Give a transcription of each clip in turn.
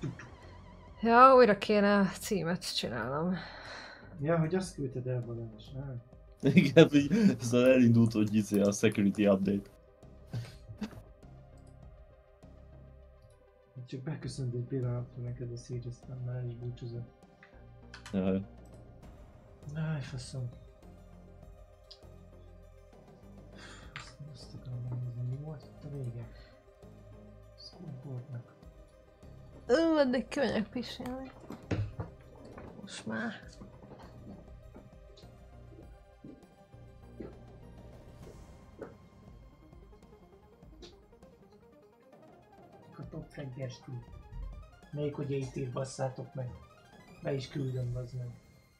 Ja, újra kéne a címet csinálnom. Ja, hogy azt küldted el Balázs. Igen, ezzel elindult, hogy a security update. Csak beköszönt egy pillanatra neked a szír, aztán már is búcsúzott. Jaj. Áj, faszom. Azt akarom megnézni, mi volt itt a vége? Scoreboardnak. De könnyek pisilni. Most már. A top fraggers team. Melyik ugye itt ír, basszátok meg. Be is küldöm, bazd meg.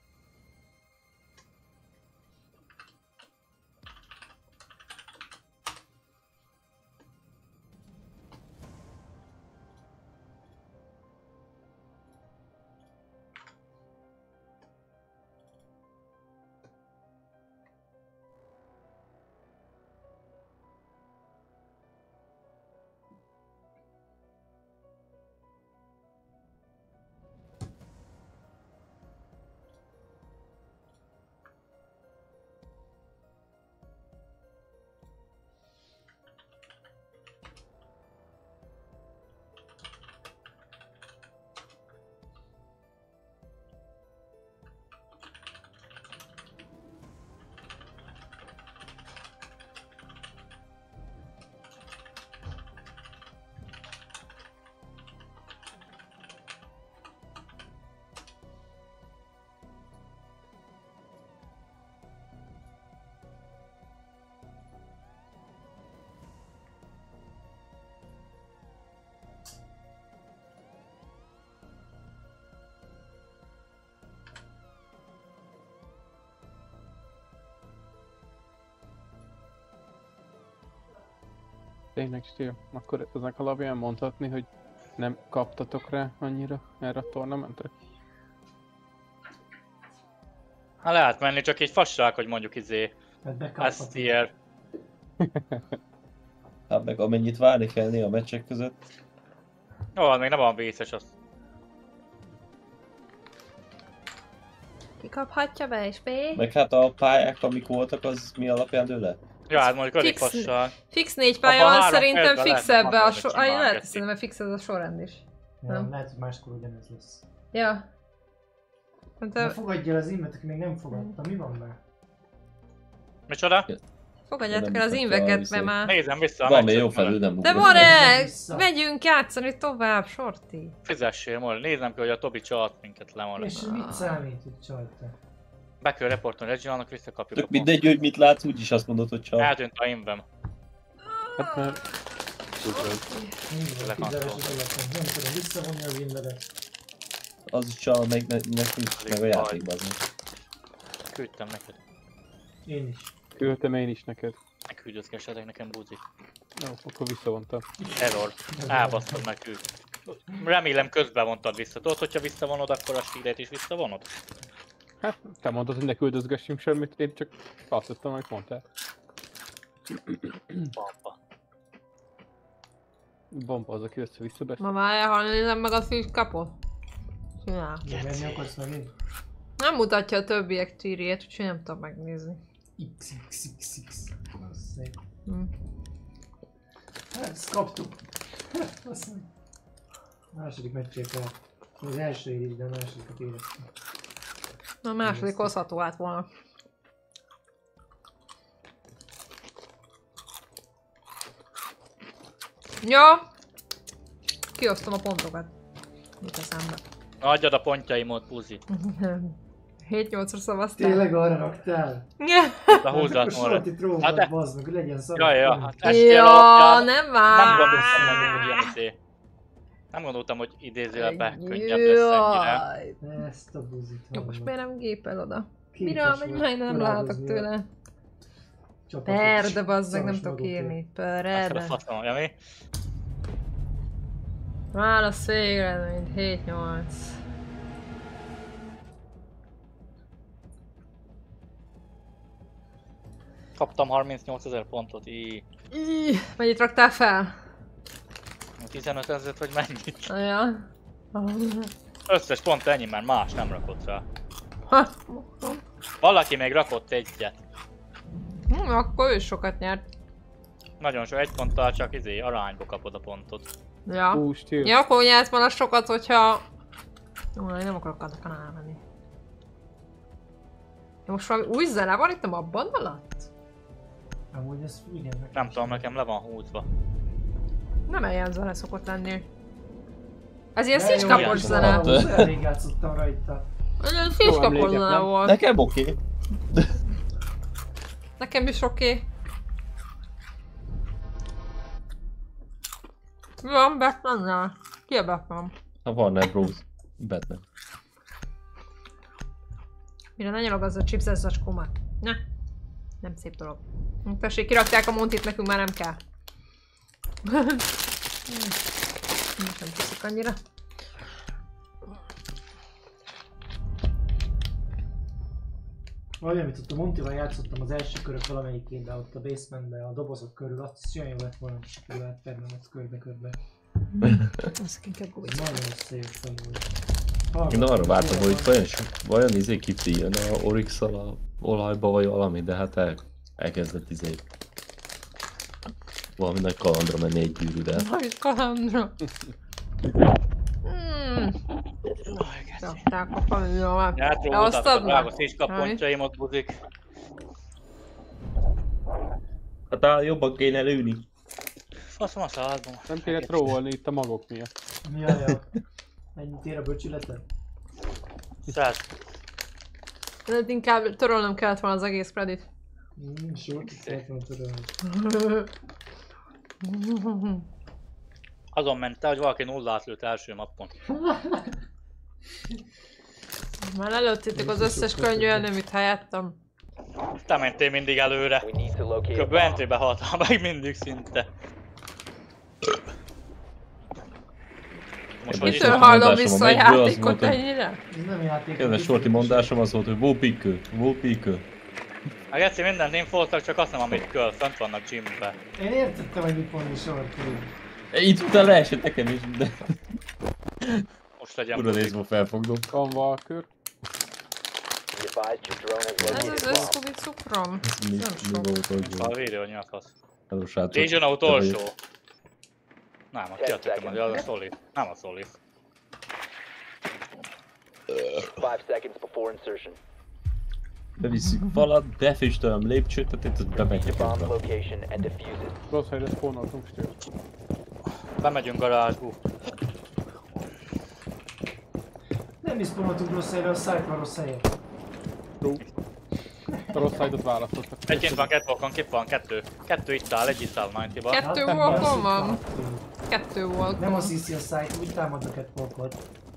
Tényleg Steve, akkor ezek alapján mondhatni, hogy nem kaptatok rá annyira erre a tornamentre? Hát lehet menni, csak egy fasság, hogy mondjuk Hát STR. Hát meg amennyit várni kell néha a meccsek között. Jó, még nem van vészes az. Ki kaphatja be és B? Meg hát a pályák, amik voltak, az mi alapján dől le? Ja, hát mondjuk elég fasság. Fix 4 pálya van, szerintem fix ebbe a sor... lehet, szerintem fix ez a sorrend is. Nem, lehet, hogy máskor ugyanez lesz. Ja. De fogadj el az invetek, még nem fogadta. Mi van már? Micsoda? Fogadjátok el az inveket, mert már... Nézem vissza a van még jó felül, nem de van-e? Megyünk játszani tovább, Sorti. Fizessél, Molly. Nézem ki, hogy a Tobi csalt minket le, Molly. És mit számít, hogy csalta? Be kell reportolni Reginaldnak, visszakapjuk tök mindegy, hogy mit látsz, úgyis azt mondod, hogy csal. Eltűnt a invem. Hát mert... Nem tudom visszavonni az invedet. Az is csal, meg nekünk, meg a játékban. Küldtem neked. Én is. Küldtem én is neked. Ne küldözgessetek nekem búzik. Jó, akkor visszavontam. Error. Elbasztad meg küld. Remélem közben vontad vissza. Tudod, hogyha visszavonod, akkor a síret is visszavonod? Hát, te mondtad, hogy ne küldözgessünk semmit, én csak azt tettem, amit mondtál. Bomba. Bomba az, aki össze-vissza beszél. Ma várjál, ha nézem meg azt, hogy kapod. Csinál. Menni akarsz megint? Nem mutatja a többiek tírjét, úgyhogy nem tudom megnézni. XXXX. Az szép. Hát, ezt kaptuk. Második meccsét el. Az első is, de a másodikat éreztem. A második hozható át volna. Ja! Kiosztom a pontokat. Mit eszembe. Adjad a pontjaimot, Puzi. 7-8-ra szavaztál. Tényleg arra raktál? A húzzat morra. Sorti trófot, bazd meg, legyen szar. Ja, hát STR ja, alapján nem vár. Nem gondoltam, hogy ilyen izé. Nem gondoltam, hogy idézőjelben könnyebb lesz ennyire. Ezt a buzit. Jó, most miért nem gépel oda? Mire megy, majd nem látok tőle. Perde, bazd meg, nem tudok írni. Perde. Ezt a faszom, ja mi? Válasz végeredményt, 7-8. Kaptam 38 000 pontot, így. Mennyit raktál fel? 15 000 vagy mennyit? Ja. Összes pont ennyi, mert más nem rakott rá. Ha. Valaki még rakott egyet. Akkor ő sokat nyert. Nagyon sok, egy ponttal csak arányba kapod a pontot. Ja. Stíl. Ja, akkor nyert volna sokat, hogyha... Jó, én nem akarok azokon elmenni. Ja, most valami új zene van itt a mapban alatt? Amúgy ez igen. Nem tudom, nekem le van húzva. Nem ilyen zene szokott lenni. Ez ilyen De jó, szicskapos ilyen zene. Amúgy elég játszottam rajta. Ez ilyen szicskapos emlékek, zene nem? volt. Nekem oké. Nekem is oké. Mi van Batmannál? Ki a Batman? Ha van nem Rose. Batman. Mire ne nyalog az a chipses zacskómat? Ne. Nem szép dolog. Tessék, kirakták a Montit, nekünk már nem kell. Nem teszik annyira. Vagy amit ott a Montival játszottam az első körök valamelyikében ott a basementben, a dobozok körül, azt is olyan jó lett volna, és lehet fednem ezt körbe-körbe. Az inkább Ez gújt. nagyon összejöttem úgy. Én arra vártam, hogy vajon kifti jön a Oryx-szal a olajba vagy valami, de hát elkezdett valami nagy kalandra menni egy gyűrűre. Nagy kalandra. Rakták a familiómat. Játrólóztattak a szicskapontjaimat buzik. Hát jobban kéne lőni. Faszom a százban. Nem kéne trollolni itt a magok miatt. Jaj. Ennyit ér a bölcsületed? 100. De inkább törölnöm kellett volna az egész kredit. Sót, szeretem törölni. Azon ment el, hogy valaki nullát lőtt első mappon. Már lelőttétek az összes könnyű enőmit helyettem. Te mentél mindig előre. Kb. Entrybe haltál meg mindig szinte. Most hogy is Mitől van? hallom mondásom vissza a a meccsből, az játékot volt, hogy- ennyire? Ez nem játék. Kedves Sorti mondásom az volt, hogy Wópikő. A geci mindent infoltak, csak azt nem amit kell, fönt vannak gymbe. Én értettem, hogy mit mondni Sorti. Itt utána leesett nekem is, de Most legyen kurva buzik. nézve felfogdom. Van Valkür. Ez az összkubi cukrom. Ez mi volt, hogy A videó nyakasz. hello srácok. Legion Te utolsó. vagyok. Nem, a kiadtatom, hogy az a Solis. Nem a Solis. 5 seconds before insertion. Bevisszük falat, befüstölöm lépcsőt, tehát itt bemegyek Bomb ebbe. location and defuse it. Rossz helyre spawnoltunk stíl. Bemegyünk garázsba. Nem is spawoltunk rossz helyre, a site van rossz helyen. A rossz side-ot választottak. Egyként van, itt van, kettő. Kettő itt áll, egy itt áll 90-ba. Kettő Hát, walkon nem, van? nem, Kettő walkon. Nem a CC a site, úgy támadnak egy polkot.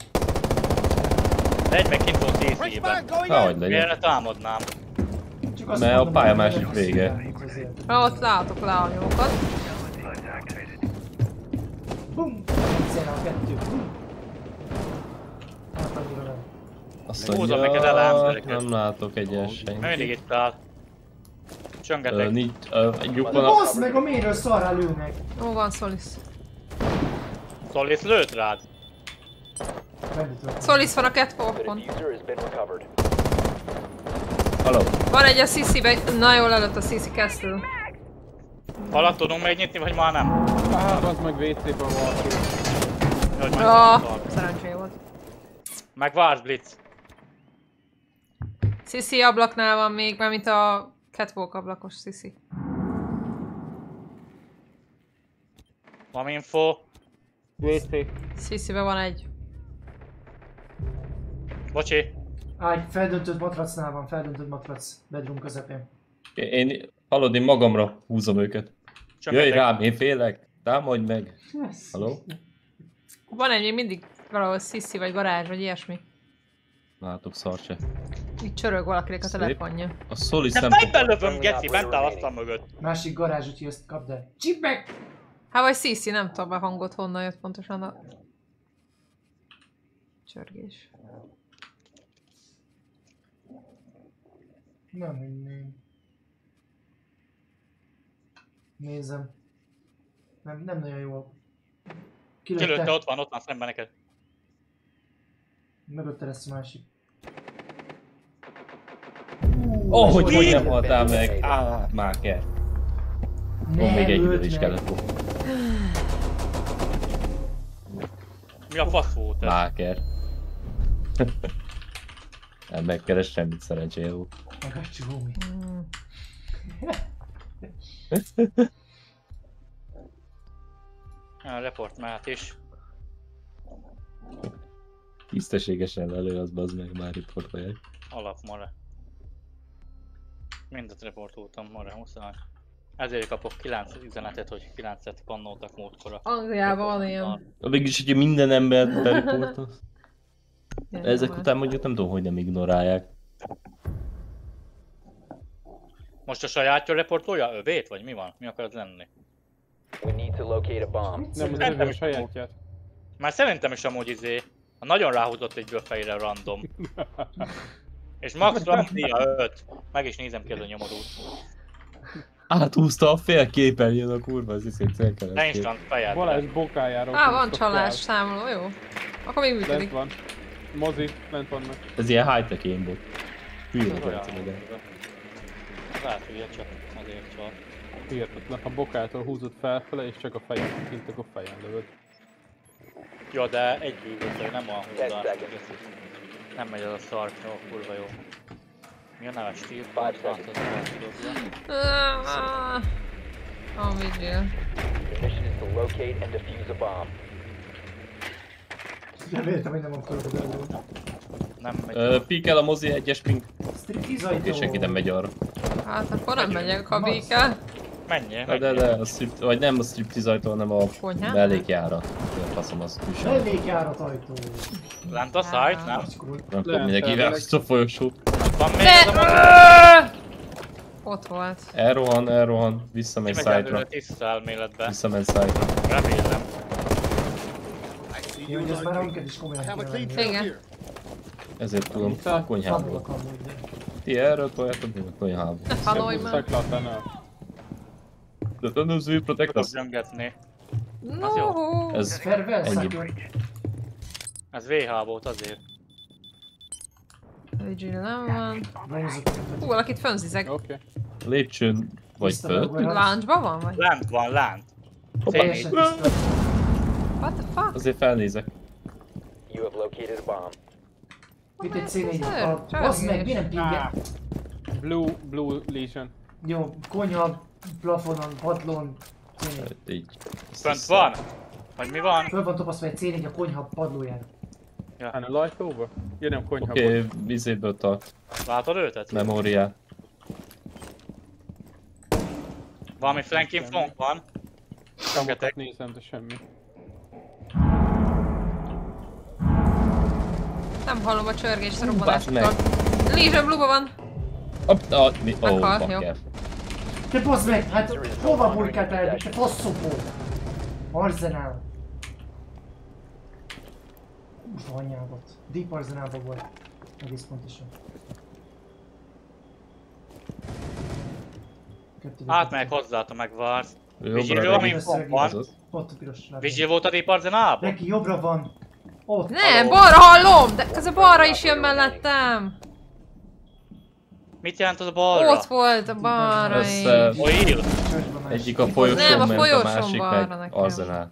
De egy meg kint van CC-ben. Ahogy legyen. Miért támadnám? Csak azt Mert a mondom, pálya hogy másik nem vége. szívják azért. Ott látok le a nyomokat. Bum! Egyszer a kettő. Bum! Hát annyira nem. Azt Húzom neked el mondja, embereket. nem látok egy esélyt. Mert mindig itt áll. Csöngetek. Nincs, egy lyuk van a... Basz meg a mélyről szarrá lőnek! Ó, van Solis. Solis lőtt rád. Meddig Solis van a The catwalkon. diffuser has been recovered. Halló? Van egy a CC-be, na jól előtt a CC Castle. Falat tudunk megnyitni, vagy már nem? Az meg WC-ben Valkür. Hogy majd Ah, van. szerencsé volt. Meg vársz Blitz. CC ablaknál van még, mármint a catwalk ablakos CC. Van info. WC. CC-be van egy. Bocsi. Ágy, feldöntött matracnál van, feldöntött matrac. Bedroom közepén. Hallod, én magamra húzom őket. Jöjj Csöngetek. rám, én félek. Támadj meg. Halló? Van egy még mindig valahol CC vagy garázs, vagy ilyesmi. Látok szar se. Itt csörög valakinek a Szép. telefonja. A Solis De nem fejben lövöm, geci, bent áll asztal mögött. Másik garázs, úgyhogy ezt kapd el. Csíp meg! Hát vagy CC, nem tudom a hangot honnan jött pontosan a... Csörgés. Nem hinném. Nézem. Nem nagyon jó. Kilőtte, ott van szemben neked. Mögötte lesz a másik. Oh, hogy Hogy nem haltál meg! Már kell. Még egy időt is kellett volna. Mi a fasz volt ez? Máker. Nem megkeres semmit, szerencsére volt. Megácsú, homi. A report mehet is. Tisztességesen lelő, az bazd meg, már riportolják. Alap mare. Mindet reportoltam mare 20. Ezért kapok 9 üzenetet, hogy 9-et pannoltak múltkora. Angliában van ilyen. Végülis, hogyha minden embert beriportolsz. Ilyen Ezek van. után mondjuk nem tudom, hogy nem ignorálják. Most a sajátja reportolja övét, vagy mi van? Mi akar az lenni? We need to locate a bomb. Nem, az övé a sajátját. Már szerintem is amúgy nagyon ráhúzott egy bőfejre random. És max randia 5. Meg is nézem ki ez a nyomorút. Áthúzta a félképernyőn a kurva, az iszét De célkeres kép. instant fejedbe. Balázs bokájáról. Van húzta csalás fel. számoló, jó? Akkor még Lent működik. van. Mozi, lent vannak. Ez ilyen high-tech aimbot. Hülye Ez az olyan. arcom, de. Lehet hülye, csak azért csak. Hihetetlen, a bokától húzott felfele, és csak a fejen, kint a fejen lövöd. Jó, de egy bűvötő, nem a 10 húzás. seconds. Nem megy az a szar, jó, kurva jó. Mi a neve? Steve? Five seconds. A vigil. The mission is to locate and defuse a bomb. Reméltem, hogy nem akarod belőle. Nem megy. Píkel a mozi egyes ping, Striptizajtó. és senki nem megy arra. Hát akkor nem megyek a béke. Menjél, De, a strip, vagy nem a striptease ajtó, hanem a Konyhán? mellékjárat. A faszom az külső. Mellékjárat ajtó. Lent a site, nem? Nem tudom, mindenki hívják azt a folyosót. Van még De... az a Ott volt. Elrohan, visszamegy Kimegy előre site-ra. tiszta elméletbe. Visszamegy site-ra. Remélem. Jó, hogy ez már minket is komolyan kéne venni. Igen. Ezért tudom, a konyhából. Fadlak amúgy, de... Ti erről toljátok, mi a konyhából. Halolj már. Szaklatánál. De tanúző protect Tudok az. zsöngetni. No. Ez Farewell, ennyi. sucker. Ez VH volt azért. Vigil nem van. Vonzott. Hú, valakit fönzizek. Oké. lépcsőn vagy föl. Lunchban van vagy? Lent van, lent. Teljesen tiszta. What the fuck? Azért felnézek. You have located a bomb. Itt egy C4. Ször, Bazd meg, csörgés. mi nem pingel? Blue Legion. Jó, konyha, plafonon, padlón, C4. Így. Fönt van? Vagy mi van? Föl van topasztva egy C4 a konyha padlójára. Hát a lajtóba? Ja nem, konyhába. Oké, vizéből tart. Látod őtet? Memóriát. Valami flanking flank van. Kamokat nézem, de semmi. Nem hallom a csörgést a Baszd meg. robbanásokat. Legion Blue-ba van. Mi? Meghal, jó. Bakker. Te bazd meg, hát hova burkáltál el, te faszopó? Arzenál. Húzva anyádat. Deep Arzenálban volt. Egész pontosan. Átmegyek hozzátok, megvársz. Jobbra Vigilről regi. ami fog van. Azaz. Ott a piros. Vigil volt a Deep Arzenálban? Neki jobbra van. Ott. Nem, balra hallom! De ez a balra is jön mellettem. Mit jelent az a balra? Ott volt a balra Ez, is. Oil? egyik a Nem, folyosón a ment, a folyosón másik balra meg nekem. Arzenál.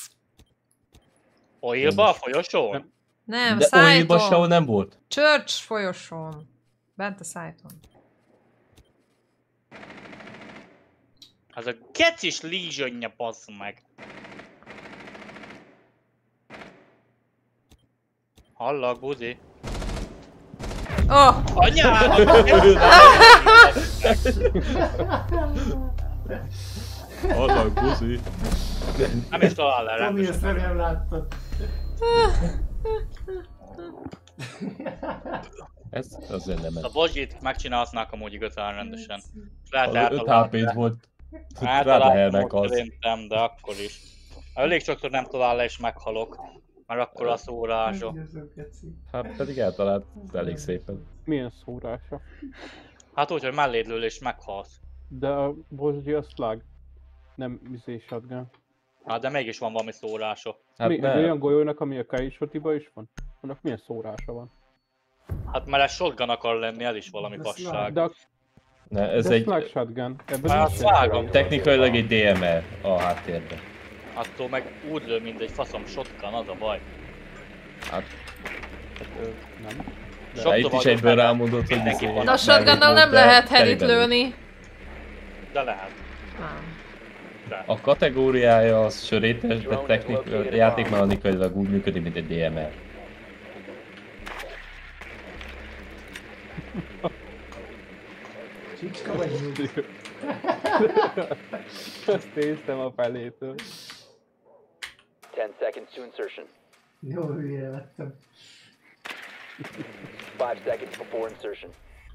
Oilba a folyosón? Nem, De Oilba sehol szájton. nem volt. Church folyosón. Bent a szájton. Az a gecis Legionja, bassz meg. Hallak, buzi. Oh! Anyád! Adnak buzi. Nem is talál el Tomi, ezt rendesen. nem láttad. Ez azért nem A ez. bozsit megcsinálhatnák amúgy igazán rendesen. És lehet Az 5 eltalálni. HP-t volt. Rád a Általában helmek az. szerintem, de akkor is. Elég sokszor nem talál le és meghalok. Mert akkor a szórások. Hát pedig eltalált elég szépen. Milyen szórása? Hát úgy, hogy melléd lől és meghalsz. De a Bozsgyi a slug. Nem izé shotgun. Hát de mégis van valami szórások. Hát Mi, ne. olyan golyónak, ami a Kaisotiba is van? Annak milyen szórása van? Hát mert ez shotgun akar lenni, ez is valami De fasság. De a Ne, ez de egy slug shotgun. Ebben Hát nincs vágom. technikailag egy DMR a háttérben. Attól meg úgy lő, mint egy faszom shotgun, az a baj. Hát Nem. de itt is egyből rámondott, hogy Mindenki izé- van. De a shotgunnal nem lehet headit teliben lő. lőni. De lehet. Nem. De. A kategóriája az sörétes, de játékmechanikailag úgy működik, mint egy DMR. Csicska vagy nyújt? Azt néztem a felétől. 10 seconds to insertion. Jó hülyére vettem. 5 seconds before insertion.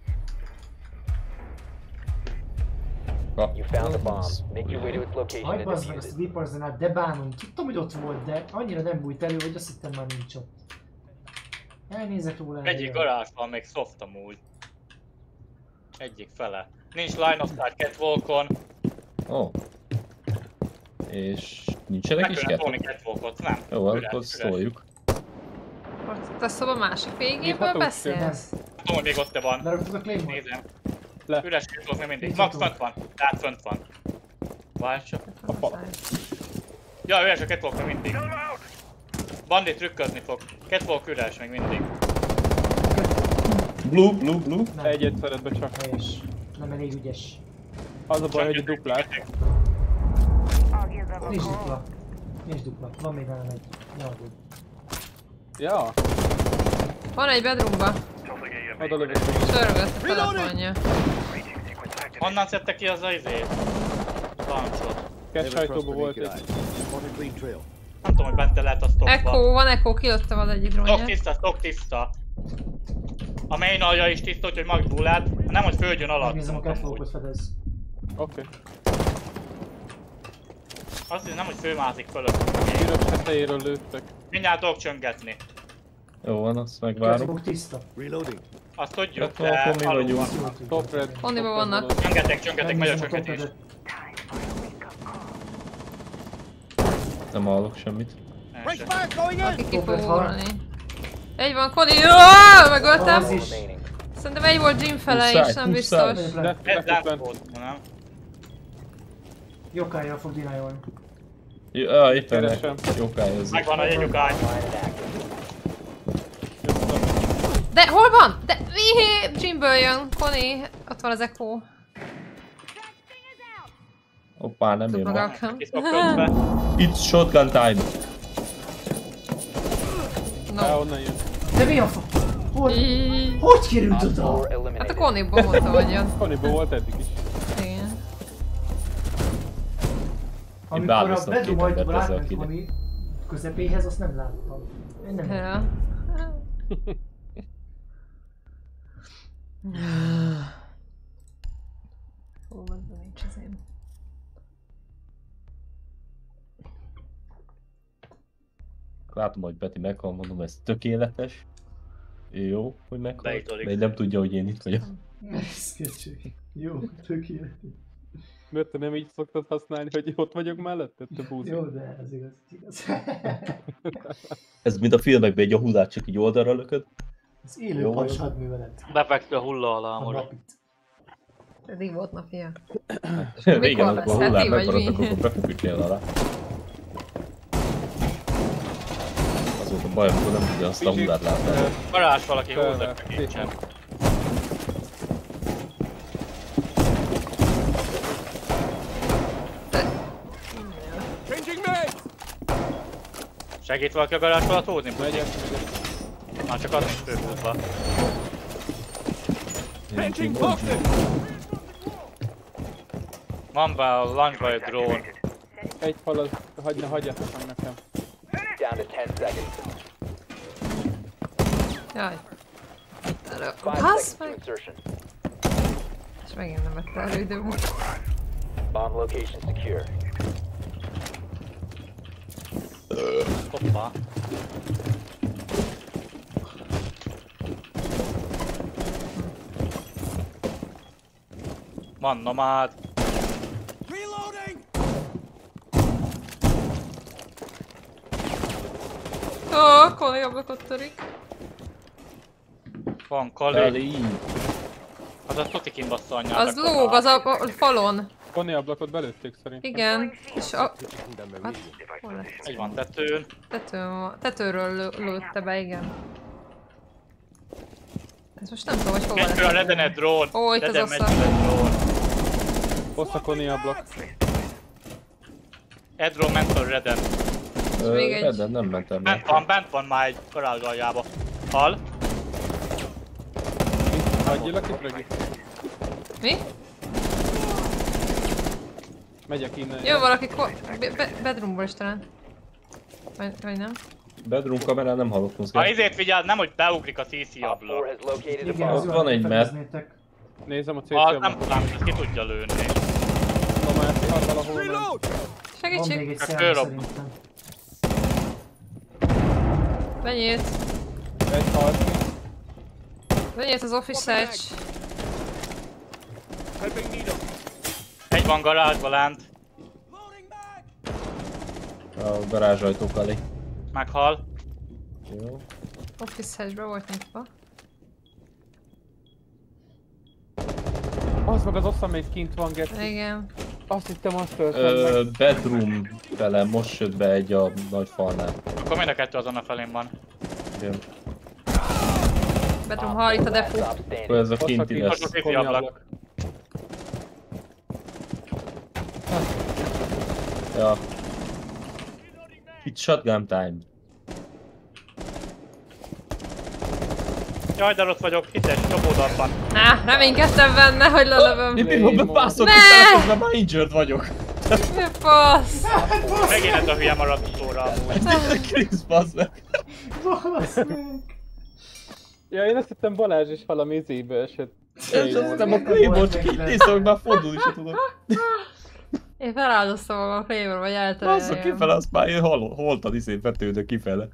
You found a bomb. Make your way to its location Hagyd and bazd meg defuse azt it. a Viparzenát, de bánom. Tudtam, hogy ott volt, de annyira nem bújt elő, hogy azt hittem már nincs ott. Elnézek róla. Egyik garázs van még soft amúgy. Egyik fele. Nincs line of sight catwalkon. Ó. És nincsenek Meg is kellene tolni kettő? catwalkot, nem? Jó, Üres, akkor üres. szóljuk. Ott a szoba másik végéből Írhatunk beszélsz? Tudom, hogy még ott van. Lerögtük a Claymore. Nézem. Le. Üres catwalk még mindig. Max fönt van. Tehát fönt van. Várj csak. Ja, üres a catwalk még mindig. Bandi trükközni fog. Catwalk üres még mindig. Blue. Nem, Egyet szeret be csak. helyes. Nem elég ügyes. Az a baj, hogy a duplát. Nincs dupla. Nincs dupla. Van még velem egy. Ne aggódj. Ja, Van egy bedroomba. oda lövök. Sörgött a telefonja. Honnan szedte ki az a izét? Lancsot. Kett sajtóban volt egy. Nem tudom, hogy bente lehet a stockba. Echo, van Echo, kilőttem az egyik drónját. Stock tiszta. A main alja is tiszta, úgyhogy max bullát. Nem, hogy földjön alatt. Megnézem a catwalkot fedez. Oké. Azt hiszem, nem, hogy fölmászik fölött. Piros tetejéről lőttek. Mindjárt tudok csöngetni. Jó van, azt megvárom. Catwalk tiszta. Azt tudjuk, Hát, de akkor mi alul vagyunk. van. Top red. Honniba vannak. Csöngetek, megy a Megnézem a csöngetés. top-redet. Nem hallok semmit. Aki ki fog ugrani. Egy van, Connie. Jooooooh! Megöltem. Az is. Remaining. Szerintem egy volt Jim fele Pusztál, is, nem pusztál. biztos. De, Ez lefutlen. volt, nem? Jokájjal fog dinájolni. Ja, éppen Keresem. jókályozzik. Megvan a jegyukány. Line and active. De hol van? De Jimből jön, Connie. Ott van az Echo. Hoppá, nem Tud ér ma. magam. Kiszokott be. It's shotgun time. Ja, No. onnan jön. De mi a fa? Hogy? Í- Hogy került Op oda? 4 Hát a eliminated. Connie-ból mondta, hogy jön. Connie-ból volt eddig is. Igen. Amikor a beáldoztam bedroom két embert ajtóból ezzel átment kinek. Connie közepéhez, azt nem láttam. Én nem láttam. Ja. Hol van, de nincs az én. Látom, hogy Peti meghal, mondom, ez tökéletes. Jó, hogy meghal. Beitolik. De nem tudja, hogy én itt vagyok. Ez köcsög. Jó, tökéletes. Mert te nem így szoktad használni, hogy ott vagyok melletted, te búzi. Jó, de ez igaz. Ez mint a filmekben, egy a hullát csak így oldalra lököd. Ez élő Jó. pajzs hadművelet. Befekti a hulla alá A most. napit. Eddig volt napja. Régen, lesz? amikor a hullát Heti vagy megmaradt, mi? akkor befeküdtél alá. Az volt a baj, amikor nem tudja azt a hullát látni. Garázs valaki Fel, hozzá segítsen. Segít valaki a garázs alatt húzni? Megyek. Már csak az is főhúzva. Van be a lunchba egy drón. Egy fal az, hagyjatok meg nekem. Down to 10 seconds. Jaj. 5 Hasz seconds to meg! insertion. És megint nem vette elő idő volt. Bomb location secure. Hoppá. Van nomád. Ó, Koni ablakot törik. Van Kali. Kali. Az a Totikin bassza anyját. Az lóg, az a falon. Koni ablakot belőtték szerint. Igen. És a... Hát, hol lett? Egy van tetőn. Tetőről lőtte be, igen. Ez most nem tudom, hogy hova Egy a Redenet drón. Ó, itt az Reden oszta. megy drón. Hossza Koni ablak. Edron ment a Reden. még egy- Redden nem mentem le. Bent van már egy garázs aljába. Hal? Hagyjél ki, Fregi. Mi? Megyek innen. Jön valaki bedroomból is talán. Vagy nem? Bedroom kamerán nem hallok Ha mozgást. izét figyeld, nem hogy beugrik a CC Op 4 ablak. has located a Igen, bomb. az Ott olyan, van egy hogy map. feleznétek. Nézem a CC Ha nem ablakot. tudom, ezt ki tudja lőni. Tomászi, ha valahol nem. Van Segítség! még egy Hát szem fölrobb. szerintem. Benyílt. Egy harc. Benyílt az office edge. Egy van garázsba lent. A garázsajtó Kali. Meghal. Jó. Office edge-be volt nyitva. Az meg az oszta még kint van, Geci. Igen. Azt hittem azt töltöm meg. Bedroom fele most jött be egy a nagy falnál. Akkor mind a kettő azon a felén van. Igen. Bedroom hal, itt a defu. Stop Akkor standing. ez a kinti Most a lesz. CC ablak. Ja. Itt shotgun time. Jaj, de ott vagyok, itt egy jobb oldalban. Reménykedtem benne, hogy lelövöm. Mi van, bebászok, Ne! közben már injured vagyok. Mi fasz? Megint ez a hülye maradt utóra amúgy. Chris, bazzeg. Valasz meg. Ja, én azt hittem Balázs is valami izébe esett. Nem a Claymore, csak így nézem, hogy már fordulni se tudok. Én feláldoztam magam a Claymore, vagy Bazzak, eltereljem. kifele, azt már én holtad vetődök kifele.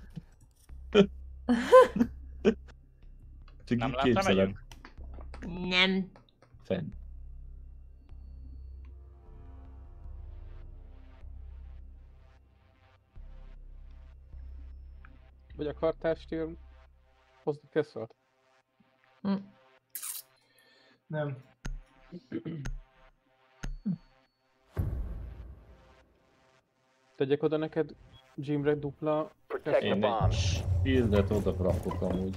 Csak Nem így látta, képzelem. megyünk? Nem. Fenn. Vagy a kartástér... Hozni keszelt? Nem. Tegyek oda neked Jimre dupla... Protect the Én bomb. egy shieldet oda rakok amúgy.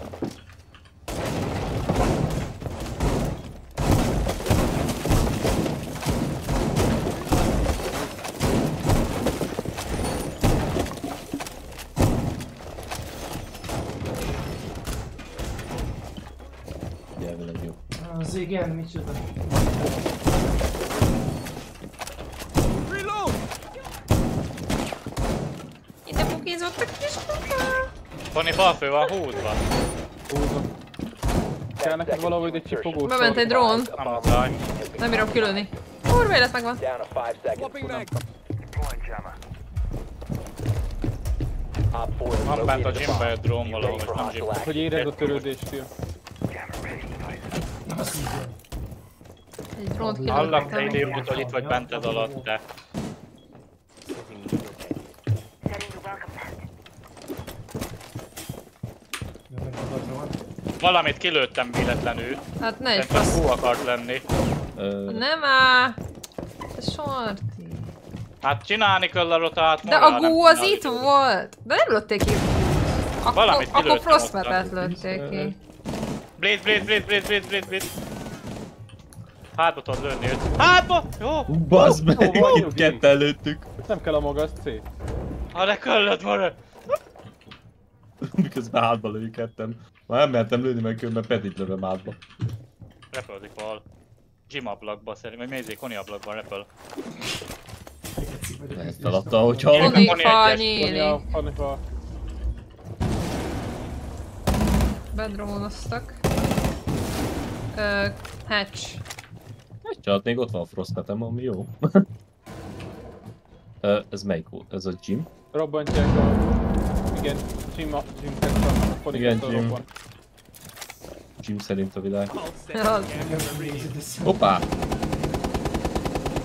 Elvileg jó. Az igen, micsoda. Ide bukizottak kis kuka. Tony balfő van húzva. Húzom. Kell neked valahogy egy csipogó Bement egy drón. Nem baj. Nem bírom kilőni. Kurva élet megvan. Down to 5 seconds. Op 4 has Van bent a located a gymbe bomb. egy drón Be valahol, ready vagy for nem gym. hostile Hogy action. érezd a törődést, Phil. Az igen. Egy drónt Hallak te kilőttem. idiót, hogy itt vagy bented alatt, de... Jó, meg nyugatra van. Valamit kilőttem véletlenül. Hát ne egy Szerintem fasz. hú akart lenni. Nem áll. Ez sorti. Hát csinálni kell a rotát. De a gó az itt volt. De nem lőtték ki. Valamit Akkor kilőttem Frostmap-et aztán. lőtték ki. Blaze. Hátba tudod lőni őt. Hátba! Jó! Bazd meg, Jó, van, itt ketten lőttük. Nem kell a magas C. Ha ne kellett volna! Miközben hátba lőjük ketten. Már nem mertem lőni, mert különben Petit lövöm hátba. Repöldik val. Gym ablakba szerintem, vagy Mézé, Koni ablakban repöl. Ezt eladta, hogyha... Koni Koni fal egyes. nyíli. Hanifa. Bedromonoztak. Hatch. Egy csalat, még ott van a Frostmetem, ami jó. Ez melyik volt? Ez a gym? Robbantják a... Igen, Jim tett a Igen, Jim. Jim. Gym szerint a világ. Az. Hoppá!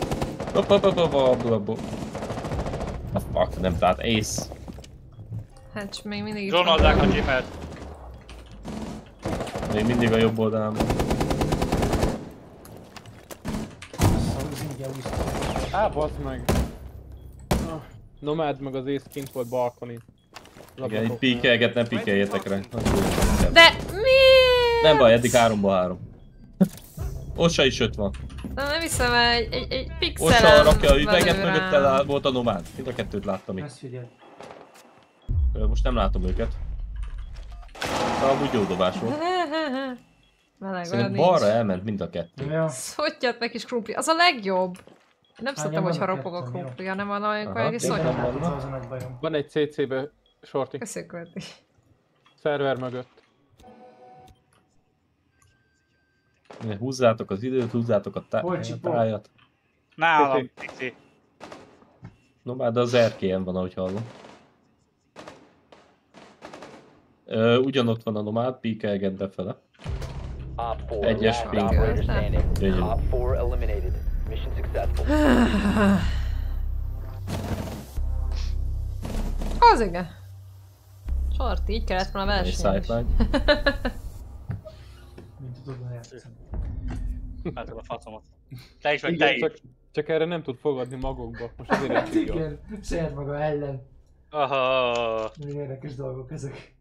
Hoppá. A fuck, nem, tehát Ace. Hát még mindig itt van. Drónozzák a Jimet. Még mindig a jobb oldalán van. Az ingyen úszta. Á, bazd meg. Nomád meg az ész kint volt balkonin. Igen, itt píkelget, nem píkeljetek rá. De mi? Nem baj, eddig 3-ból 3. Ossa is 5 van. Nem hiszem, egy pixelen Ossa rakja a üveget, belül mögötte rám. volt a nomád. Mind a kettőt láttam itt. Ezt figyeld. Most nem látom őket. Amúgy jó dobás volt. Meleg, olyan Szerintem nincs. balra elment mind a kettő. Ja. Szottyat meg is krumpli, az a legjobb. Nem szoktam, hogy vannak ropog a ketten, jó. krumpli, hanem van olyankor, Aha, hogy igen. szottyat. Hát vannak. az a nagy bajom. Van egy CC-be sorti. Köszönjük, Verti. Szerver mögött. Húzzátok az időt, húzzátok a Hol csipog? tájat. Nálam, Pixi. Nomád az erkélyen van, ahogy hallom. Ugyanott van a nomád, píkelget befele. Op 4, Egyes last ping. operator standing. Gyönyörű. Op 4 eliminated. Mission successful. Az igen. Sorti, így kellett volna a Egy verseny is. sideline. Mint tudod játszani. Látod a facomat. Te is, meg te Igen, is. csak erre nem tud fogadni magukba. Most azért Hát játszik jól. igen, saját maga ellen. Aha, Milyen érdekes dolgok ezek.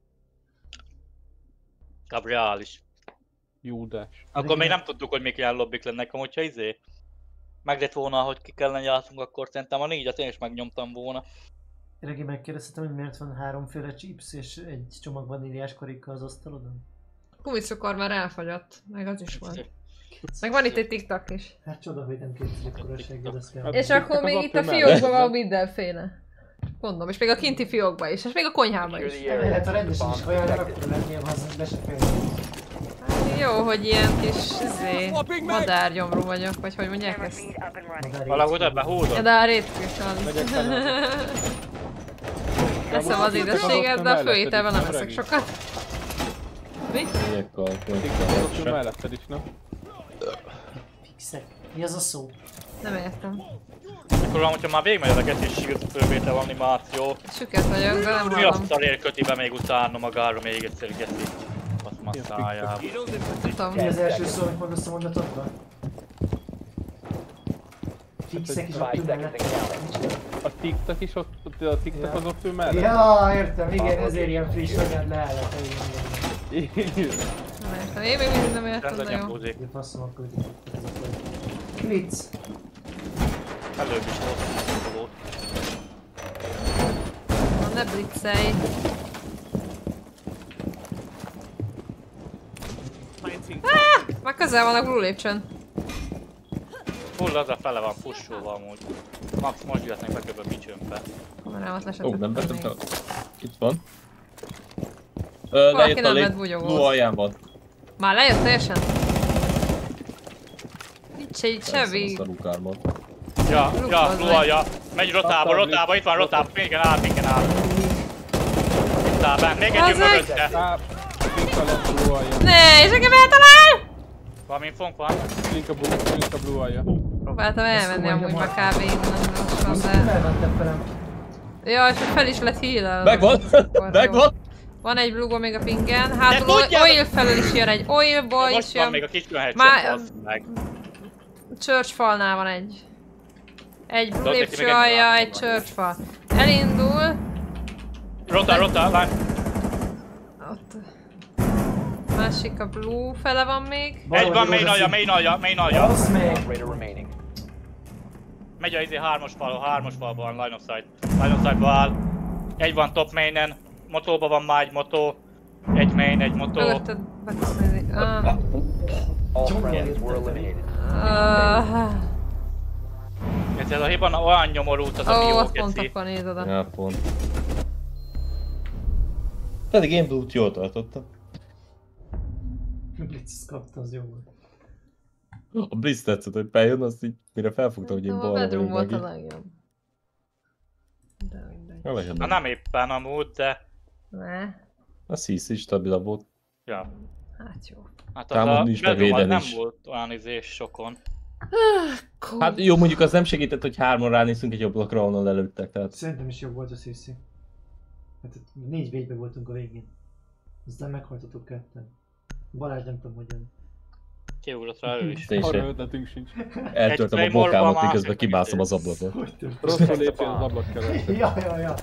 Gabriális. Júdás. Akkor még nem tudtuk, hogy mik ilyen lobbik lennek, hogyha meg lett volna, hogy ki kellene játszunk, akkor szerintem a 4-et én is megnyomtam volna. Regi, megkérdeztem, hogy miért van 3 chips és egy csomag vaníliás korika az asztalodon? Gumicukor már elfogyott, meg az is van. Meg van itt egy TikTok is. Hát csoda, hogy nem kétszer ekkora segged, azt kell. Hát- És akkor még itt a fiókban van mindenféle. Mondom, és még a kinti fiókban is, és még a konyhában Secure is. the area. Hát a rendesen is Bomb olyan, protected. akkor lennél, ha az be se fél. Hát jó, hogy ilyen kis madárgyomrú vagyok, vagy hogy mondják ezt? Valahogy ebben Ja, húzod. de a rétűs Megyek az. fel. Eszem az édességet, de a főételben nem eszek sokat. Mi? Ilyekkal TikTokot folytatják. melletted is, nem? Fixek. Mi az a szó? Nem értem. Akkor van, hogyha már végigmegy az a getésig, a fővétel animáció. Süket vagyok, de nem Mi hallom. azt szarért köti be még utána magára még egyszer geti. Azt már szájába. Nem tudom. Mi az első szó, amit mondasz a mondatodban? Fixek is ott 5 ül seconds and mellett. counting. A TikTok is ott, a TikTok az ott ő mellett? Ja, értem, igen, ezért ilyen friss anyád leállott. Igen. Nem értem. Én még mindig nem értem, de Rendben jó. nyomózik. Ugye faszom, akkor itt ez a folyt. Blitz! Előbb is volt. Na, ne blitzelj. Már közel van a blue lépcsőn. Full az a fele van pushulva amúgy. Max most jöhetnek be kb. Bicsőmbe. Kamerámat Ó, lesettem. nem vettem fel. Itt van. Valaki Lejött a nem lég. vett bugyogót. Blue alján van. Már lejött teljesen? Nincs egy Persze, sevi. azt a lukármat. Ja, Lukkolod blue meg. alja. Megy rotába, itt van rotába, minken áll. Rotába, még egy Bazeg! mögötte. Á, blink a lett blue alja. Ne, és engem eltalál! Valami infónk van? Blink a blue alja. Próbáltam elmenni mondja amúgy már. már kb. innen lassan, Azt de... elmentem velem. Ja, és fel is lett heal. Megvan! Megvan! Van egy blue még a pingen. Hátul tudjál! oil felől is jön egy. Oilból Most is van jön. még a kis headshot, Már- bazd meg. Church falnál van egy. Egy blue Dobd neki lépcső még egy alja, lábam egy van. church fal. Elindul. Rota, lány. Ott. Másik a blue fele van még. Egy van, main alja. Basz meg! Operator remaining. Megy a izé hármas falban, line of sight. Line of sightba áll. Egy van top mainen, motóba van már egy motó. Egy main, egy motó. Mögötted be tudsz nézni. All Jump friendlies roll. were eliminated. Ez a hiban olyan nyomorult az a Ó, bió, azt pont geci. akkor nézed oda. Ja, pont. Pedig én Blue-t jól tartottam. Blitz kapta, az jó volt. A Blitz tetszett, hogy bejön, azt így mire felfogtam, hogy én A balra bedroom vagyok volt a meg így. legjobb. De mindegy. Ja, legyen Na benne. nem éppen amúgy, de... Ne. A CC is stabilabb volt. Ja. Hát jó. Hát az Támadni a is, meg bedroom az védeni nem is. volt olyan izés sokon. Hát jó, mondjuk az nem segített, hogy hárman ránézünk egy ablakra, ahonnan előttek, tehát... Szerintem is jobb volt a CC. Hát 4 végben voltunk a végén. Aztán meghaltatok ketten. Balázs nem tudom hogyan. Kiugrott rá ő is. Én Arra sem. ötletünk sincs. Eltöltem a Claymore-ba, bokámat, másik miközben kimászom az megütés. ablakon. Hogy történt? Rosszul lépjen az ablak keresztül. Ja.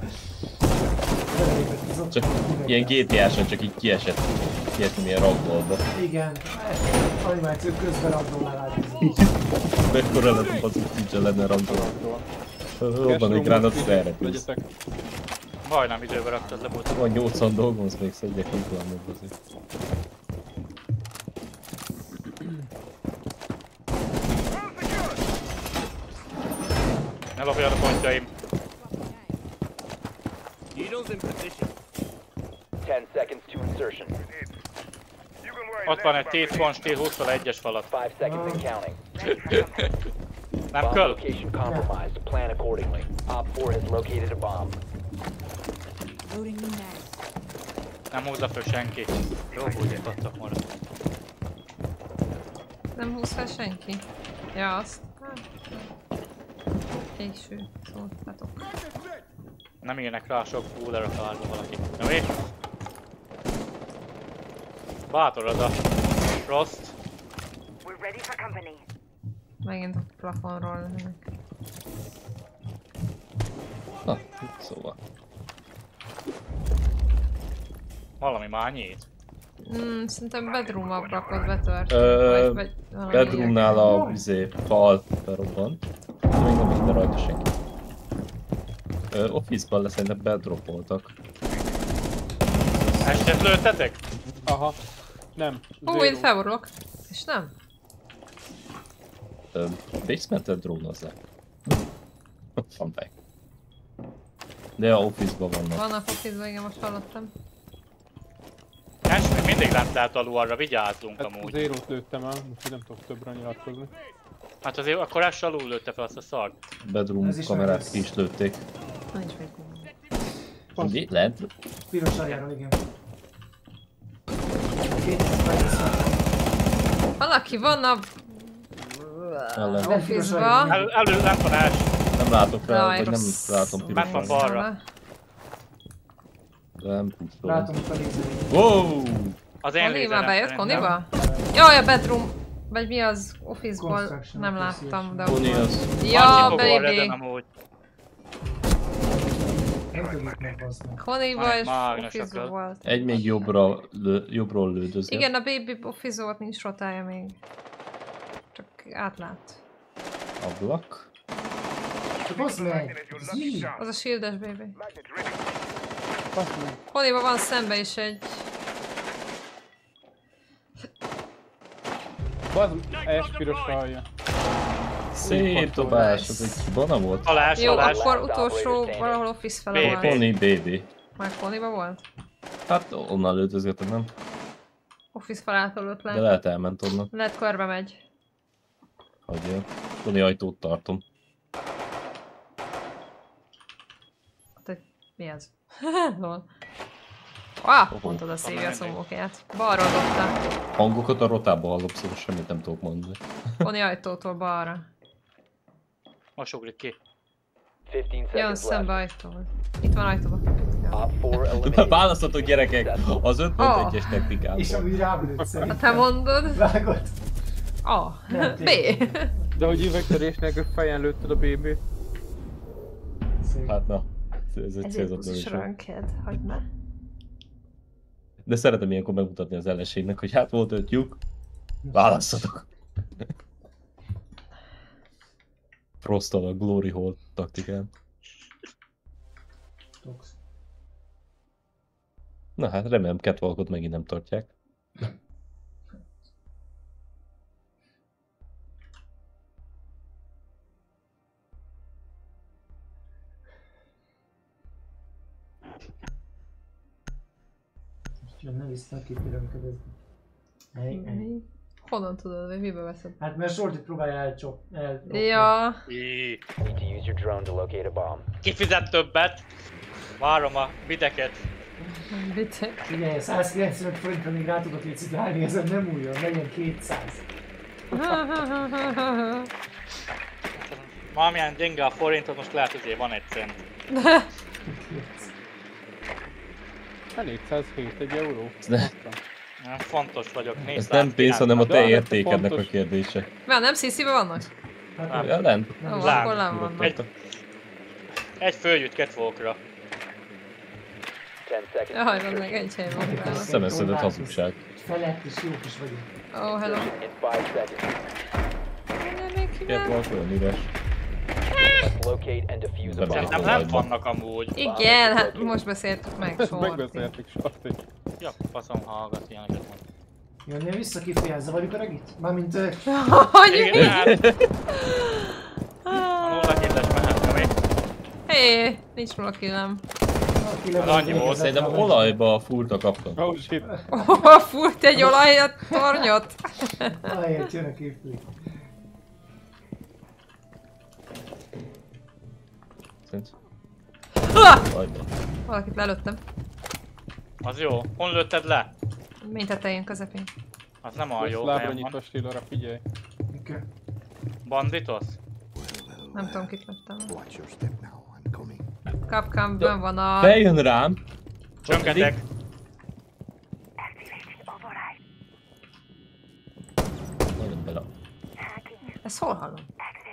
Csak ilyen GTA-san csak így kiesett. Kiesett milyen ragdollba. Igen, animáció közben ragdollál át. Mekkora lett a bazus, nincsen lenne ragdoll. Robban egy gránat felrepülsz. Legyetek. Majdnem időbe raktad le volt. Van 80 dolgom, azt még szedjek mikor azért. Ne lopjad a pontjaim. 10 seconds to insertion. Ott van egy 10 pont stíl 21-es falat. 5 seconds and counting. Nem Bomb kell? location compromised. Plan accordingly. Op 4 has located a bomb. Nem húzza föl senki. Jó búzét adtak volna. Nem húz fel senki? Ja, azt. Késő szóltatok. Nem írnek rá sok cooler a kárba valaki. Na mi? Bátor az a Frost. Megint a plafonról lennek. Na, szóval. Valami már nyílt. Szerintem bedroom abrakot betört. valami Bedroomnál a fal berobbant. Még nem minden rajta senki. Office-ban lesz, szerintem bedropoltak. Estet lőttetek? Aha. Nem. Ó, én felborulok. És nem? Basement-et drónozzák. Van be. De a Office-ban vannak. Vannak office-ban, igen, most hallottam. Es, még mindig nem telt alul arra, vigyázzunk Hát amúgy. zérót lőttem el, úgyhogy nem tudok többre nyilatkozni. Hát azért akkor es alul lőtte fel azt a szart. Bedroom Ez is kamerát meg ki is lőtték. Nincs még gumi. Ugye? Lent? Piros aljáról, igen. 200 Valaki van a Ellen. office-ba. Elő nem van es. Nem látok rá, Jaj, vagy nem rossz. látom Ment van pirosan. balra. De nem pusztól. Látom itt a lézerét. Wow! Az én Koni már lézerem bejött, szerintem. Koniba? Jaj, a bedroom. Vagy mi az? Office-ból Construction, nem office, láttam, de Koni ott van. az... Ja, Annyi fogva a baby! reden amúgy. Nem tudjuk meg, bazd meg. Koniba és Mágnesek office az. volt. Egy még jobbról lődözget. Igen, a baby office volt, nincs rotája még. Csak átlát. Ablak. Bazd meg! Zí! Az a shieldes baby. Basz meg. Koniba van szembe is egy... Basz meg. Piros hallja. Szétdobás, az egy bana volt. Alás, Jó, alás. akkor utolsó valahol office fele Baby. volt. Koni baby. Már Koniba volt? Hát onnan lődözgetem, nem? Office falától öt De le. lehet elment onnan. Lehet körbe megy. Hagyja. Koni ajtót tartom. Mi ez? Lol. Mondtad a szívja a szomókját. Balról dobta. Hangokat a rotába hallok, szóval semmit nem tudok mondani. Koni ajtótól balra. Most ugrik ki. 15 Jön seconds szembe left. ajtóval. Itt van ajtóban. Op 4 eliminated. Választhatok gyerekek! Az 5.1-es És technikából. amúgy rám lőtt Ha szerintem. te mondod. Vágott? A. Nem, B. De hogy üvegtörés nélkül fejen lőtted a BB-t. Szép. Hát na, ez egy Ez egy célzott buszis lövés. ranked. Hagyd meg. De szeretem ilyenkor megmutatni az ellenségnek, hogy hát volt 5 lyuk. Válasszatok! Frostal a Glory Hole taktikán. Tox. Na hát remélem Catwalkot megint nem tartják. Most jönne vissza a kipirömködözni. Honnan tudod, hogy mibe veszed? Hát mert Sortit próbálja elcsop. Ja. Í. Need to use your drone to locate a bomb. Ki fizet többet? Várom a videket. Bitte. Figyelj, 195 forintra még rá tudok licitálni, ezen nem újjon, legyen 200. Valamilyen gyenge a forintot, most lehet azért van egy cent. A 407 egy euró. Nem, fontos vagyok, Ez nem pénz, hanem a te De értékednek a fontos. kérdése. Már nem CC-be vannak? Hát, Ja, lent. Ó, Lám. akkor nem vannak. Egy följut Catwalkra. 10 seconds. Jaj, van meg egy hely van. utána. Szemeszedett hazugság. Felett is jók is vagyunk. Ó, hello. In 5 seconds. Menjen még ki, Két volt olyan üres. Locate and defuse a bomb. Szerintem nem vannak amúgy. Igen, hát most beszéltük meg, Ezt Sorti. megbeszéltük, Sorti. Ja, faszom hallgat ilyeneket mond. Jönnél vissza kifejezze, zavarjuk a regit? Mármint... Hogy Igen, mi? hát. A nulla killes mehet, Kami. Hé, nincs nulla killem. Az annyi volt, Szerintem olajba furta kaptam. Oh shit. Hova fúrt egy olajat, tornyot? Ahelyett jön a kifli. Szerintem Ah! olajba. Valakit lelőttem. Az jó. Hon lőtted le? Mint tetején, közepén. Az nem a jó Lábra helyen nyitva van. stílóra, figyelj. Okay. Banditos? Nem tudom, kit lettem. Kapkám, bönn van a... Bejön rám. Csöngetek. Nagyon bele. Ezt hol hallom?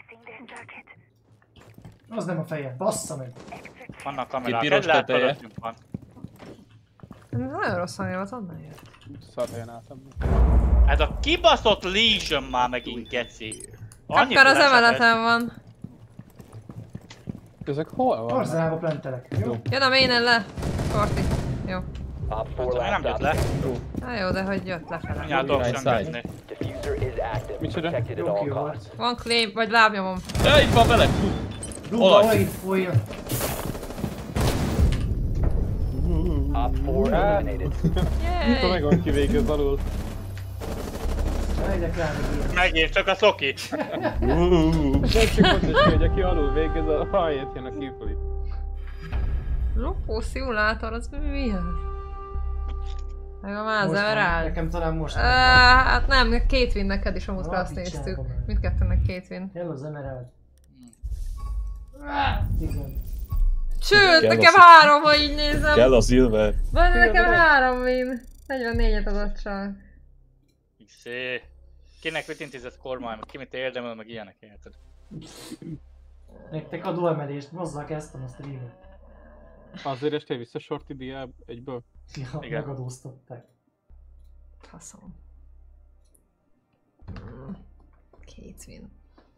Az nem a feje, bassza meg! Vannak kamerák. piros Egy lehet teteje. fölöttünk van. Nagyon rossz hangja volt, onnan jött. Szar helyen álltam. Ez a kibaszott Legion már megint geci. Annyit Kapkár az leesett. emeleten van. Ezek hol vannak? Arzenába plentelek, jó? Jön a ménen le. Korti. Jó. Op 4 Nem last jött stop le. standing. Na jó, de hogy jött lefele. Mindjárt Right csöngetni. Diffuser is active. Micsoda? Protected at Jó all kill costs. volt. Van claim, vagy lábnyomom. Ja, itt van vele! Rúga, Olaj. olaj folyjon! Op 4 eliminated. Mikor Yay! megvan kivégez alul. Megyek rá meg ilyen. Megint csak a szoki. Tetszik mondani, hogy aki alul végez, a hajét jön a kifli. Lopó szimulátor, az mi az? Meg a Most van, Mazeral. nekem talán most Hát nem, 2 win neked is, amúgy Ah, azt picsába néztük. meg. Mindkettőnek 2 win. Hello, az Emerald. Igen. Sőt, Kell nekem az- 3, ha így nézem. Kell a Silver. Van nekem 3 win. 44-et adott csak. Szé. Kinek mit intézett kormány, meg ki mit érdemel, meg ilyenek érted. Nektek adóemelést, azzal kezdtem a streamet. Azért estél vissza Shorty diáb egyből. Ja, Igen. megadóztatták. Faszom. 2 win.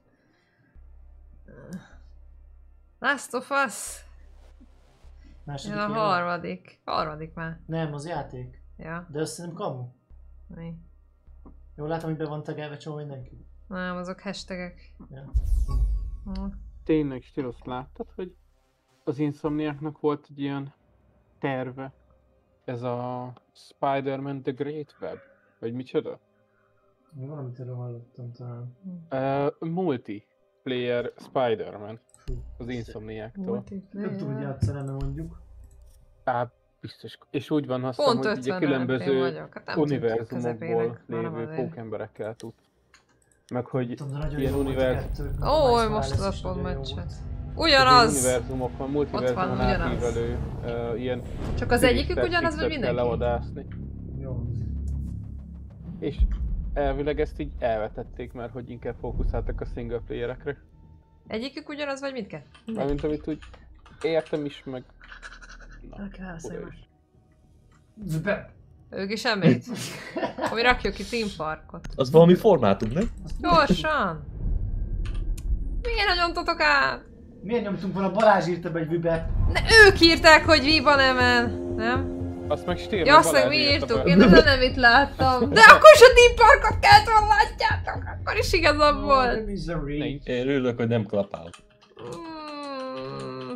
Last of Us. Második Jön a évad. harmadik. Harmadik már. Nem, az játék. Ja, De össze nem kamu. mi? Jól látom, hogy be van tagelve csomó mindenki. Nem, azok hashtagek. Ja. Hm. Tényleg, Stilos, láttad, hogy az Insomniáknak volt egy ilyen terve? Ez a Spider-Man The Great Web? Vagy micsoda? Még valamit erről hallottam talán. Multiplayer Spider-Man Fú. az Insomniáktól. Nem tudom, hogy játszanám, mondjuk. Á, biztos. És úgy van, azt hiszem, Pont hogy ugye 50 különböző vagyok. Hát nem tudjuk univerzumokból közepének, hanem lévő azért. pókemberekkel tud. Meg hogy Tudom, de nagyon ilyen jó volt a univerzum. kettő. Ó, Miles most Morales az is pont nagyon jó meccset. volt. Ugyanaz! univerzumokon, multiverzumon ugyanaz. átívelő ilyen Csak az egyikük Twisted ugyanaz, vagy Fixet kell mindenki? leodászni. Jó. És elvileg ezt így elvetették, mert hogy inkább fókuszáltak a single playerekre. Egyikük ugyanaz, vagy mindkettő? Amint amit úgy értem is, meg... Na, Valaki válaszolja oda meg. is. Be. Ők is semmit? Hogy rakjuk ki Team Parkot. Az valami formátum, nem? Gyorsan! Miért nem nyomtatok át? Miért nyomtunk volna? Balázs írta be egy vibet. Ne, ők írták, hogy Viva emen, nem? Azt meg Stér, Ja, azt meg mi írtuk, én nem itt láttam. De akkor is a Team Parkot kellett volna látjátok, akkor is igazam volt. Misery. Nincs. Én örülök, hogy nem klapál. Mm.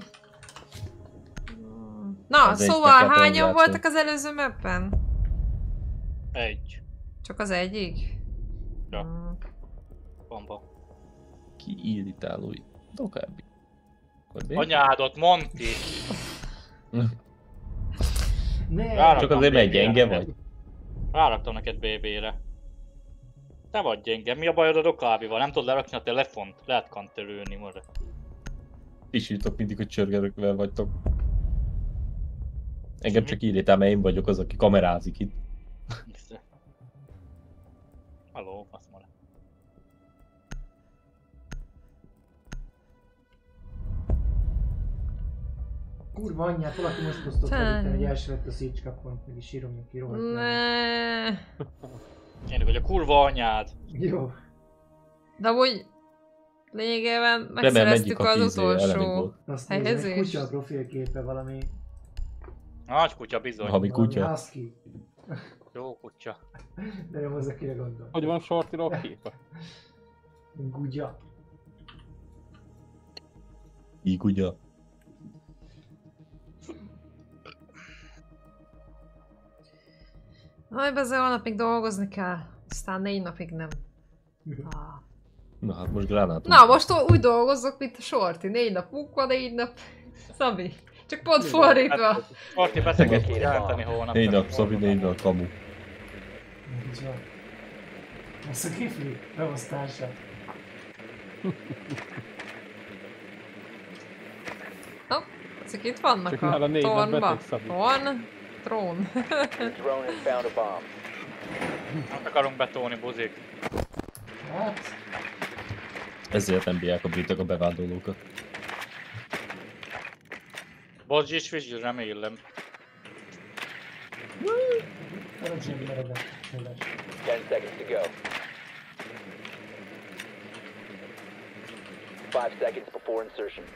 Na, Az egy szóval neked hányan játszani. voltak az előző mappen? Egy. Csak az egyik? Ja. Mm. Bomba. Ki irritáló itt. Dokábbi. Anyádot, Monti! Ne. Csak azért, mert gyenge vagy. Ráraktam neked BB-re. Te vagy gyenge, mi a bajod a Dokábival? Nem tudod lerakni a telefont? Lehet kanterülni, mora. Is írtok mindig, hogy csörgedőkvel vagytok. Engem csak írítál, mert én vagyok az, aki kamerázik itt. Halló, azt mondja. Kurva anyját, valaki most posztolt fel, hogy első lett a Siege Cup-on, meg is írom neki rohadt. Ne. Én vagy a kurva anyád. Jó. De amúgy lényegében megszereztük az utolsó Azt nézem, egy helyezést. kutya profilképe valami. Nagy kutya bizony. Ami kutya. Valami husky. Jó kutya. De nem az, akire gondol. Hogy van Shorty-ról a képe? Gugya. Így ugye. Aj, bezzel holnapig dolgozni kell. Aztán 4 napig nem. Ah. Na hát most gránátom. Na, most úgy dolgozzok, mint a Shorty. 4 nap munka, 4 nap Szabi. Csak pont fordítva. Shorty beszélget jelenteni holnap. 4 nap Szabi, 4 nap kamu. Gugya. Ez a kifli beosztása. Ezek itt vannak Csak a nála 4 nap tornba. beteg, Szabi. Trón. The drone has found a bomb. Nem akarunk betolni, buzik. Hát, Ezért nem bírják a britek a bevándorlókat. Bodzsi és Vizsgyi, remélem. parancsolj meredek. 10 seconds to go. 5 seconds before insertion.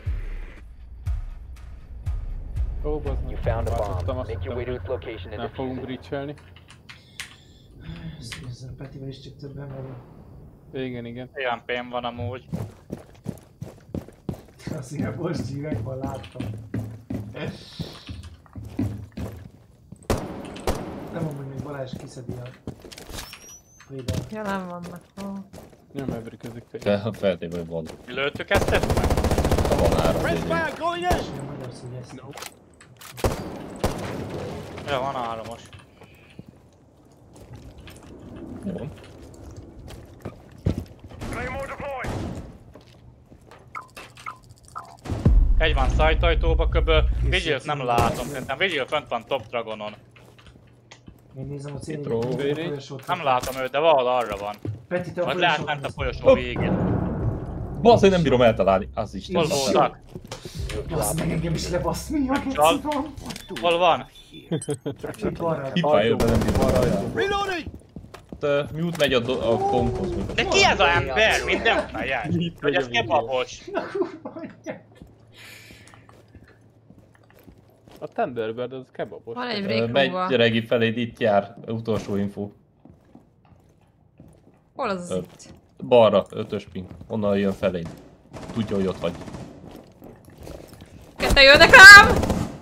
Dolgoznak. You found a Váltottam, bomb. azt Make your way to hittem, its location and nem defuse fogunk it. breachelni. Ezt nézem, Petivel is csak többen vagyok. Igen, igen. EMP-n van amúgy. Az ilyen most üvegben láttam. Nem mondom, hogy még Balázs kiszedi a védelmet. Jelen vannak. Oh. Nem ebrikezik te. De feltéve, hogy van. Lőttük ezt most? Ha van ára. És nem magyarsz, hogy ezt. Ja, van államos. Jó. Egy van szájtajtóba köböl, Vigil-t nem látom, szerintem Vigil fönt van Top Dragonon. Én nézem a Tró. céljét. Nem látom őt, de valahol arra van. Peti, te a Vagy lehet folyosót ment a nézd. folyosó végén. Basz, én nem bírom eltalálni. Az is Hol voltak? Basz meg engem is lebasz, mi a Csal. geci van? Hol van? Itt van rá. Hipájában nem bírom eltalálni. Mute megy a konkhoz. De ki ez a ember? Minden fejel. Hogy ez kebabos. Na kurva anyját. A Thunderbird az kebabos. Van egy Megy breakroomba. Regi feléd, itt jár. Utolsó info. Hol az Ö. itt? Balra, 5-ös ping. Onnan jön feléd. Tudja, hogy ott vagy. Ketten jönnek rám!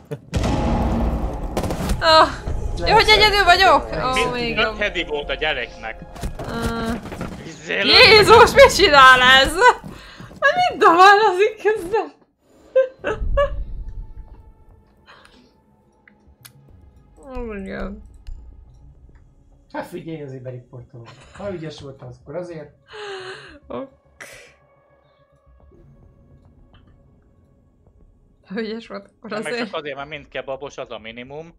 Ah, jó, hogy egyedül vagyok! Ó, még Öt jobb. hedi volt a gyereknek. Jézus, mit csinál ez? Hát mit dománozik közben? Oh my god. Hát figyelj, azért beriportolom. Ha ügyes voltam, akkor azért. Ok. Ha ügyes volt, akkor Meg azért. csak azért, mert mind kebabos, az a minimum.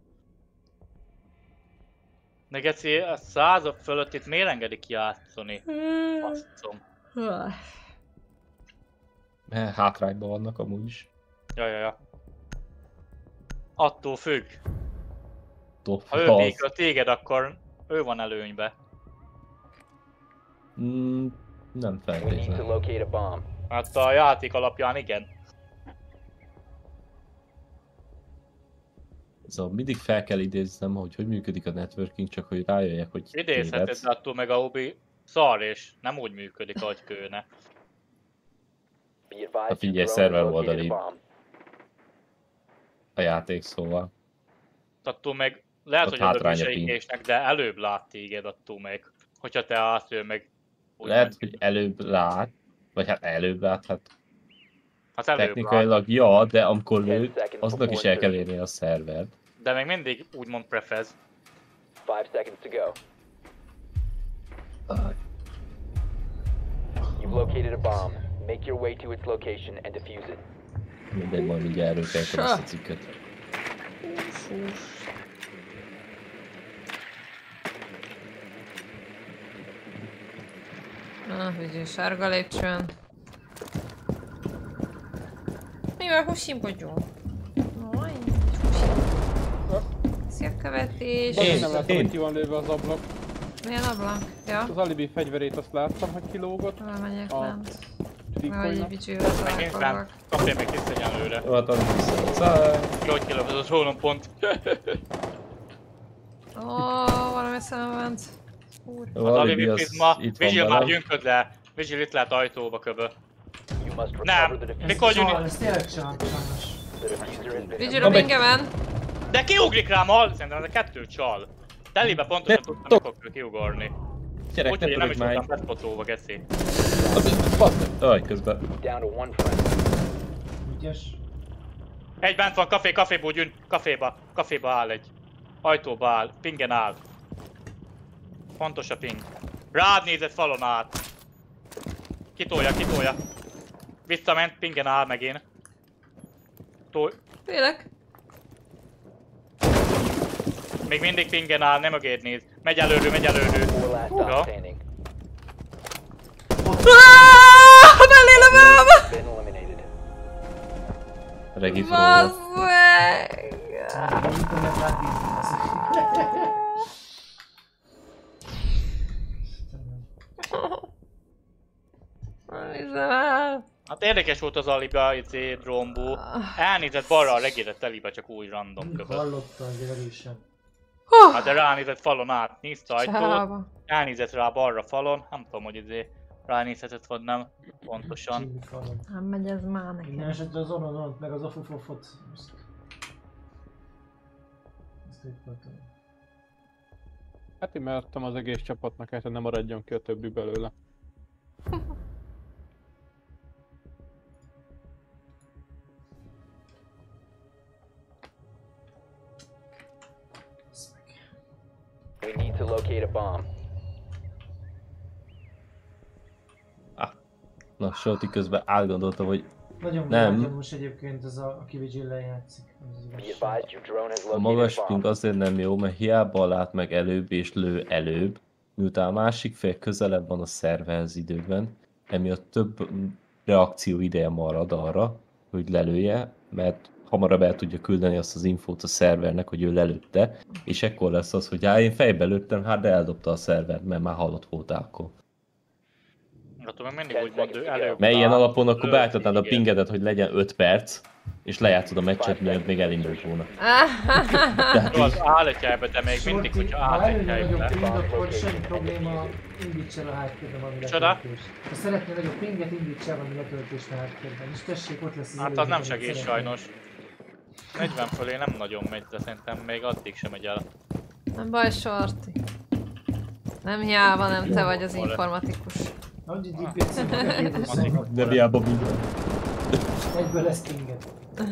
De geci, a 100 fölött itt miért engedik játszani? Faszom. Mert hátrányban vannak amúgy is. Ja. Attól függ. Top. Ha ő pékről téged, akkor ő van előnybe. Nem We need to feltétlenül. locate a bomb. Hát a játék alapján igen. Szóval mindig fel kell idéznem, hogy működik a networking, csak hogy rájöjjek, hogy Idézheted, tévedsz. de attól meg a Obi szar és nem úgy működik, ahogy kőne. Be advised A figyelj, your drone szerver has located oldali. a bomb. A játék, szóval. Attól meg lehet, Ott hogy a hátrány a ping. lövéseikésnek, de előbb lát téged attól meg. Hogyha te állsz, ő meg... úgy Lehet, mondjuk. hogy előbb lát, vagy hát előbb lát, hát Hát előbb lát, technikailag ja, de amikor 10 lő, seconds aznak is before el kell insertion. érni a szervert. de még mindig úgymond prefez. 5 seconds to go. You've located a bomb. Make your way to its location and defuse it. Mindegy, majd mindjárt erőteltem ezt a cikket. Basszus. Widzisz, sárga lépcsőn. Mivel húsim vagyunk? Szélkövetés. Én nem láttam, hogy ki van lőve az ablak. Milyen ablak? Ja. Az alibi fegyverét azt láttam, hogy kilógott. Hol megyek A lent? trikóinak. Vagy egy bicsővel Megint találkozok. rám. Kapja még tiszta egyenlőre. Jó, hát az vissza. Jó, hogy kilövödött rólam pont. Ó, valami eszembe ment. Úr. Jó, Az alibi alibi az prizma. itt van Vigil már velem. gyünköd le. Vigil itt lehet ajtóba köbö. You must Nem. recover the diffuser. Mikor gyűnik? Ez tényleg sajnos. The diffuser has been Vigil a pingemen. De kiugrik rám szerintem ez a kettő csal. Telibe pontosan Ne, tudtam, mikor kiugorni. Gyerek, Úgyhogy ne én nem is törődj már. voltam beszpotóva, geci. Aj, közben. down to one friend. Ügyes. Egy bent van, kaféból gyűn, kaféba áll egy. Ajtóba áll, pingen áll. Fontos a ping. Rád nézett falon át. Kitolja. Visszament, pingen áll megint. Tényleg? Még mindig pingen áll, nem mögéd néz. Megy előrő. Four last stop Ja. standing. Belélövöm! Been eliminated. Regi Frodo. Bazzeg! Internet rábízni. Nézzem el! Hát érdekes volt az alibi, izé, Drombó. Elnézett balra a regére telibe, csak úgy random köböd. Hallottam, hogy erősen. Hát de ránézett falon át, nézte ajtót. Csáva. Elnézett rá balra falon, nem tudom, hogy izé ránézhetett vagy nem, pontosan. Jimmy Fallon. Nem megy ez már Minden nekem. esetre az onon meg az offofofot. Ezt itt voltam. Hát én megadtam az egész csapatnak, hát nem maradjon ki a többi belőle. We need to locate a bomb. Na, Solti közben átgondoltam, hogy Nagyon Nem. gyanús egyébként az, aki Vigil-lel játszik. Az az Be igazság. advised your drone has a located magas a ping bomb. azért nem jó, mert hiába lát meg előbb és lő előbb, miután a másik fél közelebb van a szerverhez időben, emiatt több reakció ideje marad arra, hogy lelője, mert hamarabb el tudja küldeni azt az infót a szervernek, hogy ő lelőtte, és ekkor lesz az, hogy én fejbe lőttem, hát de eldobta a szervert, mert már halott voltál akkor. Attól meg mindig úgy mond, ő előbb. Mert ilyen áll, alapon akkor lő, beálltatnád a igen. pingedet, hogy legyen 5 perc, és lejátszod a meccset, mielőtt még elindult volna. Tehát Jó, az így, állítjába, de még mindig, Sorti, hogyha ha áll egy előre nagyobb helybe. ping, akkor semmi probléma, indíts el a háttérben valami Csoda? letöltést. Ha szeretnél nagyobb pinget, indíts el valami letöltést a háttérben. És tessék, ott lesz az Hát az előre, nem amit segít szeretnél. sajnos. 40 fölé nem nagyon megy, de szerintem még addig sem megy el. Nem baj, Sorti. Nem hiába nem te vagy az informatikus. Adj egy IPC-t, megkérdezem. nem hiába minden. Egyből lesz pinget.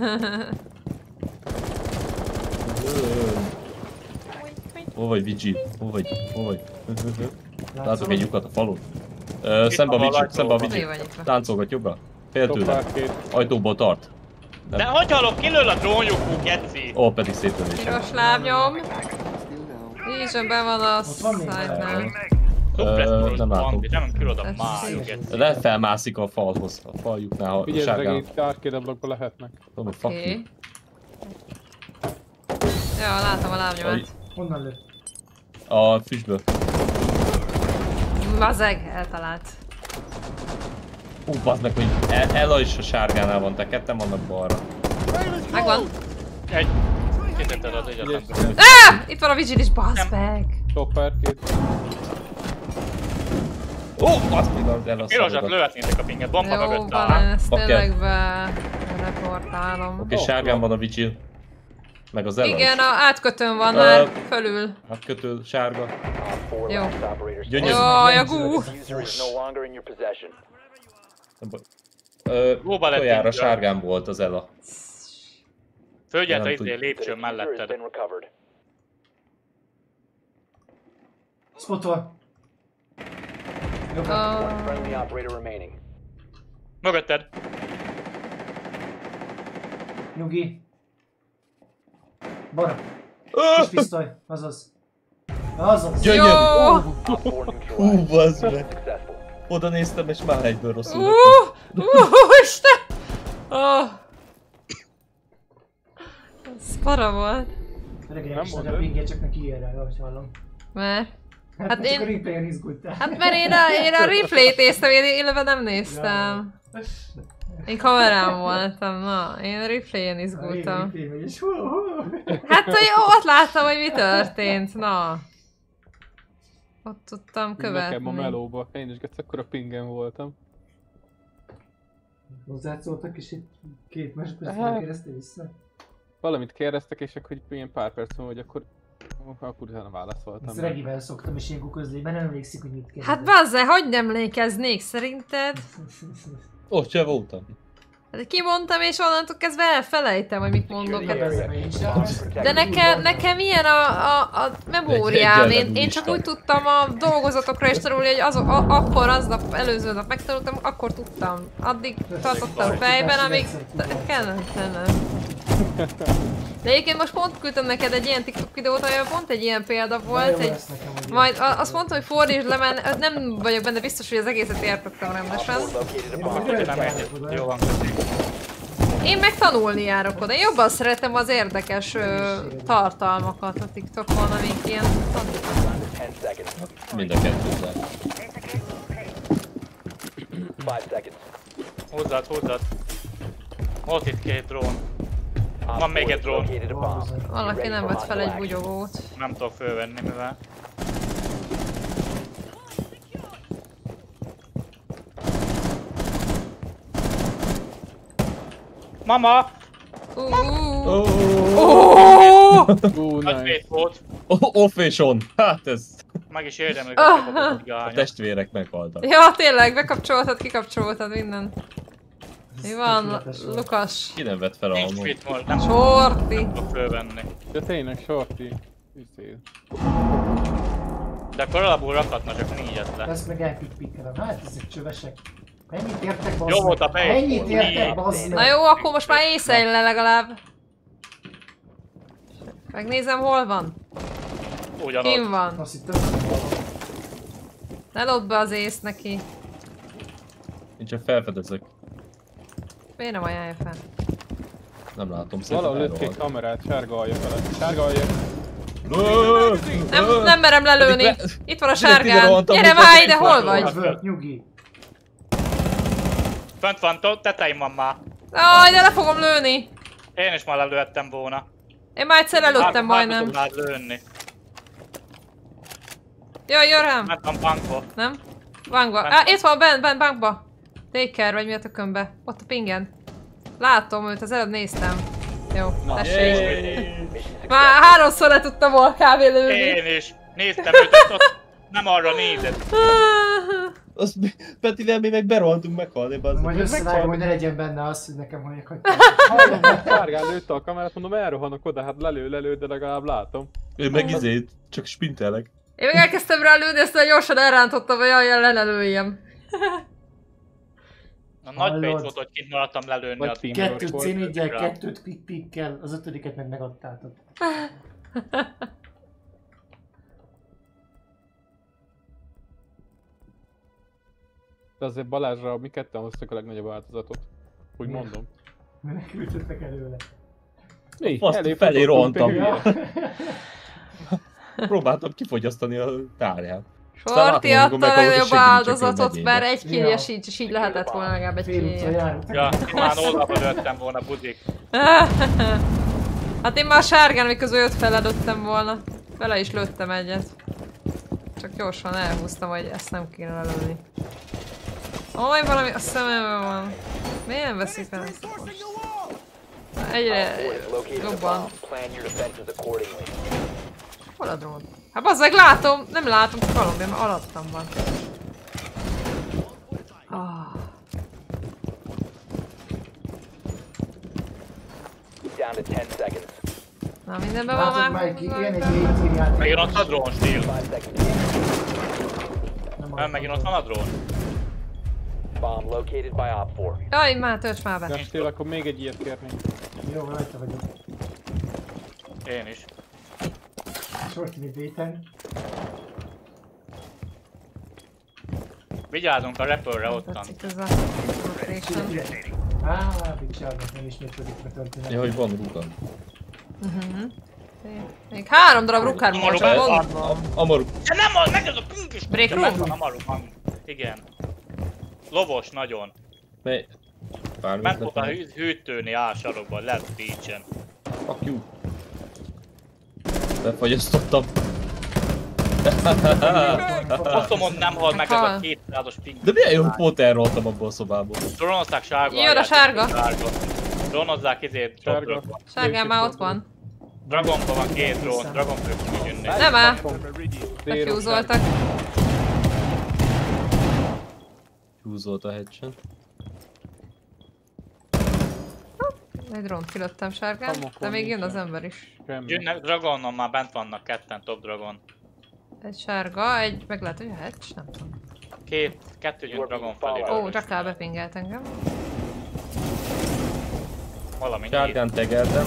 Hol vagy, Vigil? Hol vagy? Látok Látszol? egy lyukat a falon. Szembe a van Vigil, ajtó. szembe a Mi Vigil. vagy itt? Táncolgat jobbra. Fél tőle. Topárkét. Ajtóból tart. De hogy hallom, kilől a drónjukú, geci? Ó, pedig szétlövés. Piros lábnyom. Vision be van a Ott van még szájtnál. Szupresszoros nem látom. bandi, nem küld a Ez májú, szép. geci. Le felmászik a falhoz, a faljuknál, a Figyelj, az sárgán. egész arcade ablakba lehetnek. Tudom, hogy fuck you. Oké. Ja, látom a lábnyomat. Honnan lőtt? A füstből. Bazeg, eltalált. Ó, bazd meg, hogy Ella is a sárgánál van, te ketten vannak balra. Megvan. Egy. Kitetted az egyetlen. Itt van a Vigil is, bazd meg. Topárkét. Ó, bazd meg, az Ella Pirosat szabadat. lőhetnétek a pinget, bomba Jó, mögött van, áll. ezt Bakker. tényleg be reportálom. Oké, sárgán van a Vigil. Meg az Ella Igen, is. a átkötőn van már, fölül. Hát kötő, sárga. Op 4 Jó. last operator Gyönyörű. standing. Jaj, a gú. The diffuser is no longer in your possession. Góba lett Tojára így, sárgán volt az Ella. Földját a Nem izé tud- The lépcsőn diffuser has melletted. been recovered. Spotol. Jobbra. Ah. One friendly operator remaining. Mögötted. Nyugi. Balra. Kis pisztoly, azaz. Azaz. Gyönyörű! Jó! Op 4 neutralized. Bazd meg! Successful. Oda néztem és már egyből rosszul. Isten! Ez para volt. Reggel is nagy a mondod? pingje, csak neki ilyen rá, ahogy hallom. Mert? Hát Hát csak a én... replayen izgultál. Hát mert én a replayt néztem, én élőben nem néztem. Én kamerán voltam, na. Én a replayen izgultam. Replay megy, és hol? Hát hogy ott láttam, hogy mi történt, na. Ott tudtam Nekem a követni. melóba. Én is akkor a pingen voltam. Hozzászóltak és itt 2 másodpercre Hát. kérdeztél vissza. Valamit kérdeztek, és akkor ilyen pár perc múlva, hogy akkor utána válaszoltam. Ezt Regivel szoktam is ilyenkor közlni, mert nem emlékszik, hogy mit kérdezett. Hát bazze, hagyd emlékeznék, szerinted? Ott se voltam. Hát kimondtam, és onnantól kezdve elfelejtem, hogy mit mondok. Secure Hát the area. area. de nekem ilyen a memóriám, én csak úgy tudtam a dolgozatokra is tanulni, hogy akkor aznap, előző nap megtanultam, akkor tudtam. Addig tartottam fejben, amíg kellett. De egyébként most pont küldtem neked egy ilyen TikTok videót, ahol pont egy ilyen példa volt, egy... Majd azt mondtam, hogy fordítsd le, mert nem vagyok benne biztos, hogy az egészet értettem rendesen. Located a bomb. Akkor nem érted. Jó van, köszi. Én meg tanulni járok oda. Én jobban szeretem az érdekes tartalmakat a TikTokon, amik ilyen... 10 seconds. Mind a kettőt. 5 seconds. Húzzad. Volt itt 2 drón. Op Van még 4 egy drón. located a bomb. Valaki nem vett fel egy bugyogót. Nem tudok fölvenni, mivel... Mama! Nagy Nice. fét volt. Off és on. Hát ez... Meg is érdemlik a A gánya. testvérek meghaltak. Ja, tényleg, bekapcsoltad, kikapcsoltad minden. Mi van, Lukas? Ki nem vett fel a Nincs hamot? fit volt, nem Sorti. tudok fölvenni. De tényleg, Shorty. Viszél. De akkor alapul rakhatna csak 4-et le. Ezt meg elpikpikkelem. Hát ezek csövesek. Ennyit értek, bazd Jó meg. volt a bejött. Ennyit értek, bazd meg. Na jó, akkor most már észlelj le legalább. Megnézem, hol van. Ugyanott. Kim van. Azt hittem, Ne lopd be az ész neki. Én csak felfedezek. Miért nem ajánlja fel? Nem látom, szerintem Valahol lőtt ki elrohadt. kamerát, sárga alja felett. Sárga alja. Nem merem lelőni. Pedig Itt van a direkt ide sárgán. rohantam, Gyere hogy már az ide, egy hol flash vagy? volt. vört, nyugi. Fönt van, tetején van már. Aj, de le fogom lőni. Én is már lelőttem volna. Én már egyszer lelőttem majdnem. Már lőni. Jaj, jön rám. Mentem bankba. Nem? Bankba. Itt van, bent, bankba. Taker vagy mi a tökönbe. Ott a pingen. Látom őt, az előbb néztem. Jó, tessék. Már 3-szor le tudtam volna kb. Lőni. Én is. Néztem őt, ott nem arra nézett. Azt Petivel mi meg berohantunk meghalni, bazd. Majd összevágom, hogy ne legyen benne az, hogy nekem hallják, hogy... Hallom, hogy sárgán lőtte a kamerát, mondom elrohanok oda, hát lelő, de legalább látom. Ő meg izét, csak spintelek. Én meg elkezdtem rá lőni, aztán gyorsan elrántottam, hogy jaj, le lőjem. A nagy Hallod? pénz volt, hogy kint maradtam lelőni Vagy a team. 2 volt. C4-gyel, 2 pikpikkel, az 5-et meg megadtátok. De azért Balázsra mi ketten hoztuk a legnagyobb változatot. Úgy Mi? mondom. Menekültetek előle. Mi? Azt felé rohantam. Ja. Próbáltam kifogyasztani a tárját. Sorti látom, amikor adta a meghallod, legnagyobb hogy segítsek áldozatot, a mert megyébe. egy killje is így lehetett volna legalább egy Fél utca killje. járunk. Ja, én már oldalba lőttem volna, budik. Hát én már a sárgán, miközben jött fel, lelőttem volna. Vele is lőttem egyet. Csak gyorsan elhúztam, hogy ezt nem kéne lelőni. Oj, valami a szememben van. Miért nem veszik el ezt a post? Egyre jobban. Hol a drón? Hát bazzeg, látom! Nem látom, csak valami, mert alattam van. Ah. Down to 10 seconds. Na mindenben van Látod már. már ki, ilyen egy létszír játék. Megint ott a drón stíl. 5 seconds. Nem, megint ott van a drón. Bomb located by Op 4. Jaj, már tölts már be. Nem stél, akkor még egy ilyet kérnénk. Jó, rajta vagyok. Én is. Shorty mit véteni. Vigyázzunk a repőrre ottan. Tetszik ez a rotation. Big Sharknak nem ismétlődik a történet. Ja, hogy van rúgan. Még 3 darab rukár volt, csak mondom. Amaru. Nem az, meg ez a pink is! Break room? Bent van Amaru, igen. Lovos nagyon. Mely? Ment volt a hűtőnél álsarokban, lett beachen. Fuck you. Befagyasztottam. Azt mondom, nem hal meg ez a 200-as pink. De milyen jó, hogy pont elroltam abból a szobából. Dronozták sárga. Jön a sárga. Dronozzák izét, top dragon. Sárgán már ott van. Dragonban van 2 drón, dragon fők jönni. Nem áll. Befúzoltak. Húzolt a hedgen. Egy drónt kilőttem sárgán, de még jön az ember is. Jönnek dragonon, már bent vannak ketten, top dragon. Egy sárga, egy meg lehet, hogy a hedge, nem tudom. Kettő jön dragon felé. Ó, Jackal bepingelt engem. Valami Sárgán tegeltem.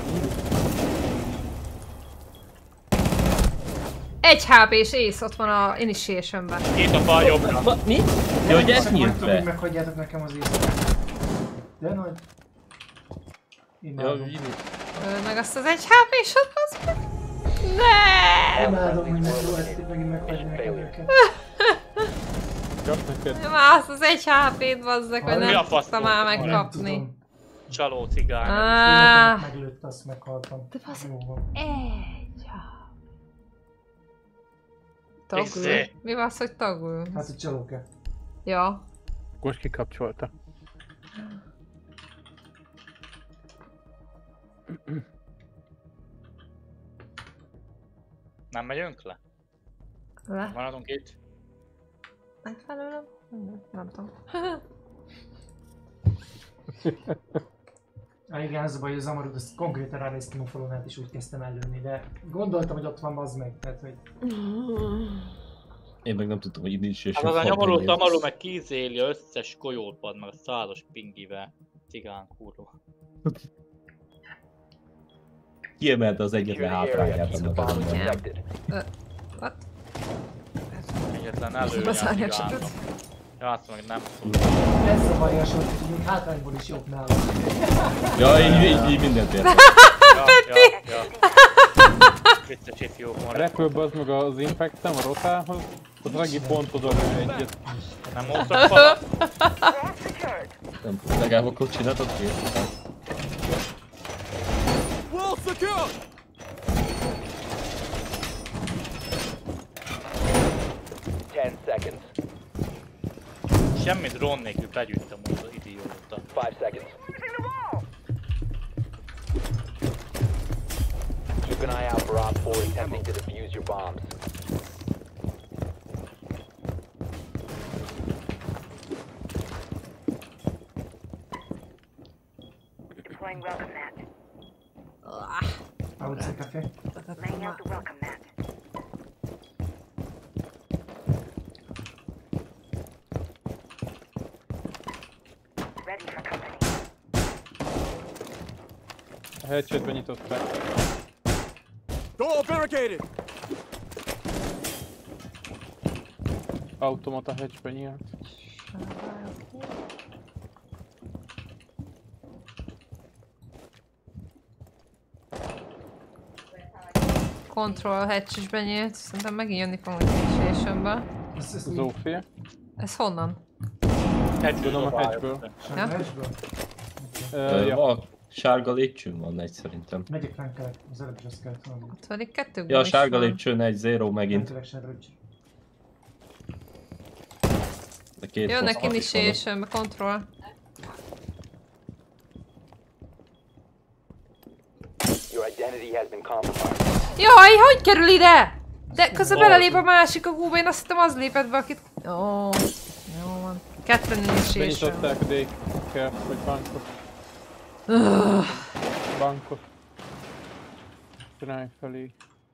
Egy HP-s ész ott van a initiation-ben. 2 a bal jobbra. Mi? Jó, hogy ezt nyílt Mondtam, hogy be. meghagyjátok nekem az éjszakát. De nagy. Ja, Imádom. Öld meg azt az egy HP-sot, az meg. Ne! Imádom, hogy megint meghagyni nekem őket. Csak neked. Már azt az egy HP-t bazzak, hogy Mi nem a fasz tudtam már volt? Nem megkapni. tudom. Csaló cigány. Meglőtt, azt meghaltam. De fasz- Jó van. Egy. Tagul. Visszé. Mi van az, hogy tagul? Hát, hogy csalók-e? Ja. Most kikapcsolta. Nem megyünk le? Le? Maradunk itt. Megfelelően? Nem tudom. Igen, az a baj, hogy az Amarut, azt konkrétan ránéztem a falon át, és úgy kezdtem előni, de gondoltam, hogy ott van, az meg, tehát hogy... Én meg nem tudtam, hogy initiation Hát az a fuck nyomorult legyen. Amaru meg kízéli összes golyópad, meg a 100-as pingivel. Cigán kurva. Kiemelte az egyetlen hátrányát Keep the annak bomb az embernek. protected. What? Egyetlen Bezárni a cigánnak. csatot. Ja, azt meg nem Ez a baj, hogy még hátrányból is jobb nálam. Ja, így mindent ért. Ja. Vicces ifjú. A repülbe az meg az infektem a rotához, az regi pont oda lő egyet. Nem mondtak falat? Nem, legalább akkor csináltad két. Wall secure! Ten seconds. Semmi drón nélkül begyűjtem az idióta. 5 seconds. Keep an eye out for Op 4 attempting to defuse your bombs. Deploying welcome mat. Outside café. Laying out the welcome mat. Ready for company. A headshotbe nyitották. Door barricaded! Automata hatchbe nyílt. Control hatch is benyílt, szerintem megint jönni fogunk initiation-ből. Ez Zófia. Ez honnan? Tudom a hatchből. Ja? Sárgásból? Ja. Van, sárga lépcsőn van egy szerintem. Megyek ránk kellett, az előbb is azt kellett volna. Ott pedig kettőkből Ja, a is sárga van. lépcsőn egy zero megint. Tényleg sem rögy. De két Jönnek foszkat is van ott. initiation-be, control. Your identity has been compromised. Jaj, hogy kerül ide? De közben belelép a másik a gúba, én azt hittem az lépett be, akit... Ó, jó van. Ketten initiation. Benyitották a D-ket, vagy bankot. Bankot. Irány felé.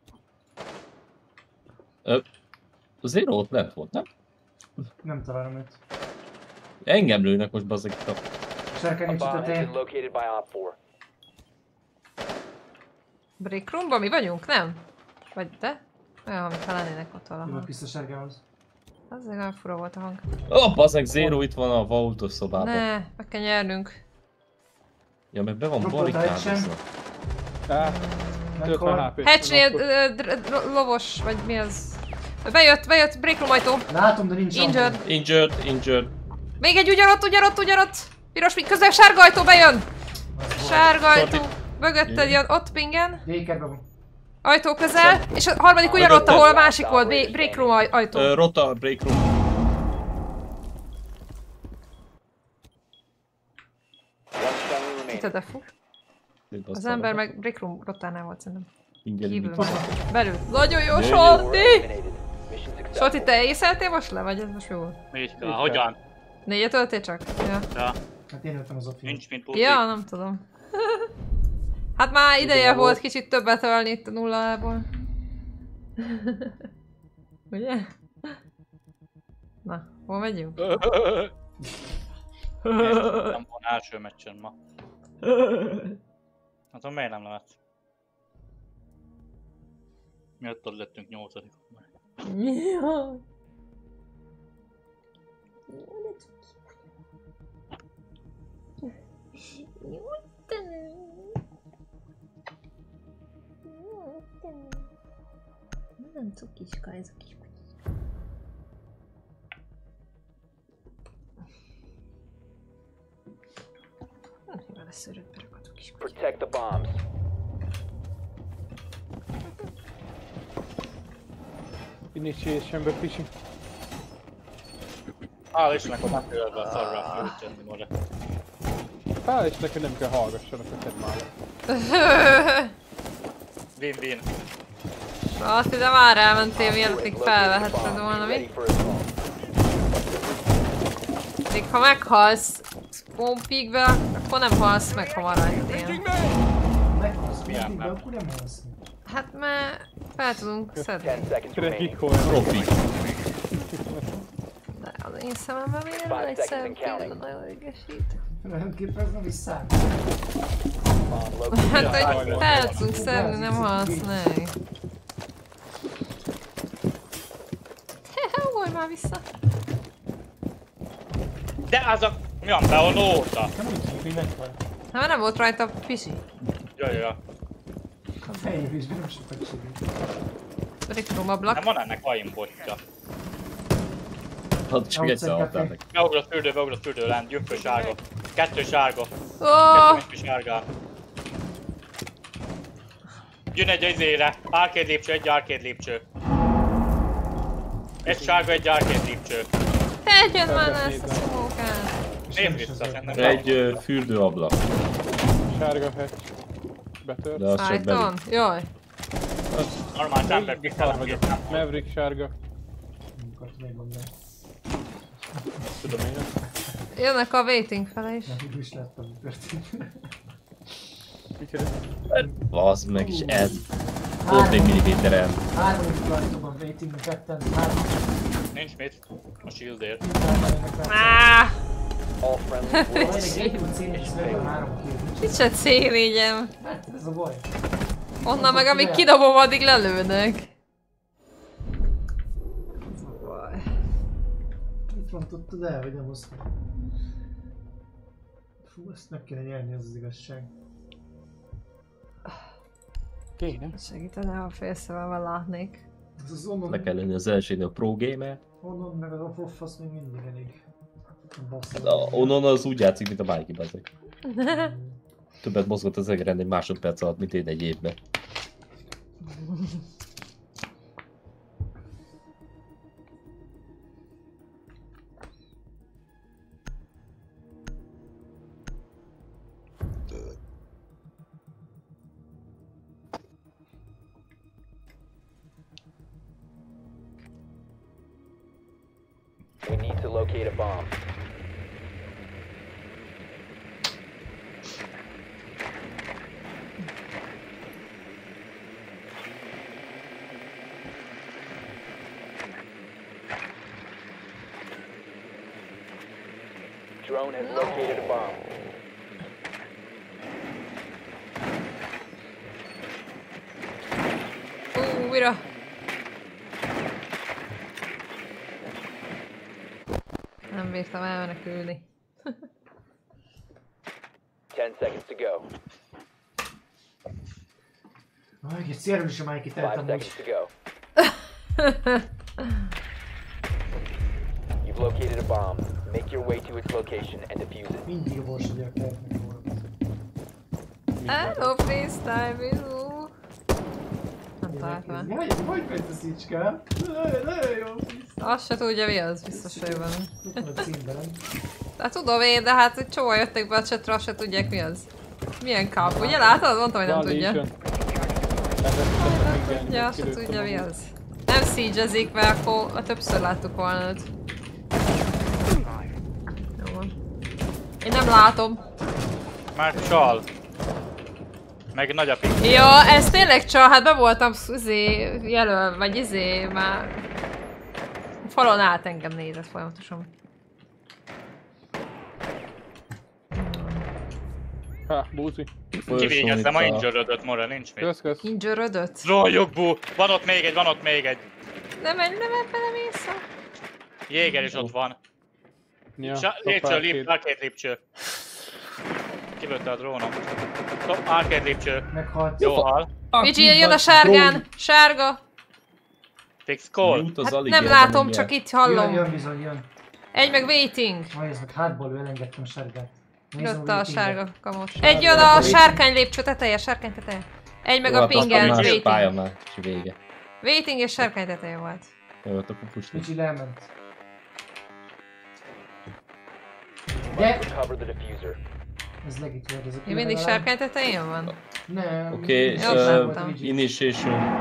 A zero ott lent volt, nem? Nem találom őt. Engem lőnek most bazzeg itt a... Sárkány A nincs itt a bomb has been té. located by Op 4. Break roomba mi vagyunk, nem? Vagy de? Olyan, mintha lennének ott Jövök valahol. vissza sárgához. Az olyan fura volt a hang. Ó, bazdmeg, Zero itt van a Vaultos szobában. Ne, meg kell nyernünk. Ja, meg be van Dropolta barikádozva. Hedge-en. 50 HP. Hatchnél lovos, vagy mi az? Bejött, break room ajtó. Látom, de nincs Injured. Injured. Még egy ugyanott. Piros, közben sárga ajtó bejön. Sárga ajtó. Mögötted jön, ott pingen. Jékerbe van. Ajtó közel. És a harmadik ugyanott, ahol a másik volt, break room ajtó. Rota, break room. Itt a defu. Az ember meg break room rotánál volt szerintem. Kívül Ingyen van. Belül. Nagyon jó, Solti! Solti, te észeltél most le? Vagy ez most jó? 4K, hogyan? 4-et öltél csak? Ja. Ja, Hát én öltem az offjét. nincs mint puti. Ja, nem tudom. Hát már ideje volt kicsit többet ölni itt a nullából. Ugye? Na, hol megyünk? Nem van első meccsen ma. Hát miért nem lehet? Mi ott lettünk 8-dik. Ja. Nem cukiska ez a kis kutya. Mivel lesz örökbe rakott a kis kutya. Protect the bombs. Initiationbe fishing. Hál' Istennek, hogy nem tőled a szarra a fölüttenni morra. Hál' és neked nem kell hallgassanak a kedmálat. Win-win. Azt ide már elmentél, mielőtt még felvehetted volna, mi? Még ha meghalsz Spawn Peakbe, akkor nem halsz meg, ha maradjél. Meghalsz mindig, de akkor nem halsz. Hát mert fel tudunk 10 szedni. seconds Kredit remaining. hol. Profi. De az én szememben miért van egy szemfél, nagyon idegesít. Tulajdonképpen ez vissza. Bomb located. Hát, hogy fel tudunk szedni, nem halsz meg. Hol már vissza? De az a... Mi van, beolóta? Nem úgy tudjuk, hogy meghal. Hát már nem volt rajta pisi. Ja. A fejlődésben nem sokat segít. Rekrom ablak. Nem van ennek aimbotja. Hát csak egyszer adtál meg. Beugrott fürdő, lent, jön föl sárga. 2 sárga. Oh, 2 sárga. Jön egy izére. Arcade lépcső, egy arcade lépcső. Egy sárga, egy arcade lépcső. tegyen már le ezt a szomókát. Nézd vissza, szerintem. Egy fürdőablak. Sárga hatch. Betört. De az csak belül. Szájton? Jaj. Normális ember vissza vagyok. nem volt. Maverick sárga. Nem akartam megmondani. Tudom én. Jönnek a waiting fele is. Nem úgy is láttam, mi történt. Micsoda? Bazd meg is ez. Volt egy milliméteren. 3 flightoban waiting, 2-en, 3. Nincs mit. A shieldért. Áááá! All friendly will Majd egy game cél, és megvan 3 kill. Kicsit szélégyem. Hát ez a baj. Onnan meg amíg kidobom, addig lelőnek. Ez a baj. Mit rontottad el, hogy nem hoztad? Fú, ezt meg kéne nyerni, az az igazság. Kéne. Segítene, ha félszememmel látnék. Ez az onnan, Le kell lenni az elsőnél pro gamer. onnan meg az a prof az még mindig elég. Bassza. Onnan az úgy játszik, mint a bárki bazeg. Többet mozgott az egeren egy másodperc alatt, mint én egy évben. We need to locate a bomb. Drone has located a bomb. Újra. Nem bírtam elmenekülni. 10 seconds to go. Egy szérül is a Mikey 5 teltem úgy. seconds to go. You've located a bomb. Make your way to its location and defuse it. Mindig a bors vagyok, tehetnek volna. Hello, freestyle, bizú. Nem találtam. Hogy ment a szicska? Nagyon jó. Azt se tudja mi az, biztos vagyok benne. Ott van a címben, nem? Hát tudom én, de hát egy csomó jöttek be a chatre, azt se tudják mi az. Milyen kap, ugye látod? Mondtam, hogy nem tudja. Ja, azt se tudja mi az. Nem siege-ezik, mert akkor többször láttuk volna őt. Jó van. Én nem látom. Már csal. Meg nagy a ping. Ja, ez tényleg csal, hát be voltam jelöl, vagy már... Falon át engem nézett folyamatosan. Ha, búzi. Kivégeztem a injured-öt, Mora, nincs mit. Kösz. Injured-öt? Zoljuk, bú! Van ott még egy. Nem menj, nem ebben vissza. Jéger is ott van. Ja, Lépcső, arcade lépcső. Kivőtte a drónom. Arcade lépcső. Meghalt. Jó hal. Vigi, jön a sárgán! Sárga! Fix call. Hát nem látom, csak itt hallom. Jön bizony, jön. Egy meg waiting. Majd meg hátból elengedtem a sárgát. Jött a sárga kamos. Egy jön a sárkány lépcső teteje, Egy meg a pingel, waiting. Pálya már, és vége. Waiting és sárkány teteje volt. Jó, akkor pusni. Kicsi lement. Recover the diffuser. Ez legit volt, ez a Mi mindig sárkány tetején van? Nem. Oké, initiation.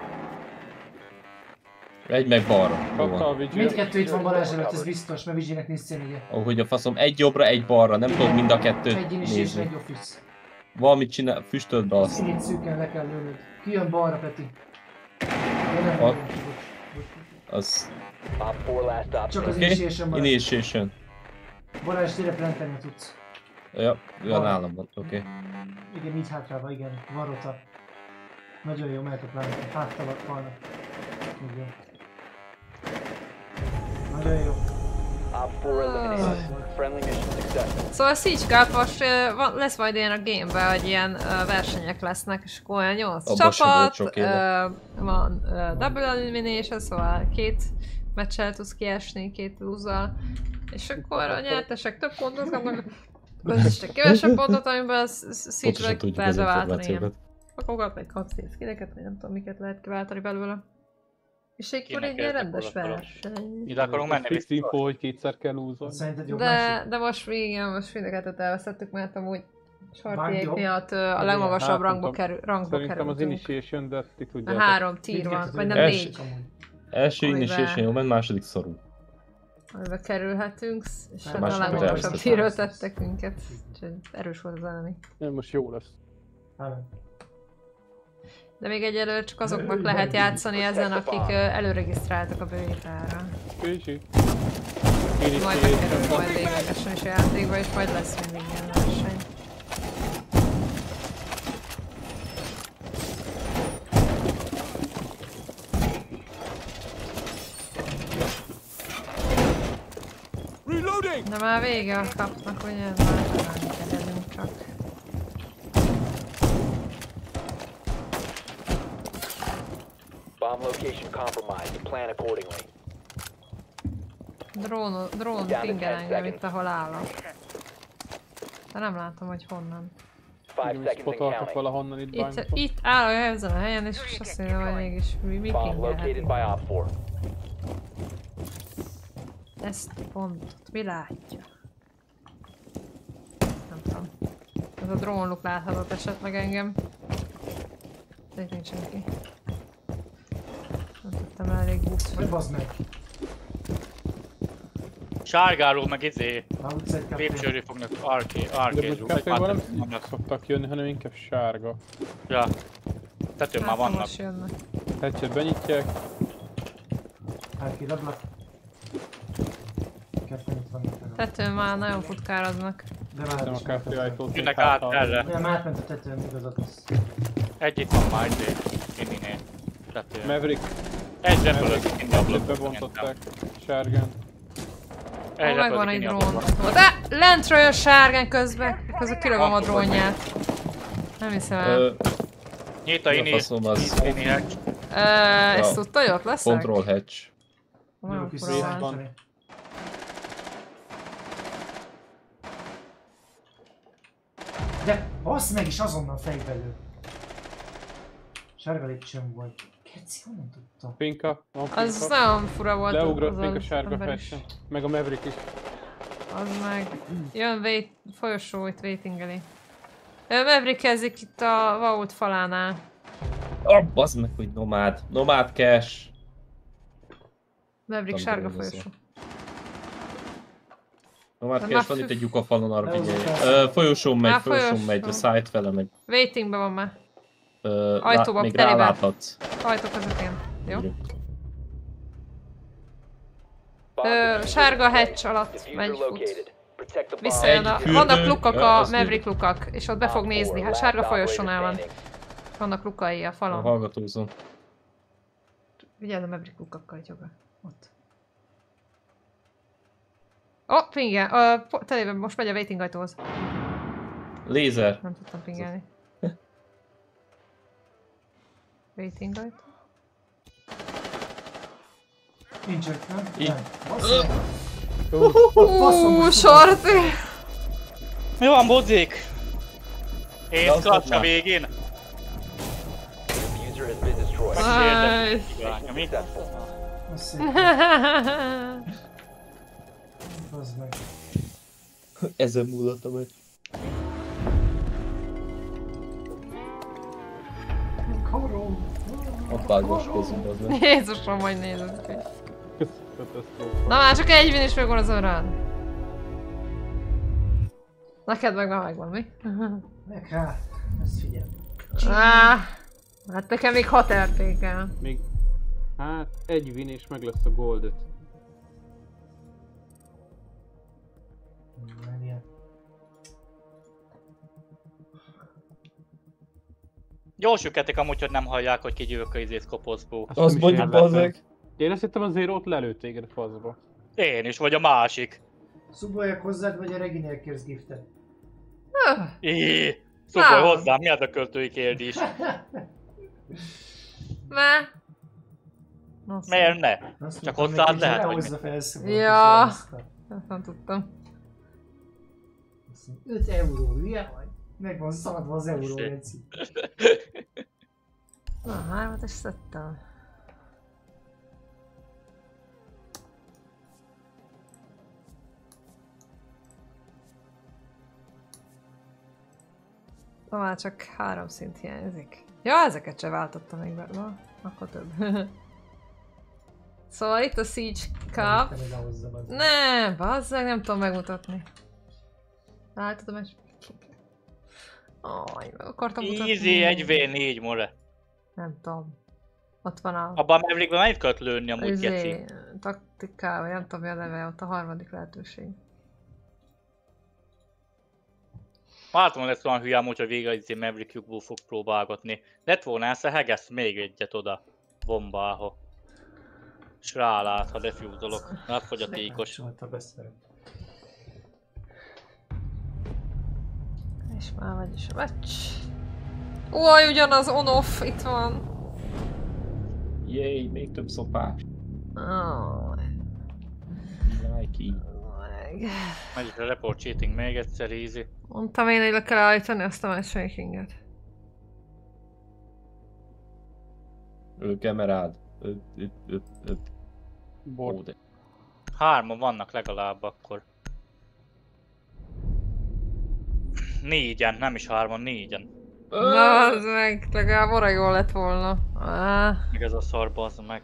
Egy meg balra. Mindkettő itt van Balázs előtt, ez biztos, mert Viginek nincs szénige. Ahogy a faszom, egy jobbra, egy balra, nem tudom mind a kettőt Egy initiation, nézni. egy office. Valamit csinál, füstöld be azt. Színét szűken le kell lőnöd. Ki jön balra, Peti? Az... Csak az Oké, initiation van. initiation. Balázs, tényleg planteni tudsz. Ja, nálam van, oké. Igen, így hátrálva, igen. Van rota. Nagyon jó, mehet a planteni. Háttal falnak. Igen. Nagyon jó. Szóval a Siege Cup most lesz majd ilyen a gameben, hogy ilyen versenyek lesznek, és akkor olyan 8 csapat, van double elimination, szóval 2 meccsel tudsz kiesni, 2 lose-zal, és akkor a nyertesek több pontot kapnak, és kevesebb pontot, amiben a Siege-nek lehet beváltani ilyen pakokat, meg kapszészkineket, vagy nem tudom miket lehet kiváltani belőle. És akkor egy ilyen rendes verseny. Ide akarunk menni vissza. Info, hogy kétszer kell lúzolni. De most igen, most mind a kettőt elvesztettük, mert amúgy Shortyék miatt a legmagasabb rangba kerültünk. Szerintem az initiation, de ti tudjátok. 3 tier van, vagy nem 4. Első initiation jó, mert második szorú. Amiben kerülhetünk, és a legmagasabb tierről tettek minket. Úgyhogy erős volt az enemy. Most jó lesz. De még egyelőre csak azoknak lehet játszani ezen, akik előregisztráltak a bővítára. Majd bekerül majd véglegesen is a játékba, és majd lesz mindig ilyen verseny. De már vége a kapnak, ugye? Már nem kerülünk csak. Bomb location compromised. Plan accordingly. Drón pingel engem itt, ahol állok. De nem látom, hogy honnan. Spotoltak valahonnan itt áll ezen a helyen, és azt mondja, hogy mégis mi pingelhetünk. Ezt pontot mi látja? Nem tudom. Ez a drónluk láthatott esetleg engem. De itt nincs senki. Nem tudtam elég busz. Vagy bazd meg! Sárgáról meg lépcsőről fognak arcade-ról. De most nem szoktak jönni, hanem inkább sárga. Ja. Tetőn már vannak. Headset benyitják. Arcade ablak. Ketten itt vannak. Tetőn már nagyon futkáraznak. Nem akár ajtót. Jönnek át erre. Nem, átment a tetőn, igazat az. Egy itt van már Indinél. Tetően. Maverick. Egy repülőt ki a Kettőt blokkot. bebontották. Sárgán. Egy Megvan repülőt egy ki a drón. blokkot. De lentről jön sárgán közben. Közben kilövöm a drónját. Nem hiszem el. Nyit a Mi a ini. faszom az? Ini hatch. Ezt tudta, hogy ott leszek? Control hatch. Nagyon Jövök fura volt. visszaállítani. De basz meg is azonnal fejbe lő. Sárga lépcsőm volt. Keci, honnan tudta? Pinka. Van Az Pinka. nagyon fura volt. Leugrott az még a az sárga ember is. fashion. Meg a Maverick is. Az meg. Jön folyosó, itt waitingeli. Maverick-ezik itt a vault falánál. Bazd meg, hogy nomád. Nomád cash. Maverick Nem sárga tudom, ez folyosó. Nomád De cash, már van itt egy lyuk a falon, arra Lehozott figyelj. Folyosón megy, Már folyosón megy, a folyosó. side fele megy. Waitingben van már. Ajtóban, még telébe. ráláthatsz. Ajtó közepén. Jó? Sárga hatch alatt megy, fut. Visszajön a... Egy Vannak fürdő, lukak ja, a azt Maverick lukak, és ott be fog nézni, hát sárga folyosónál van. Vannak lukai a A falon. hallgatózon. Vigyázz a Maverick lukakkal, gyoga. Ott. Ó, pingel. Telébe most megy a waiting ajtóhoz. Lézer. Nem tudtam pingelni. Waiting ajtó. Nincsek, nem? Így. Nem. Basz meg. Sorti! Mi van, bodzik? De Én azt clutch a már. végén. User has been destroyed. Nice. Mi? Basz szép. Basz meg. Ezen múlott a meccs. Karó. A págoskozunk, az meg. Jézusom, hogy nézett ki. Katasztrófa. Na már csak egy win is megvan az orrán. Neked meg már megvan, mi? Meg hát. Ezt figyelj. Hát nekem még 6 értékel. Még... Hát, egy win és meg lesz a gold 5. Menjen. Gyorsülketek amúgy, hogy nem hallják, hogy kigyűlök a izét kopozból. Az mondjuk, bazd meg. Én azt hittem azért ott lelőtt téged faszba. Én is, vagy a másik. Szuboljak hozzád, vagy a Reginél kérsz giftet? Szóval Nem. hozzám, mi az a költői kérdés? Mert... Miért ne? Azt Csak mondtam hozzád neki, lehet, hogy vagy lehozza felszólalni, Ja. és lehozta. Ezt nem tudtam. Azt mondja, 5 euró, hülye vagy? Meg van szaladva az euró, Shit. Jeci. Na, 3-at is szedtem. Na már csak 3 szint hiányzik. Ja, ezeket se váltottam még be. Na, akkor több. Szóval itt a Siege Cup. Nem, hogy lehozza, bazd meg. Ne, bazzeg, nem tudom megmutatni. Látod a meccs? Aj, meg akartam mutatni. easy 1v4 more. Nem tudom. Ott van a... Abban a Maverickben mennyit kellett lőni amúgy, Geci? Taktikával, nem tudom mi a neve, ott a harmadik lehetőség. Vártam, hogy lesz olyan hülye amúgy, hogy végre izé Maverick lyukból fog próbálgatni. Lett volna ezt, hegesz még egyet oda bombához. És rálát, ha defuse-olok. Elfogyatékos. Megkapcsolta, beszélek. És már megy is a meccs. Oj, ugyanaz on-off, itt van. Jéj, még több szopás. Oh, Nike. Megy a report cheating még egyszer, easy. mondtam én, hogy le kell állítani azt a matchmakinget. Ő kemerád. Bort. Ó, de... 3-an vannak legalább akkor. 4-en, nem is 3-an, 4-en. Na, az meg, legalább orra jól lett volna. Meg ez a szar, bazd meg.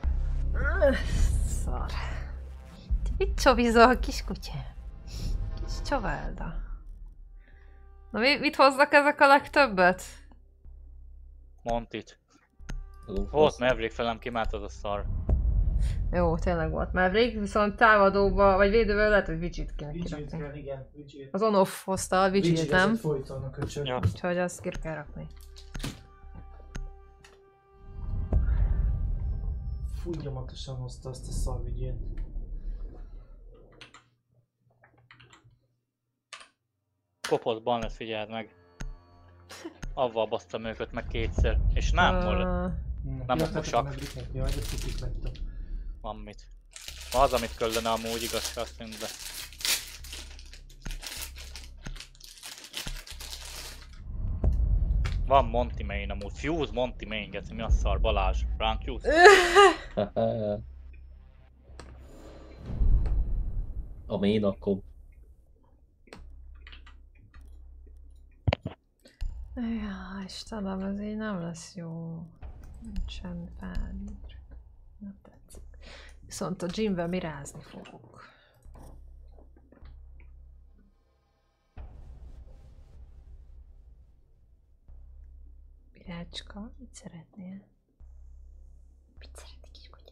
Szar. Te mit csovizol, kiskutya? Kis csovelda. Na mit hoznak ezek a legtöbbet? Montit. Volt Maverick felem, kiment az a szar. Jó, tényleg volt Maverick, viszont támadóba, vagy védővel lehet, hogy Vigit kéne Vigit kirakni. kell, igen, Vigit. Az on-off hozta a Vigit, Vigit nem? ezek folyton a köcsög. Ja. Úgyhogy azt ki kell rakni. Fújjamatosan hozta azt a szarvigyét. Kopott ban lesz, figyeld meg. Avval basztam őket meg kétszer. És nem volt. Nem okosak. Jaj, de cukik lettem. Van mit. Az, amit kellene amúgy igazság szerint, de... Van Monty Main amúgy. Fuse Monty Main, geci, mi a szar? Balázs. Ránk Fuse. A main akkor. Ja, Istenem, ez így nem lesz jó. Nincsen felnőtt. Nem tetszik. Viszont a gymben mirázni fogok. Virácska, mit szeretnél? Mit szeretnél, kiskutya?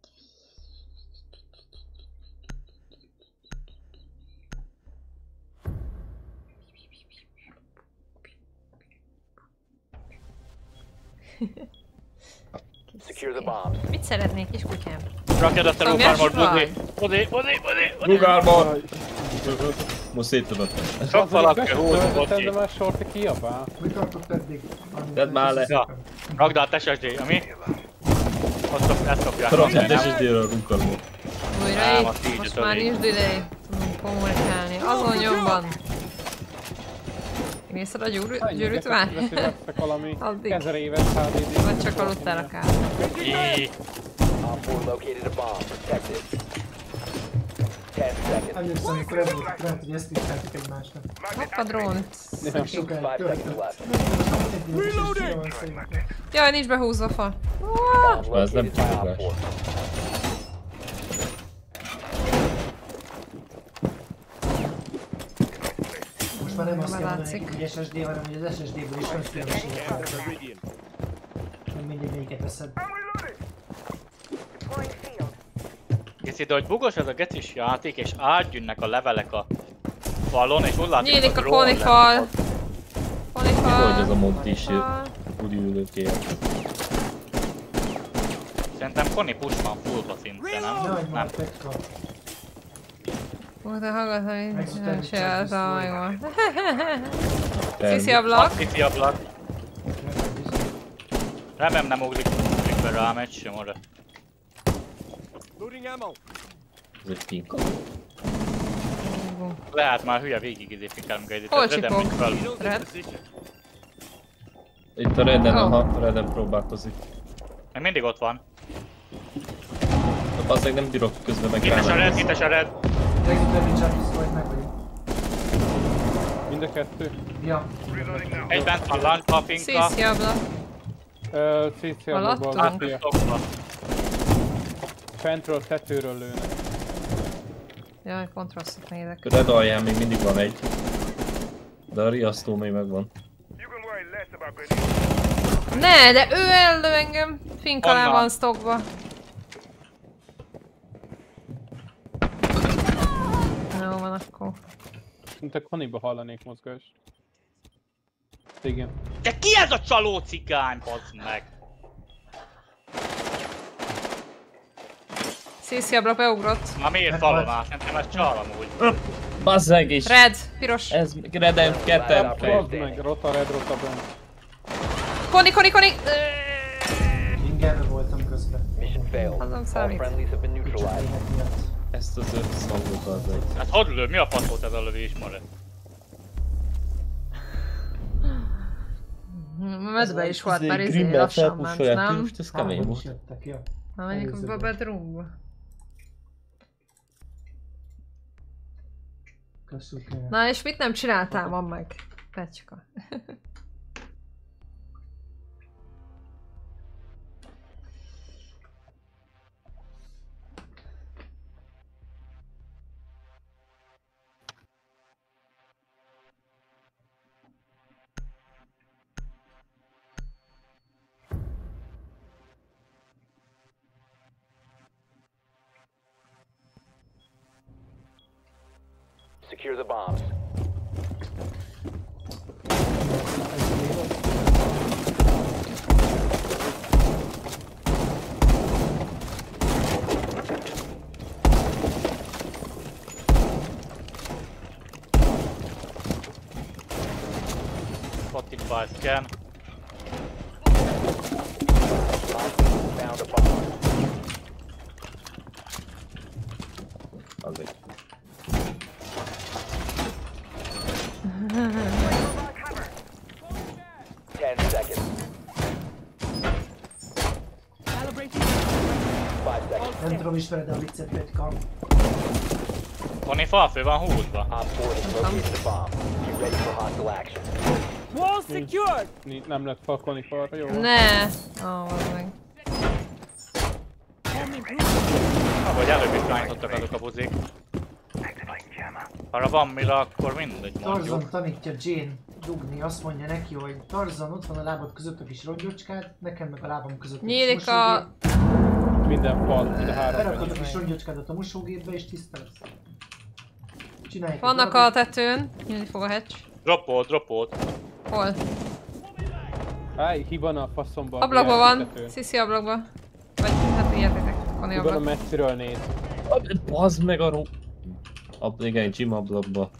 Secure the bombs. Mit szeretnék, kiskutyám? Rakjad azt a rugarmort, Budi! Budi! Rugarmor! Most széttudott. Sok falak kell húzni, Bodi! De már sorti kiabál. Mit tartott eddig? Tedd már le! Ja. Rakd át SSD, ami? Ezt kapják. Rakjad SSD-ről a rugarmor. Újra Nem, itt, azt így most tudod már így. nincs delay. Tudunk kommunikálni. Azon nyomban. Nézted a gyűrűt már? Veszek valami Addig. 1000 éves HDD. Vagy csak aludtál a kávét? Íííí. Op 4 located a bomb. Protect it. 10 seconds. Emlékszem, amikor ez volt rend, hogy ezt tiszteltük egymásnak. Hoppa, drónt. Sok 5 seconds left. Jaj, nincs behúzva a fa. Bomb Ez nem located by Op kihívás. 4. Most már nem azt kell mondani, látszik. hogy SSD, hanem hogy az SSD-ből is van különbséget. Nem mindegy, melyiket veszed. Deploying field. Geci, de hogy bugos ez a gecis játék, és átgyűnnek a levelek a falon, és úgy látszik, Nyílik a drón lesz. konifal. Konifal. Hogy ez a Monty is konifal. úgy ülőkél. Szerintem Connie push van fullba szinte, Jaj, nem? már Nem. Pekka. Ó, de hallgatom, hogy nem csináltam, megvan. Termi. Sziszi ablak. Sziszi ablak. Remélem nem ugrik be rám egy sem oda. Loading ammo. Ez egy pinka. Lehet már hülye végig izéfikálom gazit. Hol csipog? Red? Itt a Reden, Oh. aha, Reden próbálkozik. Még mindig ott van. De bazdmeg nem bírok közben meg Hites a red, rámenni. hites a red. Legjobb nincs a vagy meg vagyok. Mind a kettő. Ja. Egy bent van lunchba, finka. Sziszi ablak. CC Alattunk. ablakban. Átüstokba. Fentről, tetőről lőnek. Jaj, pont rosszat nézek. Red alján még mindig van egy. De a riasztó még megvan. Ne, de ő ellő engem. Fink alá Honnan? van stockba. Jó van akkor. Mint a Connie-ba hallanék mozgást. Igen. De ki ez a csaló cigány, bazd meg? Sziszi ablak beugrott. Na miért falon áll? Szerintem ez csal amúgy. Bazzeg is! Red, piros. Ez Reden ketten. Bazd meg, rota red, rota bent. Koni, koni, koni! Ingerbe voltam közben. Mission failed. Az nem All számít. friendlies have been neutralized. Csapének miatt. Ezt az összhangot bazzeg. Hát hogy lő? Mi a fasz volt ez a lövés, Mare? A medbe is volt, már izé lassan ment, nem? Most ez kemény Hárman is volt. jöttek, ja. Na menjünk a bedroomba. Köszönjük. Na és mit nem csináltál, van meg? Pecska. Secure the bombs. Fire scan. Found a bomb. Azért. Cover. 10 seconds. 5 seconds. Nem tudom, ismered a viccet, Petka. Tony fal fő van húzva. Op 4 has located a bomb. Be ready for hostile action. Wall secured! Nem lehet falkolni falra, jó? Ne! Az meg. Ahogy előbb is rányítottak azok a buzik. Ha van mire, akkor mindegy mondjuk. Tarzan tanítja Jane dugni, azt mondja neki, hogy Tarzan, ott van a lábad között a kis rongyocskád, nekem meg a lábam között a kis Nyílik a... Minden fal, mind a három. Berakod a kis rongyocskádat a mosógépbe és tiszta lesz. Csinálj egy Vannak a darabot. tetőn. Nyílni fog a hatch. Droppolt. Hol? Áj, hiban a faszomba. Ablakban van. Sziszi ablakban. Vagy hát értitek. Van Hiban a ablak. messziről néz. Bazd meg a igen, gym ablakba.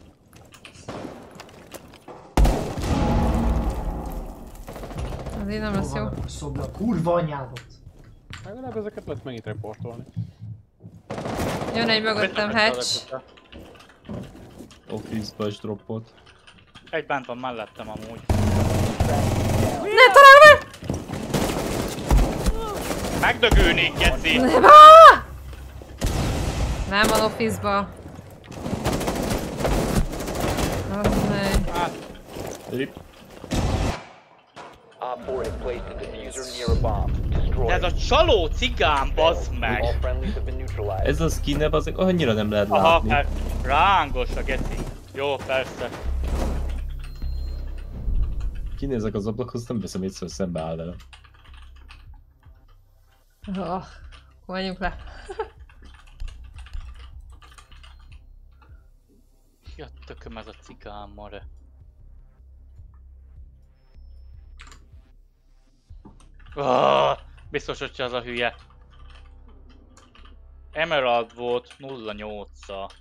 Az így nem lesz jó. Vannak a szobla, kurva anyádat! Legalább ezeket lehet megint reportolni. Jön egy mögöttem hatch. Office-ba is droppolt. Egy bent van mellettem amúgy. Ne találom el! Megdögülnék, geci! Nem, áh! Nem van office-ba. Az meg. Rip. Op 4 has placed a diffuser near a bomb. Destroy De ez it. a csaló cigán, bazd All meg! friendlies have been neutralized. Ez a skinne, azok annyira nem lehet Aha, látni. hát rángos a geci. Jó, persze. Kinézek az ablakhoz, nem veszem észre, hogy szembe áll vele. Akkor menjünk le. Ja, tököm ez a cigán, mare. Biztos, hogy az a hülye. Emerald volt 08-a.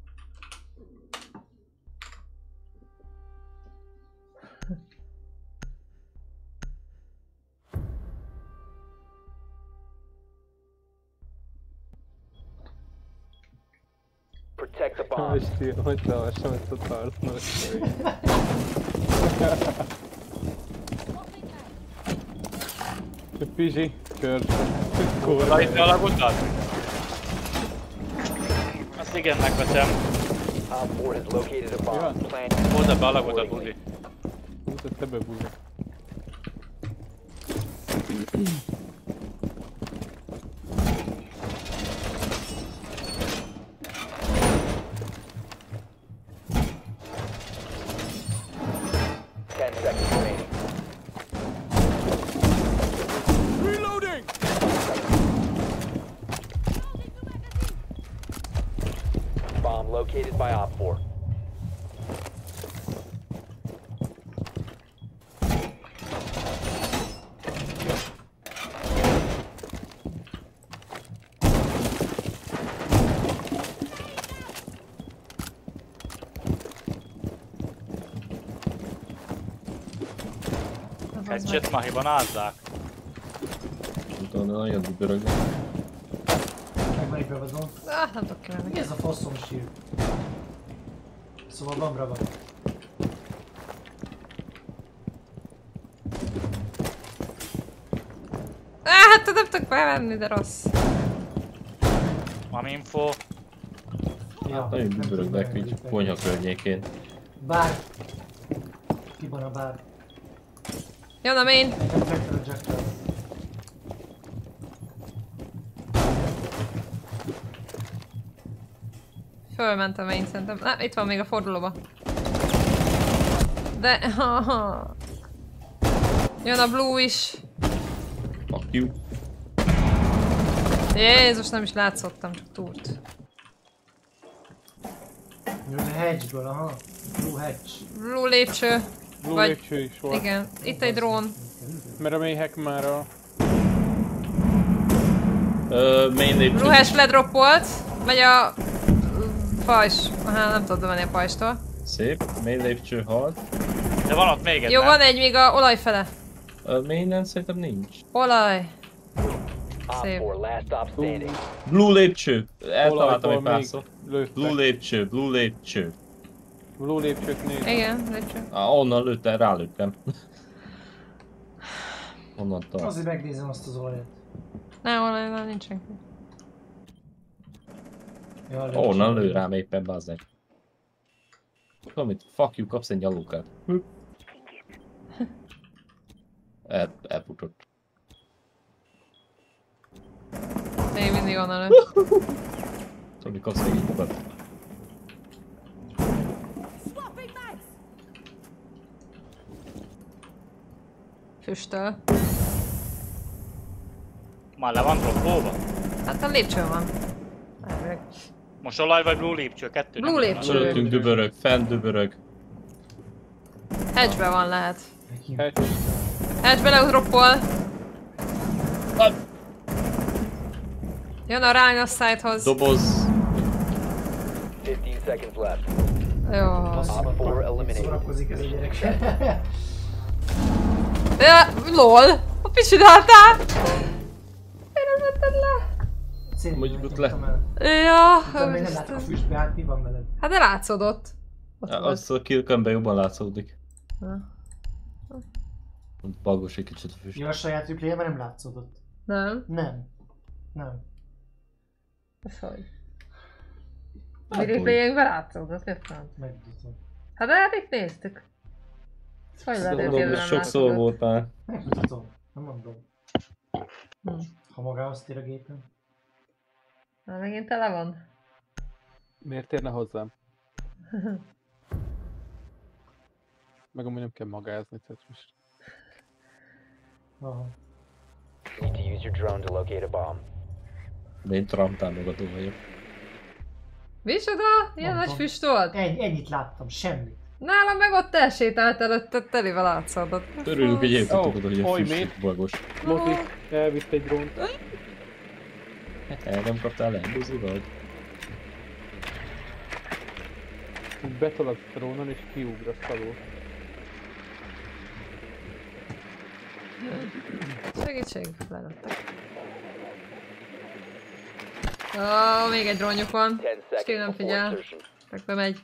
Protect the bomb. Hogy olvasom ezt a tartnak. Pizsi, kör. Rajta a lagotat? Azt igen, megveszem. Op 4 has located a bomb. van? Plan Hozza be a lagotat, buzi. Húzott be bújja. Reloading! bomb located by Op 4. Hatchet már hibanázzák. Utána nagyon dübörögnek. Meg melyik bevadom? Nem tudok kimenni. Mi ez a faszom shield? Szóval van brava. Hát nem tudok bevenni, de rossz. Van info. Ja, Nagyon nem dübörögnek, tudom, így hogy konyha környékén. Bár. Ki van a bár? Jön a main. Jackal, Jackal. Fölment a main szerintem. Itt van még a fordulóba. De... Jön a blue is. Fuck you. Jézus, nem is látszottam, csak túlt. Jön a hedgeből, aha. Blue hedge. Blue lépcső. Blue Vagy- lépcső is volt. Igen, itt egy drón. Mert a méhek már a... Main lépcső. Blue hash ledroppolt. Vagy a... pajzs. Nem tudod menni a pajzstól. Szép. Main lépcső halt. De van ott még egy, Jó, nem? van egy még a olaj fele. Minden szerintem nincs. Olaj. Op Szép. 4, last stop standing. Blue lépcső! Eltaláltam egy Olajból még pászor. lőttek. Blue lépcső, blue lépcső. Blue lépcsőt néz. Igen, lépcső. Onnan lőttem, rálőttem. Onnan tart. Azért megnézem azt az olajat. Nem, olaj, nem, nincs senki. Ja, Onnan lő rám éppen, bazzeg. Valamit, fuck you, kapsz egy nyalókát. Elfutott. Még mindig onnan lő. Szóval kapsz egy magat. Füstöl. Már le van droppolva? Hát a lépcső van. Elvileg. Most olaj vagy blue lépcső? Kettő? Blue nem lépcső. tudom. Fölöttünk dübörög, fent dübörög. Hedge-be van lehet. Egy. Hedge beleudroppol. Jön a rány a side-hoz. Doboz. 15 seconds left. Jó. Op 4 eliminated. Szórakozik ez a gyerek. Ja, lol! Mit csináltál? Én nem vetted le. Mondjuk ott le. Ja, Utána még nem látok a füstbe, hát mi van veled? hát de látszódott. Ott volt. Azt a killcamben jobban látszódik. Na. Bagos egy kicsit a füst. Jó, a saját replayben nem látszódott. Nem? Nem. Nem. Ez hogy? A Hát, replay-ekben látszódott, értem? Megmutatom. Hát de hát itt néztük. Hogy lehet, hogy Mondom, nem sok szó látszódott? volt már. Megmutatom. Nem mondom. Hm. Ha magához tér a gépen. Na, megint tele van? Miért térne hozzám? Meg amúgy nem kell magázni, tehát most... Aha. Need to use your drone to locate a bomb. De én Trump támogató vagyok. Micsoda? Ilyen Nem nagy tudom. füst volt? Ennyit láttam, semmit. Nálam meg ott elsétált előtte, telével látszódott. Örülünk, hogy eljutottad oda, hogy a Oly, füst mit? bagos. Mozi, elvitt egy drónt. El nem kaptál el, buzi vagy? Úgy betolad a drónon és kiugrasz alól. Segítség, lelőttek. Ó, még egy drónjuk van. 10 És ki nem seconds before figyel. insertion. Meg bemegy.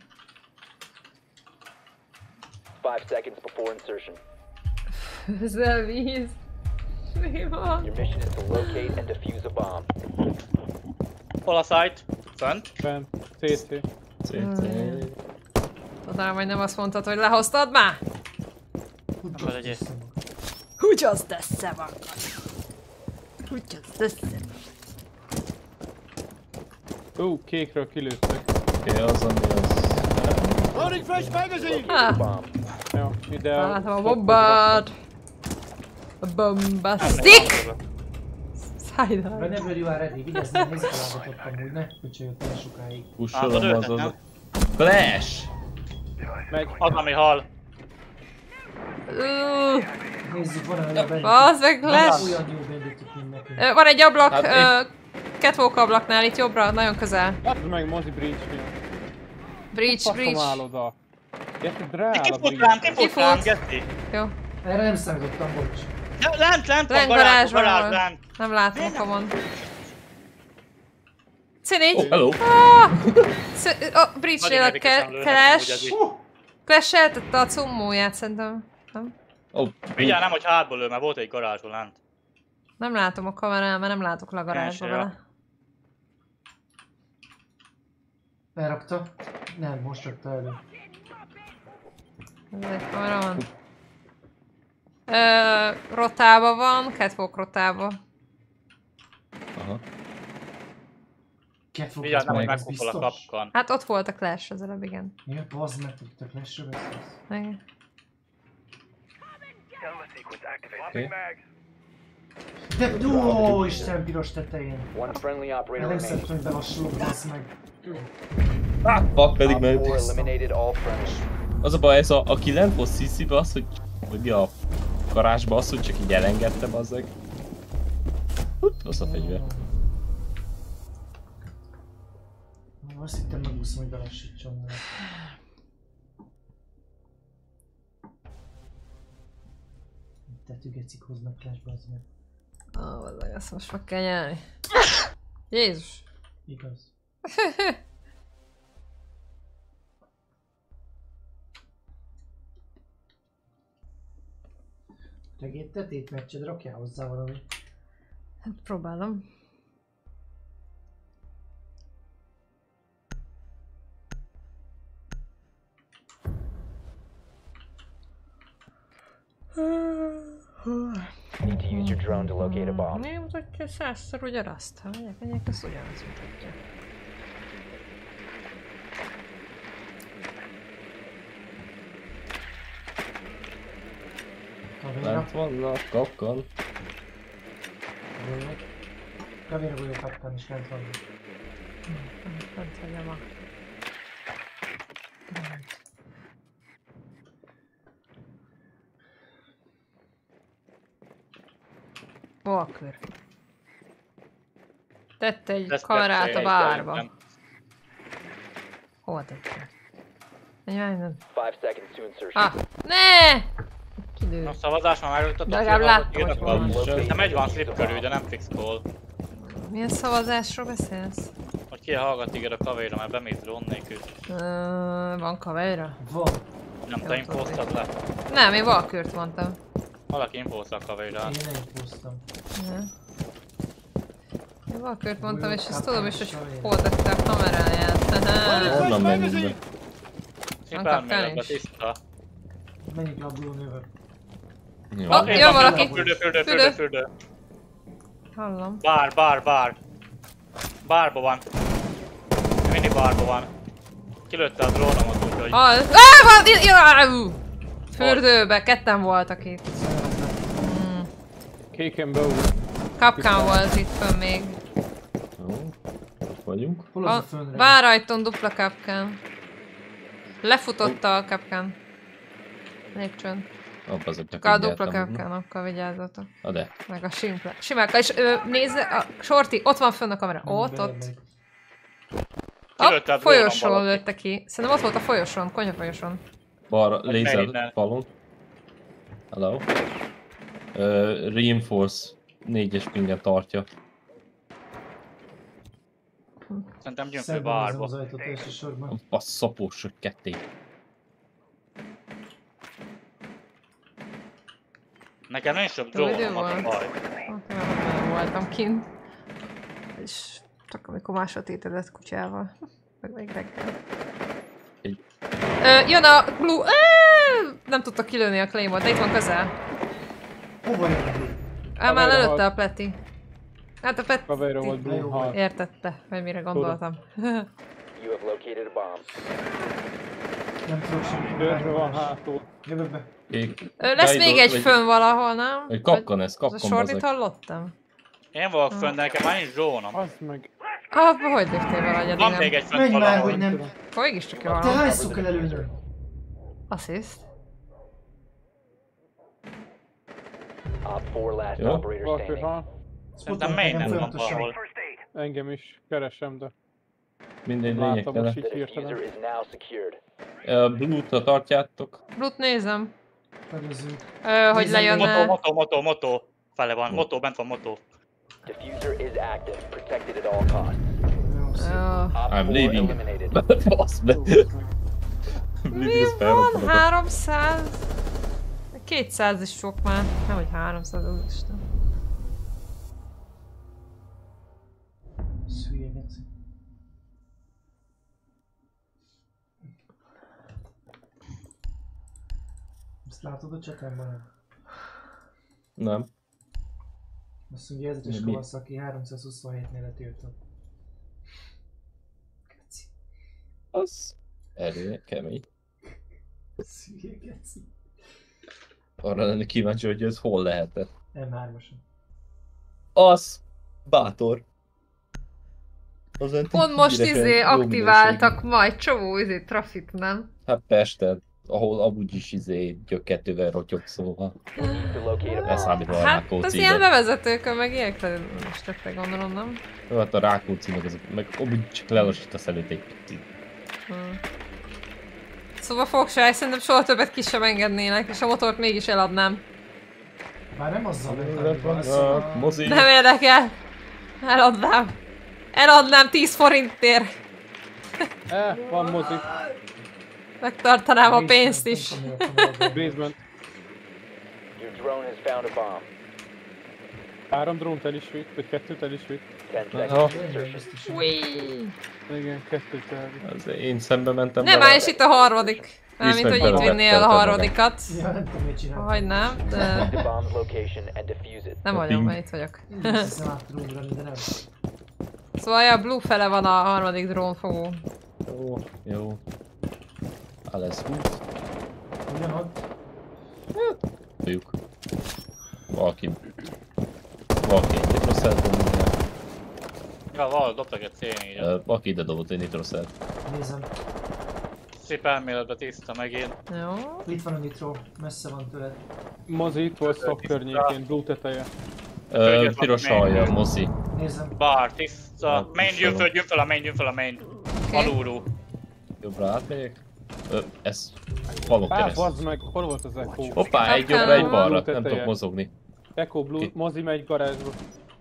5 seconds before insertion. Ezzel víz. Mi van? Your mission is to locate and defuse a bomb. Hol a site? Fönt? Fent, CC. CC. Tudnám, hogy nem azt mondtad, hogy lehoztad már? Úgy vagy egy- Úgy az teszem akkor. Úgy az teszem. Kékről kilőttek. Oké, az ami az. Loading fresh magazine! Ah, Bomb. Ja, ide látom a bombát. A bombasztik! Szájdál. Whenever you are ready, vigyázz, nem nézzük a lábatot amúgy, ne köcsöljött el sokáig. Pussolom Látod az őket, az. nem? Flash! megy. Az, ami hal. Nézzük, van olyan bandit. Az meg lesz. Olyan jó banditok, mint nekünk. Van egy ablak, Hát catwalk ablaknál, itt jobbra, nagyon közel. Hát meg Mozi Breach-nél. Breach, Faszom breach. áll oda. Gyertek, rá áll a Kifut Breach. rám, kifut Kifut. rám, Geszti. Jó. Erre nem számítottam, bocs. Lent, Lent van, garázsban garázs, van. lent. Nem látom a kamon. C4. Oh, hello! Breach-nél Nagyon a érdekesen lőnek, Clash. amúgy ez így. Clash eltette a cummóját szerintem. Nem? Vigyázz, nem, hogy hátból lő, mert volt egy garázsban lent. Nem látom a kamerán, mert nem látok le a garázsba Első, vele. Elrakta? Nem, most rakta elő. Ez egy kamera van. Rotába van, catwalk rotába. Aha. Catwalk, Vigyázz, nem, hogy ez megkopol a biztos? kapkan. Hát ott volt a Clash az előbb, igen. Ja, bazd meg, hogy te Clash-ről beszélsz. Igen. Oké. De, ó, Isten piros tetején. One friendly operator Nem remaining. szerettem, hogy belassulok, bazd meg. Fuck, pedig Op mert 4 eliminated all friendly. az a baj, ez aki lent volt CC-be az, hogy mi a garázsba az, hogy csak így elengedtem azzal. Az a fegyver. Azt hittem megúszom, hogy belassítson. életű gecik hoznak flashbe, az meg. Vazzag, ezt most meg kell nyelni. Jézus! Igaz. Te tétmeccsed, rakjál hozzá valami. Hát próbálom. Need to use your drone to locate a bomb. Mi mutatja 100-szor ugyanazt? Ha megyek, ezt ugyanazt mutatja. Lent vannak, kapkan. Kavére vagyok kapkán is lent vannak. Fent hagyom a... Walker. Tette egy kamerát a bárba. Hova tette? Egy nem. 5 seconds to insertion. Ah! Ne! Kidő. A szavazás már megjutottak. De legalább láttam, hogy van. Nem egy van slip körül, de nem fix call. Milyen szavazásról beszélsz? Hogy ki hallgat téged a kavéra, mert bemész drón nélkül. Van kavéra? Van. Nem, te impostad le. Nem, én Valkürt mondtam. Valaki impostol a kavéra. Én nem impoztam. Én Valkürt mondtam, és ezt tudom is, hogy hol tette a kameráját. Honnan menjünk be? Szimplán méretbe tiszta. Menjünk le a Blue River. Jó. Jön valaki! Fürdő. Hallom. Bár. Bárba van. Mindig bárba van. Kilőtte a drónomat, úgyhogy... Van! Fürdőbe, ketten voltak itt. Kéken beúr. Kapkán volt itt fönn még. Jó. Ott vagyunk. Hol az a fönnre? Bárajton dupla kapkán. Lefutotta a kapkán. Lépcsőn. Abba csak A dupla kapkánokkal vigyázzatok. Na de. Meg a simplákkal. És nézze, a Shorty, ott van fönn a kamera. Ott. Kilőtte a Folyosón drónom lőtte ki. Szerintem ott volt a folyosón, konyha folyosón. Balra, lézer innen. falon. Hello. Reinforce 4-es pingen tartja. Szerintem gyünk fő Szedben nézem bárba. az ajtót elsősorban. A szapós, hogy ketté. Nekem nincs több Jó idő drónom, az a volt. baj. Nem voltam kint. És csak amikor másodétedett kutyával. Meg még reggel. Jön a Blue... Nem tudta kilőni a Claymore, de itt van közel. Hova jön a Blue? Már előtte a Pleti. Hát a Pleti Kavéra volt Blue Heart. értette, hogy mire gondoltam. You have located a bomb. Nem tudok semmit. Dörve van hátul. Jövök be. Lesz még egy fönn valahol, nem? Egy kapkan ez, Az a kapkan Shortit bazeg. hallottam? Én vagyok fönn, de nekem már nincs drónom. Az meg... Hogy léptél valahogy eddig Van nem? még egy fönn Menj már, valahol. hogy nem. Hogy is csak Te valahol. hányszor kell előnyöd? Assziszt. Op 4 last Jó. operator Walker standing. Heart. Szerintem main nem van folyamatosan. valahol. Engem is keresem, de Mindegy, látom lényegtelen. most The így diffuser hirtelen. is now secured. Bluetooth-ra tartjátok. Blut nézem. Fedezünk. Hogy Nézem, lejönne. Motó. Fele van. Motó, bent van motó. Diffuser is active, protected at all costs. Jó, szép. Op I'm 4 leaving. eliminated. Basz be. Mi van? 300? 200 is sok már. Nem, hogy 300, az Isten. Szülye geci. Ezt látod a csatámban? Nem. Azt mondja, ezres Mi? Kawasaki 327-nél letiltott. Geci. Az erő, kemény. Szülye geci. Arra lenni kíváncsi, hogy ez hol lehetett. M3-osan. Az bátor. Az Pont most aktiváltak majd csomó trafit, nem? Hát Pesten, ahol amúgy is gyökketővel rotyog, szóval. Need to locate a bomb. Elszámítva a Hát Rákóczi. az ilyen bevezetőkön meg ilyenekre most tettek, gondolom, nem? Hát a Rákóczi meg amúgy csak lelassítasz előtt egy picit. Szóval fogság, szerintem soha többet ki sem engednének, és a motort mégis eladnám. Már nem azzal ment, Mozi. Nem érdekel. Eladnám. Eladnám 10 forintért. Van mozi. Megtartanám a pénzt is. Basement. Your drone has found a bomb. 3 drónt el is vitt, vagy 2-t el is vitt. 10 Aha. seconds to insertion. Ui. Igen, 2-t elvitt. Az én szembe mentem. Nem, vele. már is itt a harmadik. Mármint, hogy itt vinnél a harmadikat. Ja, nem tudom, mit csinálni. Vagy nem, de Find the bomb's location and defuse it. nem vagyok, mert itt vagyok. Azt hiszem át tudom ugrani, de nem. Szóval a blue fele van a harmadik drónfogó. Jó, jó. Alles gut. Ugyanott. Tudjuk. Valaki egy nitroszelt dobni. Ja, valahol dobtak egy C4-et. Valaki ide dobott egy nitroszelt. Nézem. Szép elméletbe tiszta megint. Jó. Itt van a nitro, messze van tőled. Mozi itt volt szok környékén, blue teteje. Piros alja, mozi. Nézem. Bar, tiszta. Main, jön föl a main, jön föl a main. Alulról. Jobbra átmegyek. Ez falon keresztül. Bazd meg, hol volt az Echo? Hoppá, egy jobbra, egy balra. Nem tudok mozogni. Echo blue, mozi megy garázsba.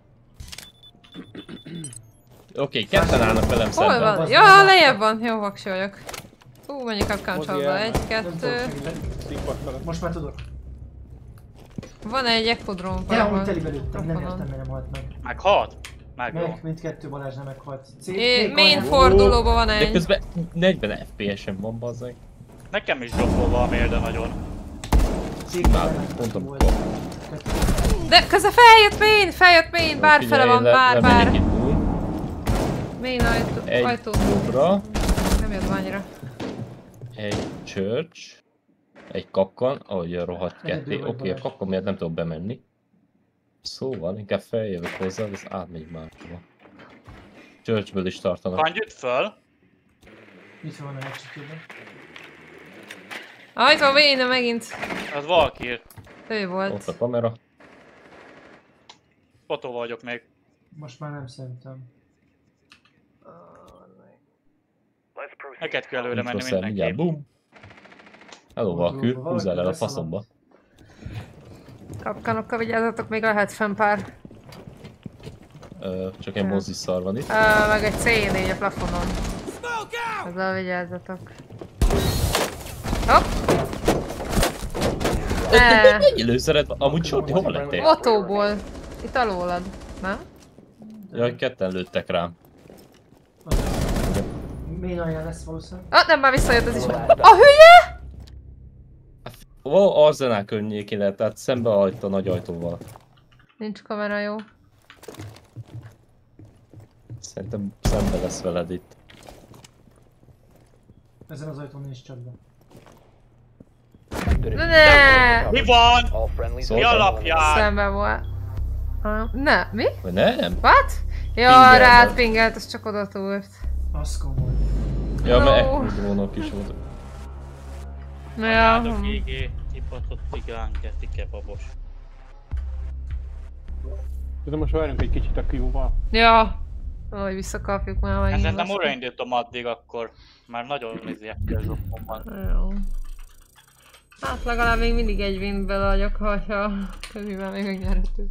Oké, ketten állnak velem Hol szemben. van? Ja, lejjebb van. Jó, vaksi vagyok. Menjük a csapba. elmegy. 1, 2. Most már tudok. Van egy Echo drón Ja, valahol. úgy teli belőttem, nem értem, miért nem halt meg. Meghalt? Megvan. Meg, mindkettő Balázs nem meghalt. Main fordulóban van De egy. közben 40 FPS-en van, bazzeg. Nekem is droppol valamiért, de nagyon. Mondtam, De közben feljött main, bár fele van, bár. Main Egy ajtó. jobbra, Nem jött annyira. egy church, egy kapkan, ahogy a rohadt ketté. Egyedül vagy, Oké, a Balázs. kapkan miatt nem tudok bemenni. Szóval inkább feljövök hozzá, az átmegy már. Churchből is tartanak. Kangyüt föl. Itt van a megcsitőben. Itt van Vayne megint. Az Valkyr. Ő Ott volt. a kamera. Fotó vagyok még. Most már nem szerintem. Neked kell előre menni Nitroszel, mindjárt, mindenképp. bum! Hello, Valkür, húzzál el a faszomba. Kapkanokkal vigyázzatok, még lehet fenn pár. Csak egy mozi szar van itt. Meg egy C4 a plafonon. Ezzel vigyázzatok. Hopp! Egy lőszeret, amúgy Sorti, hova lettél? Autóból. Itt alólad. Nem? Jaj, ketten lőttek rám. Main alján lesz valószínűleg. Nem, már visszajött ez is. A hülye! Arzenál környékén lehet, tehát szembe hajt a nagy ajtóval. Nincs kamera, jó. Szerintem szembe lesz veled itt. Ezen az ajtón nincs csak be. Ne! Mi van? All friendlies Mi alapján? Szembe volt. Ne, mi? Vagy nem? What? Ja, Pingelt. rád pingelt, az csak oda túlt. Az komoly. Ja, mert No. ekkudrónok is volt. Ja. Anyádok égé, kipatott cigánke, babos. De most várjunk egy kicsit a Q-val. Ja. Hogy visszakapjuk már megint. Ezen nem azt. újraindítom addig akkor. Már nagyon izékkel zsoppom van. Jó. Hát legalább még mindig egy winből vagyok, hogyha közben még megnyerhető.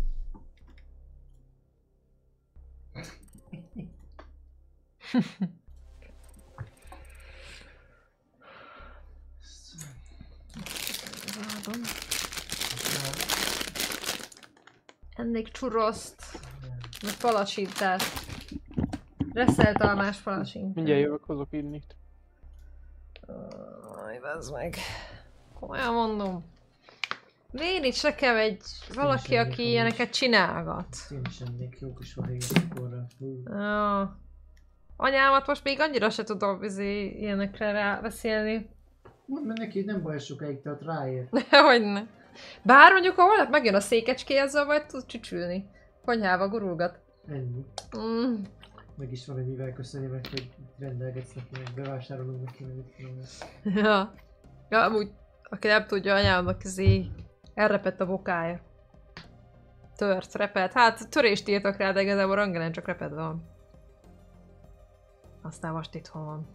Ennék churroszt, meg palacsintát. Reszelt almás palacsintát. Mindjárt jövök, hozok innit. Bazd meg. Komolyan mondom. Miért nincs nekem egy valaki, aki ilyeneket csinálgat? Én is ennék jó kis vahéget akkorra. Ja. Anyámat most még annyira se tudom ilyenekre rábeszélni. Mondd meg neki, nem baj sokáig, tehát ráér. Hogyne. Bár mondjuk, ahol holnap megjön a székecské, ezzel majd tud csücsülni. Konyhába gurulgat. Ennyi. Mm. Meg is van, hogy mivel köszönni meg, hogy rendelgetsz neki, meg bevásárolunk neki, meg mit tudom. Ja. Ja, amúgy, aki nem tudja, anyámnak elrepett a bokája. Tört, repett. Hát törést írtak rá, de igazából rangelen csak repedve van. Aztán most itthon van.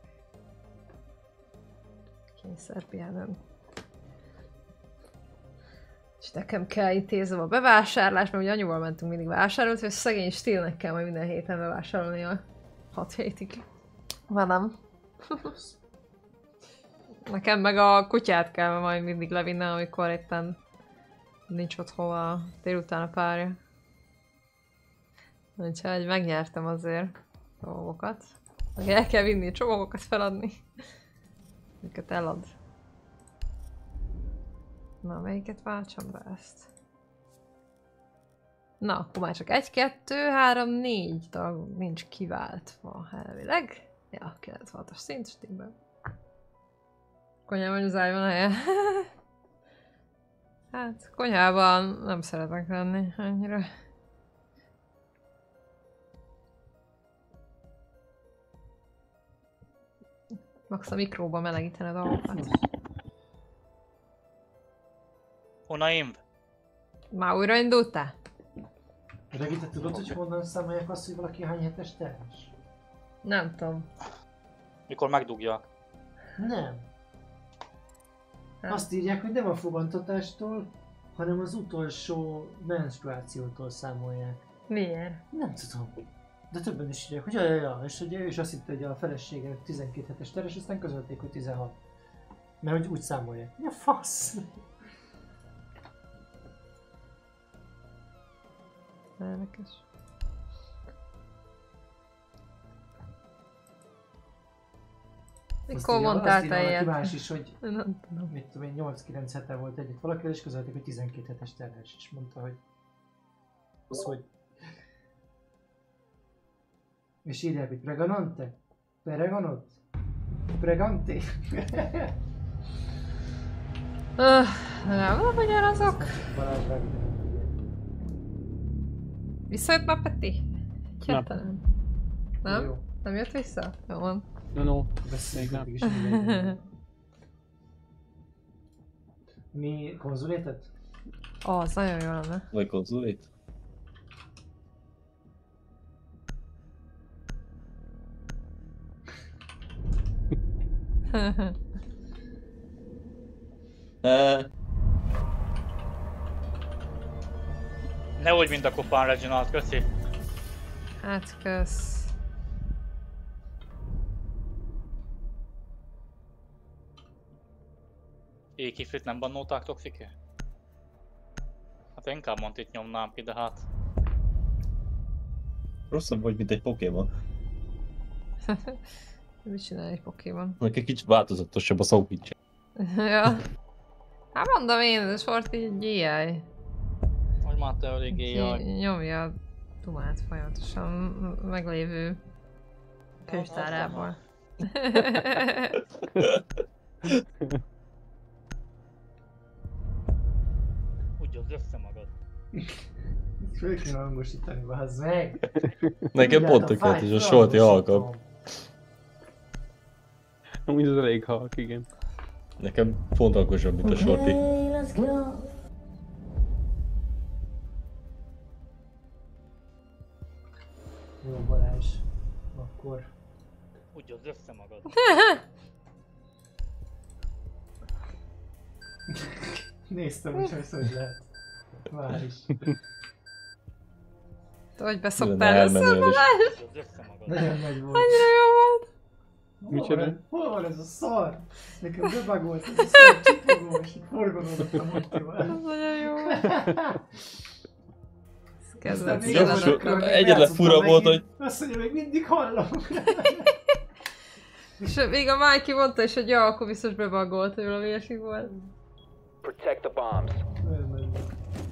Kényszerpihenőn. És nekem kell intéznem a bevásárlást, mert ugye anyuval mentünk mindig vásárolni, hogy szegény Stílnek kell majd minden héten bevásárolni a 6 hétig. Velem. Nekem meg a kutyát kell majd mindig levinnem, amikor éppen nincs otthon a délután a párja. Úgyhogy megnyertem azért dolgokat. El kell vinni, csomagokat feladni. Őket elad. Na, melyiket váltsam be ezt? Na, akkor már csak 1, 2, 3, 4 dolog nincs kiváltva elvileg. Ja, 96-as szint, stimmel. Konyhában zárjon a helye. Hát, konyhában nem szeretek lenni annyira. Max a mikróba melegíteni a dolgokat. Honnan inv? Már újraindultál? Regi, te tudod, hogy honnan számolják azt, hogy valaki hány hetes terhes? Nem tudom. Mikor megdugja? Nem. Hát. Azt írják, hogy nem a fogantatástól, hanem az utolsó menstruációtól számolják. Miért? Nem tudom. De többen is írják, hogy ja, és hogy ő is azt hitte, hogy a felesége 12 hetes terhes, aztán közölték, hogy 16. Mert hogy úgy számolják. Mi a fasz? Érdekes. Mikor mondtál te ilyet? Más is, hogy Nem tudom. mit tudom én, 8-9 hete volt együtt valakivel, és közölték, hogy 12 hetes terhes, és mondta, hogy az, hogy és írják, hogy preganante? Preganot? Pregante? Nem ugyanazok. Balázs Ragnar. Visszajött már Peti? Egyáltalán. Nem? Jó. Nem jött vissza? Jó van. No. Beszéljünk nem. meg is mindegy. Mi konzulétet? Az nagyon jó lenne. Vagy konzulét? Ne úgy, mint a Kupán Reginald, köszi. Hát kösz. Ékifrit nem bannolták toxike? Hát én inkább Montit nyomnám ki, de hát... Rosszabb vagy, mint egy Pokémon. Mit csinál egy Pokémon? Neki kicsit változatosabb a szókicse. Ja. Hát mondom én, ez a sort így GI. Hogy már te elég éjjel. Nyomja a dumát folyamatosan meglévő könyvtárából. Ugyad össze magad. Föl kéne hangosítani, bazd meg! Nekem pont tökéletes a Solti alkap. Amúgy ez elég halk, igen. Nekem pont hangosabb, mint a Solti. Jó, Balázs. Akkor... Ugyad össze magad. Néztem, hogy hogy lehet. Várj is. Hogy beszoktál össze, Balázs? Ugyad össze magad. Nagyon nagy volt. Annyira jó volt. Hol van ez a szar? Nekem bebagolt ez a szar csipogó, és így forgolódott a motival. Ez nagyon jó volt. Ez kedvenc Aztán jelenet. még akkor még Egyetlen játszottam fura volt, megint. hogy- Azt mondja, még mindig hallom. És még a Mikey mondta is, hogy ja, akkor biztos bebagolt, hogy valami ilyesmi volt. Protect the bombs. Nagyon nagy volt.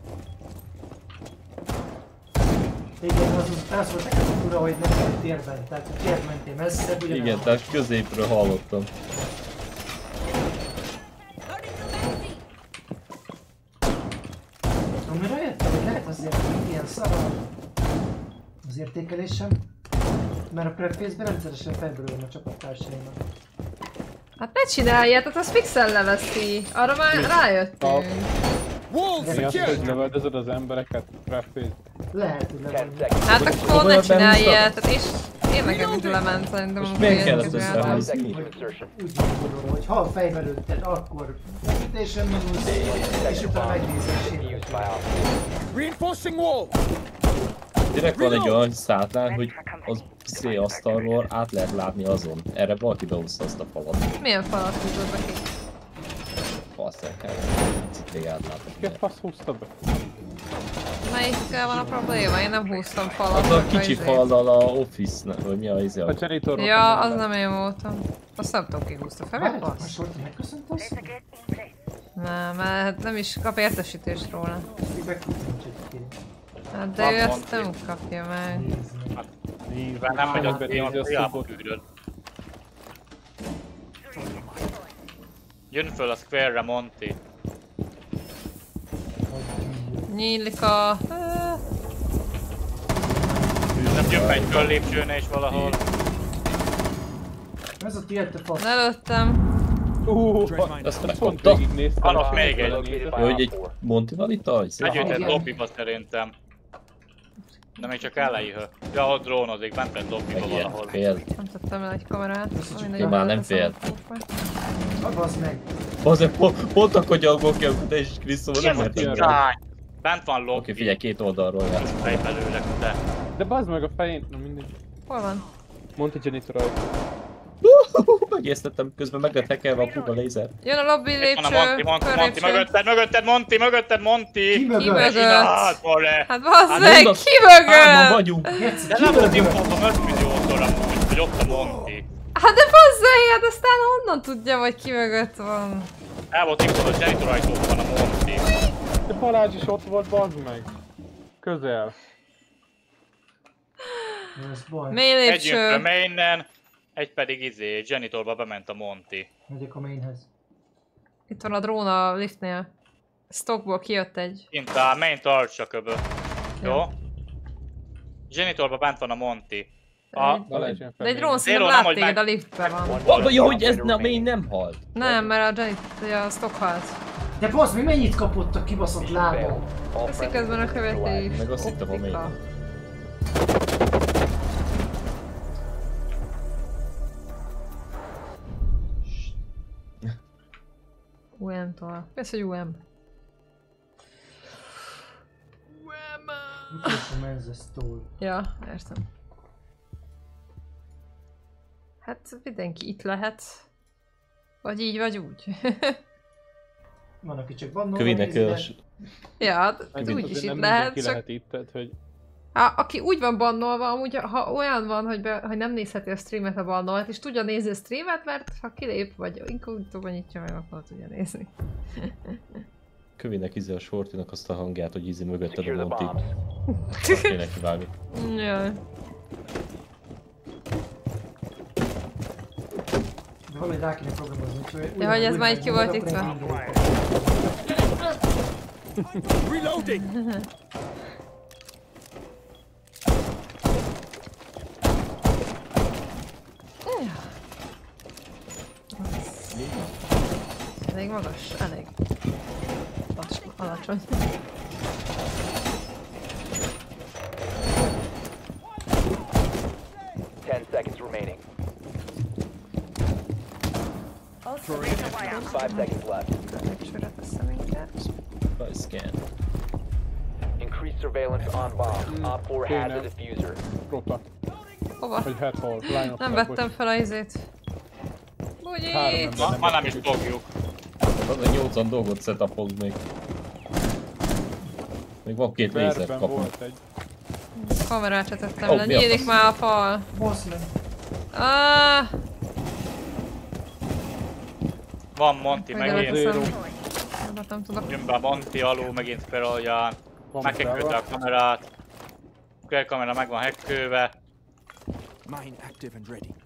Igen, az volt nekem fura, hogy nem volt térben, tehát a tért mentél messzebb, ugyanaz. Igen, tehát középről hallottam. Amire jöttem, hogy lehet azért ilyen szar az értékelésem, mert a prep-phase-ben rendszeresen felbőlöm a csapattársaimnak. Hát ne csinálj ilyet, hát az fixen leveszi. Arra már rájöttünk. Mi azt, hogy lövöldözöd az embereket, Rapid. Lehet, hogy 10 levenni. seconds. Hát akkor ne csinálj ilyet, hát Én nekem is lement szerintem. Most amikor miért ilyen kellett közben. összehúzni? Úgy gondolom, hogy ha a fejbe lőtted, akkor ütésen minusz, és utána megnézés. Reinforcing wall. Direkt van egy olyan szátlán, hogy az szé asztalról át lehet látni azon. Erre valaki behúzta azt a falat. Milyen falat húzott be ki? Basszák el. Citlig átlátom. Ki a fasz húzta be? Melyikkel van a probléma? Én nem húztam falat. Az a akkor kicsi izé. fallal a Office-nek, vagy mi a izé A a... janitor. Ja, az nem én voltam. Azt nem tudom ki húzta fel, mi Várj, fasz? most volt, megköszöntöz? Nem, mert nem is kap értesítést róla. Még megküldtem, hogy kérem. Hát de ő ezt nem kapja meg. Mivel nem megy az be, az hiába küldöd. Jön föl a Square-re Monty. Nyílik a... Nem jön egy föl lépcsőne is valahol. Ez ott jött a fasz. Lelőttem. Azt pont megkapta. végignéztem. Annak még egy. Jó, hogy egy Montival itt a izé? Együtt igen. lobbyba szerintem. De még csak elejéhő. Ja, ott drónozik, bent egy lobbyba Meg ilyen valahol. fél. Nem tettem le egy kamerát. Mindegy, Ja, már nem felteszem fél. a kópa. Abbasz meg. Azért pont akkor gyalgok ki, amikor te is Krisztóval nem mertem rá. Rány! Bent van lobby. Oké, figyelj, két oldalról játsz. Fej belőle, de... De bazd meg a fején, na mindegy. Hol van? Monty janitor rajta. Megésztettem, közben meg lett hackelve a puga lézer. Jön a lobby Itt van a lépcső, Monty, körlépcső. mögötted, Monty! Ki mögött? mögött? Csináld, Borre! Hát bazd Hát meg, mondom, ki Álmban mögött? vagyunk! Geci, De ki nem volt mögött? infóban 5 milliószor amúgy, hogy ott a Monty. Hát de bazd meg, hát aztán honnan tudja, hogy ki mögött van? El volt infóban, hogy janitor ajtóban van a Monty. De Balázs is ott volt, bazd meg. Közel. Ez baj. Mély Egy jön lépcső. a mainen, egy pedig izé, janitorba bement a Monty. Megyek a mainhez. Itt van a drón a liftnél. Stockból kijött egy. Kint a main tartsa köbö. Jó? Jó. Janitorba bent van a Monty. Balázs jön fel. De egy drón Zero, szerintem nem, lát hogy téged a meg- liftben van. Oh, ja, hogy ez nem, én nem halt. Nem, mert a stock halt. De basz, mi mennyit kapott a kibaszott lábam? Teszik közben a követés. Meg azt hittem, a optika. még. UM-tól. Mi az, hogy UM? Utolsó menzesztól. Ja, értem. Hát mindenki itt lehet. Vagy így, vagy úgy. Van, aki csak bannol. Kövinek ja, hát Hát úgy azért is itt nem lehet, mindenki csak... lehet itt, tehát hogy... Hát, aki úgy van bannolva, amúgy, ha olyan van, hogy nem nézheti a streamet a bannolt, és tudja nézni a streamet, mert ha kilép, vagy inkognitóban nyitja meg, akkor tudja nézni. Kövinek izé a Shortynak azt a hangját, hogy izé mögötted Secure a the Monty. bombs. Azt kéne kivágni. Jaj. De valahogy rá kéne programozni, úgyhogy... De hogy ez már így ki volt itt van? Reloading. Elég magas? Elég. Alacsony. Ten seconds remaining. 5 seconds left. Lépcsőre teszem inkább. By scan. Increased surveillance on bomb. Op 4 has a diffuser. Rota. Hova? Vagy hát hol. Line of Nem fire, vettem fel a izét. Bugyi! Három ember. Ma nem is fogjuk. Az a 80 dolgot setupolsz még. Még van két lézer Verben kapni. volt egy. Kamerát se tettem Ó, le, mi a nyílik fasz? már a fal. Basz meg. Ah, Van Monty hogy megint. leteszem. Nem tudok. Jön be a Monty alul, megint Sperolján. Van Meghekkőlte a kamerát. Square kamera meg van hekkőve. Mine active and ready.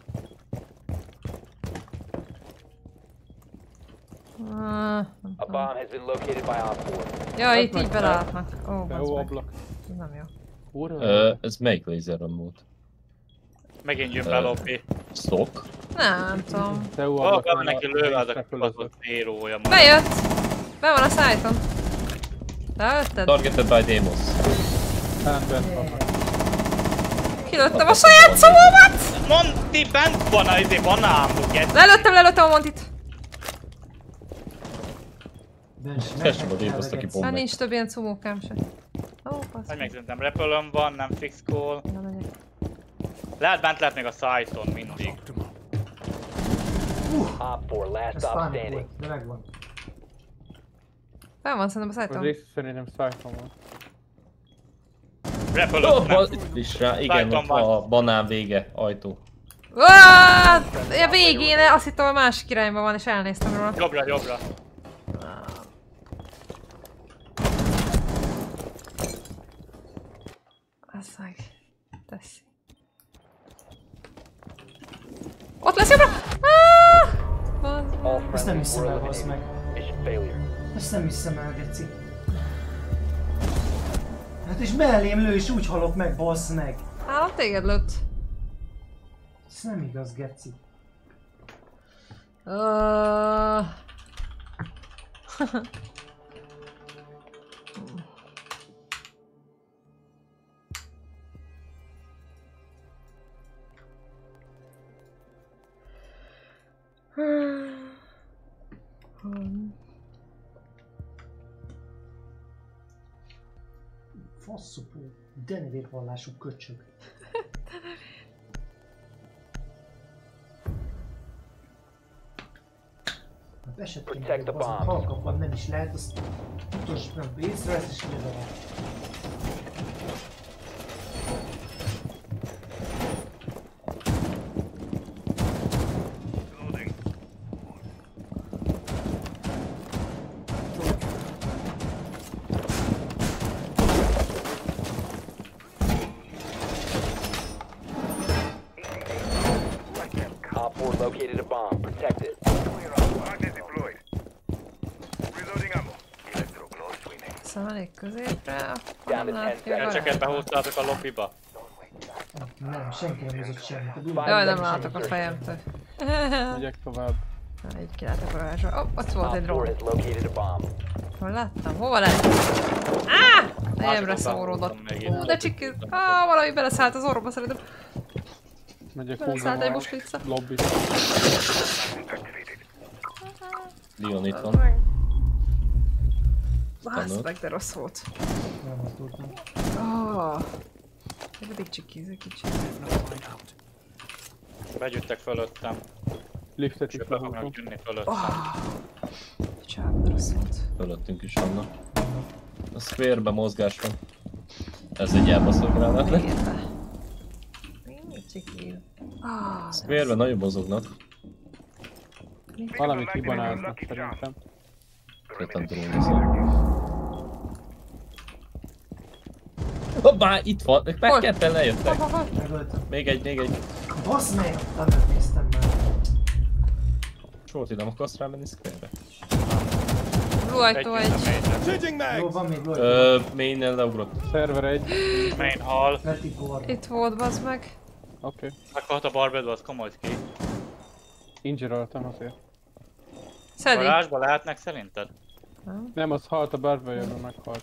Ah, nem A tudom. bomb has been located by Op 4. Ja, itt így belátnak. Ó, Jó bazd meg. ablak. Ez nem jó. Ura. Ez melyik lézerem volt? Megint jön be a lobby. Stock? Nem tudom. Jó Valaki neki lőve az a kibaszott zérója. Bejött! Be van a szájton. Leölted? Targeted by Demos. Hát bent vannak. Kilőttem a saját szomómat! Monti bent van a izé banámok, ez. Lelőttem a Montit. Testem a dépozta ki Már bombát. nincs több ilyen cumókám se. Ó, Vagy fasz. meg szerintem repölöm van, nem fix call. Na, megyek. Lehet még a site-on mindig. Op 4, last Ez stop pánik standing. volt, de megvan. Fel van szerintem a Az szájtom. rész szerintem szájton van. Repölöm, nem. Itt is rá, igen, Rajtam ott van. a banán vége, ajtó. A végén azt hittem a másik irányba van és elnéztem róla. Jobbra. Az meg. Teszi. Ott lesz jobbra! All Ezt nem friendlies hiszem were el, basz eliminated. meg. Mission failure. Ezt nem hiszem el, geci. Hát és mellém lő és úgy halok meg, bassz meg. Állam téged lőtt. Ez nem igaz, geci. Faszopó, denevérvallású köcsög. Ha besetként Protect the az a bomb. halkabban nem is lehet, azt utolsó pillanatban észrevesz és lövele. Op 4 located a bomb. Protect it. Szóval elég középre. Down to 10 seconds. Csak behúztátok a lobbyba. Nem, senki nem hozott semmit. A Jaj, nem látok a fejemtől. Megyek tovább. Na, így kilátok a garázsba. Ott volt Op egy 4 drón. has located a bomb. Hol láttam? Hova lett? Fejemre szóródott. Hú, de csiki. Valami beleszállt az orromba szerintem. Megyek Beleszállt húzom egy a muslica. lobbit. Leon itt van. Bász meg, de rossz volt. Nem hatoltam. Eddig csikíz egy kicsit. Begyűjtek fölöttem. Liftet is Sőt, be fognak lehúzom. jönni fölöttem. Csáv, de rossz volt. Fölöttünk is vannak. A Square-be mozgás van. Ez egy elbaszott gránát lett. Érte. Mindig csikíz. Square-be nagyon mozognak. Valamit hibanáznak szerintem. Szerintem drónoznak. Hoppá, itt van! Meg Hol? ketten lejöttek. Megöltem. Még egy. Basz meg! Tanult néztem már. Sorti, nem akarsz rámenni Square-be? Blue ajtó egy. Changing Jó, mags! van még Lloyd. Main-nel leugrott. Server 1. Main hall. Vertikor. Itt volt, bazd meg. Oké. Meghalt a barbedbe, az komoly ki. Injuroltam azért. Szedi. Garázsba lehetnek szerinted? Nem, az halt a barbajönben meghalt.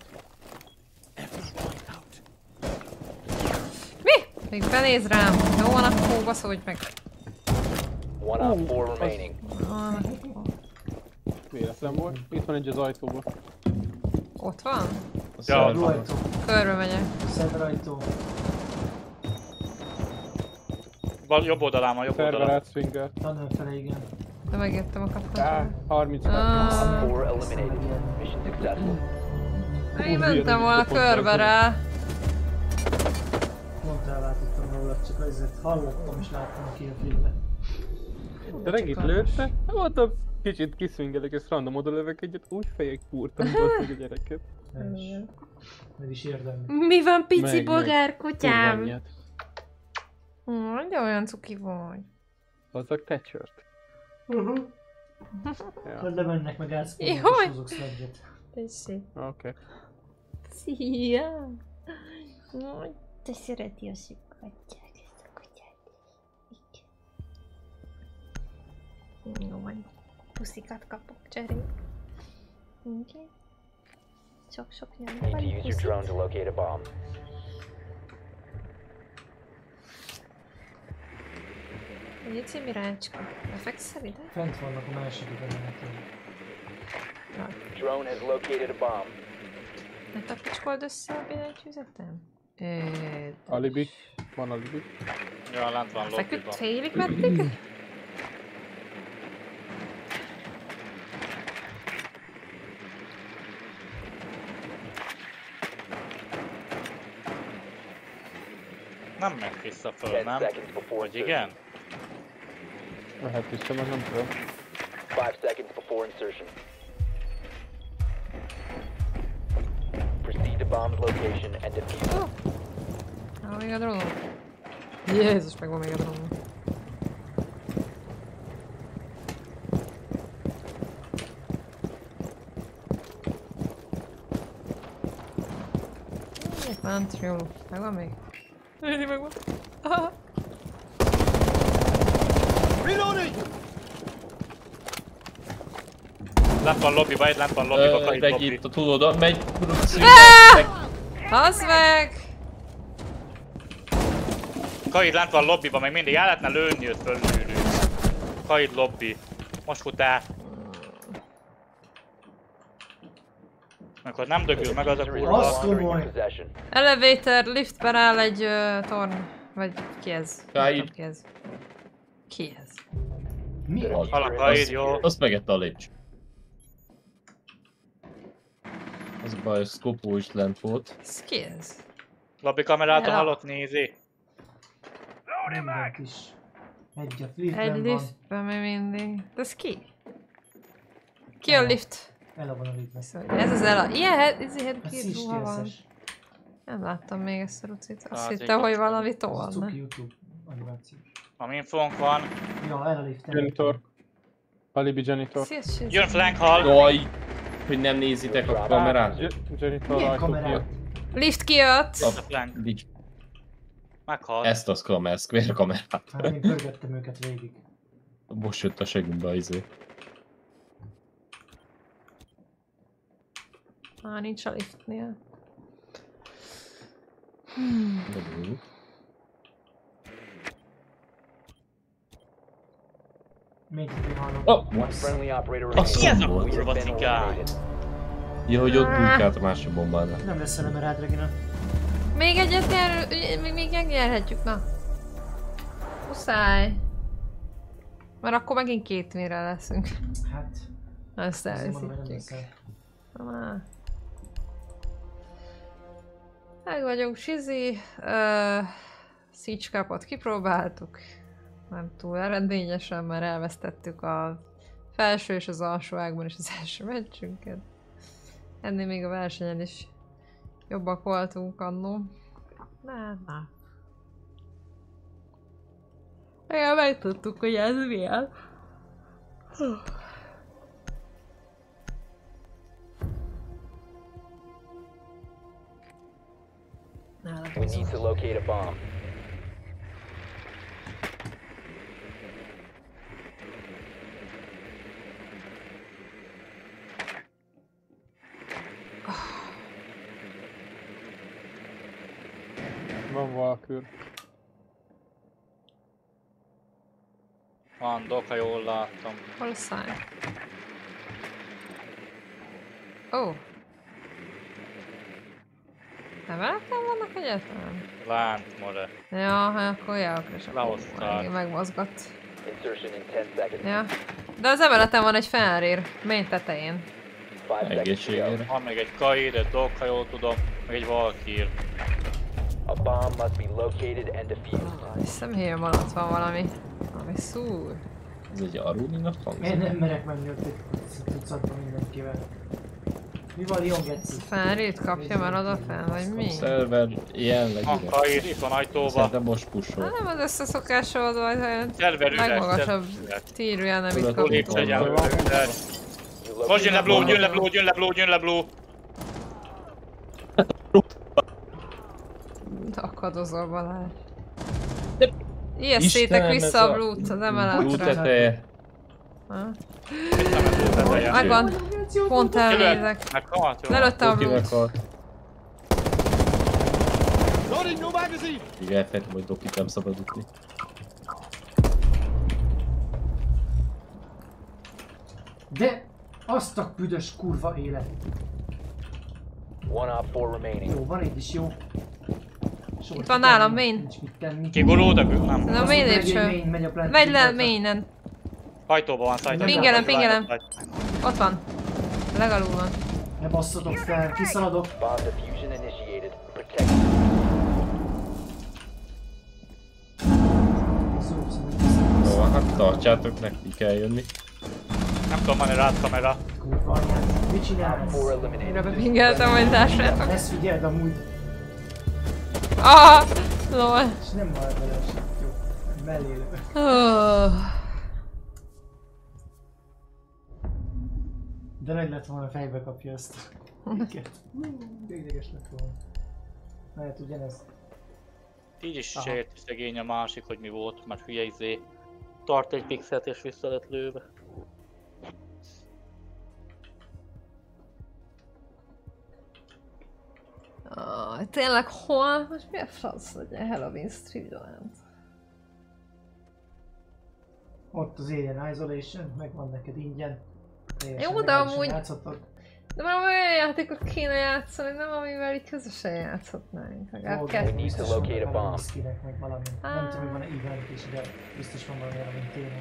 Mi? Még benéz rám. Jó van, akkor baszódj meg. One op 4 remaining. Véletlen volt. Itt van egy az ajtóban. Ott van? Ja, Blue ajtó. Körbe megyek. Center ajtó. Jobb oldalán van, jobb Server oldalán. átswingelt. Tanult fele, igen. De megjöttem a kapcsolatba. Á, 30 Op Ah. 4 eliminated. Mission successful. Én mentem volna körbe rá. Pont ráváltottam róla, csak azért hallottam és láttam a filmben. De regit lőtte. Mondtam, kicsit kiszwingelek és random oda lövök egyet, úgy fejek fúrtam basszig a gyereket. Meg is érdemli. Mi van, pici Meg, bogárkutyám? Kurványját. De olyan cuki vagy. Hozzak Thatchert. Hogy lemennek meg átszpolni és Jaj. hozok sledget. Tessék. Oké. Szia! Te szereti a szükkatját, ezt a kutyát. Igen. Jó van. Puszikat kapok cserél. Igen. Sok-sok Need to use your drone to locate a bomb. Léci Mirácska. Befekszel ide? Fent vannak a másik emeleten. Drone has located a bomb. Ne tapicskold össze a billentyűzetem? Alibi. Van alibi. Ja, lent van Feküdt lobbyban. félig meddig? Nem megy vissza föl, 10 nem? seconds before Vagy insertion. igen? Lehet vissza, meg nem tudom. 5 seconds before insertion. Proceed to bomb's location and defuse it. Van még a drónom. Jézus, meg van még a drónom. Itt ment, jó. Megvan még? Mindig megvan. Aha. Lent van lobbyba, lent van lobbyba, Kaid lobby. Megint a tudod, megy. Az meg! Kaid lent van lobbyba, meg mindig el lehetne lőni őt fölülről. Kaid lobby. Most fut át. Akkor nem dögül meg az a kurva. Azt Longer in tudom. your possession. Elevator, liftben áll egy torn. Vagy ki ez? Nem tudom, ki ez? Ki ez? Mi az? Hal a Kaid, jó. Azt megette a lépcs. Az a baj, hogy Skopó is lent volt. Ez ki ez? Lobby kamerától Ja. halott nézi. Mindent is. Egy a Egy liftben van. liftben még mindig. De ez ki? Ki a lift? Ela van a liftben. Szóval ez az Ela. Ilyen A két ruha van. sziskészes. Nem láttam még ezt a rucit. Azt Hát, hittem, igen. hogy valami Az tovább. cuki YouTube animációs. A infónk van. Ja, Ela lift. Janitor. Alibi janitor. Jön flank hall. Jaj, hogy nem nézitek a kamerát. Janitor Milyen ajtó kamerát? kijött. Lift kijött! A flank. Meghalt. Ezt az kamer, square kamerát. Hát én pörgettem őket végig. Most jött a segünkbe izé. Nincs a liftnél. Bedugjuk. Még itt hallom. Oh! One friendly operator Azt Mi ez a remaining. volt. We kurva have been cikár? eliminated. Ja, hogy ott bújkált a másik bombánál. Nem lesz velem rád, Regina. Még egyet még megnyerhetjük, na. Muszáj. Mert akkor megint két mire leszünk. Hát, Ezt azért mondom, hogy nem elviszítjük. leszel. Na már. Meg vagyunk, Sizi. Siege Cupot kipróbáltuk. Nem túl eredményesen, mert elvesztettük a felső és az alsó ágban is az első meccsünket. Ennél még a versenyen is jobbak voltunk annó. Na. Igen, megtudtuk, hogy ez milyen. We need to locate a bomb. Van Valkür. Van dok, ha jól láttam. Hol a száj? Ó. Nem veletem vannak egyáltalán? Lánt, more. Ja, hát akkor járok, és akkor Lehozták. igen, megmozgott. Insertion in 10 seconds. Ja. De az emeleten van egy Fenrir, main tetején. 5 seconds to go. Egészségére. Van még egy Kaid, egy dok, ha jól tudom, meg egy Valkyr. A bomb must be located and defused. Hiszem héjam alatt van valami. Valami szúr. Ez egy Aruninak Én hangzik. nem merek menni ott egy tucatban mindenkivel. Mi van, Leon Getzi? Fenrirt kapja már oda fel, vagy mi? A szerver jelenleg Van ide. Kaid, itt van ajtóba. Szerintem most pushol. Nem az összeszokás oldva, hogy Szerver üres, legmagasabb szerver. tírűen nem itt Tudod, Lépcs kaptunk. egyenlő. You Most jön le located a blue, bomb. jön le blue, jön le blue, jön le blue. Akadozol, Balázs. De- Ijesztétek Istenem, vissza ez a a- blue-t az Blue emeletre. teteje. Ha? Itt nem a blue teteje. Megvan. Pont elnézek. Meghalt, jó? Lelőtte a Oké, blue-t. meghalt. Loading new magazine! Igen, elfelejtem, hogy Dokit nem szabad ütni. De azt a büdös kurva élet. One op 4 remaining. Jó, van egy is jó. Soha Itt van nálam, tenni, main. nincs mit tenni. Kigurultak ők? Nem. Na, Azt main mondta, hogy egy lépcső. main megy a plant. Megy le mainen. Ajtóban van szájt. Pingelem. Ott van. Legalul van. Ne basszatok fel, kiszaladok. Bomb diffusion initiated. Protect. Jó, hát tartsátok, neki kell jönni. Nem tudom, van-e rád kamera. Kurva anyád, mit Op csinálsz? 4 eliminated. Mire bepingeltem, hogy társadalmat. Ezt figyeld amúgy, Ah! Lol. és nem marad vele sem. Jó, mellé lövök. De nagy lett volna, fejbe kapja ezt. Minket. Végleges lett volna. Lehet ugyanez. Így is Aha. sért szegény a másik, hogy mi volt, mert hülye izé. Tart egy pixelt és vissza lett lőve. Tényleg hol? Most mi a franc legyen Halloween Streetland? Ott az Alien Isolation, megvan neked ingyen. Teljesen Jó, de legálisan amúgy- játszhatod. De már olyan játékot kéne játszani, nem amivel így közösen játszhatnánk. Legalább Jó, de kettő. biztos Need to locate van a valami bomb. skinek, meg valami. Nem tudom, hogy van-e event is, de biztos van valami elemi téma.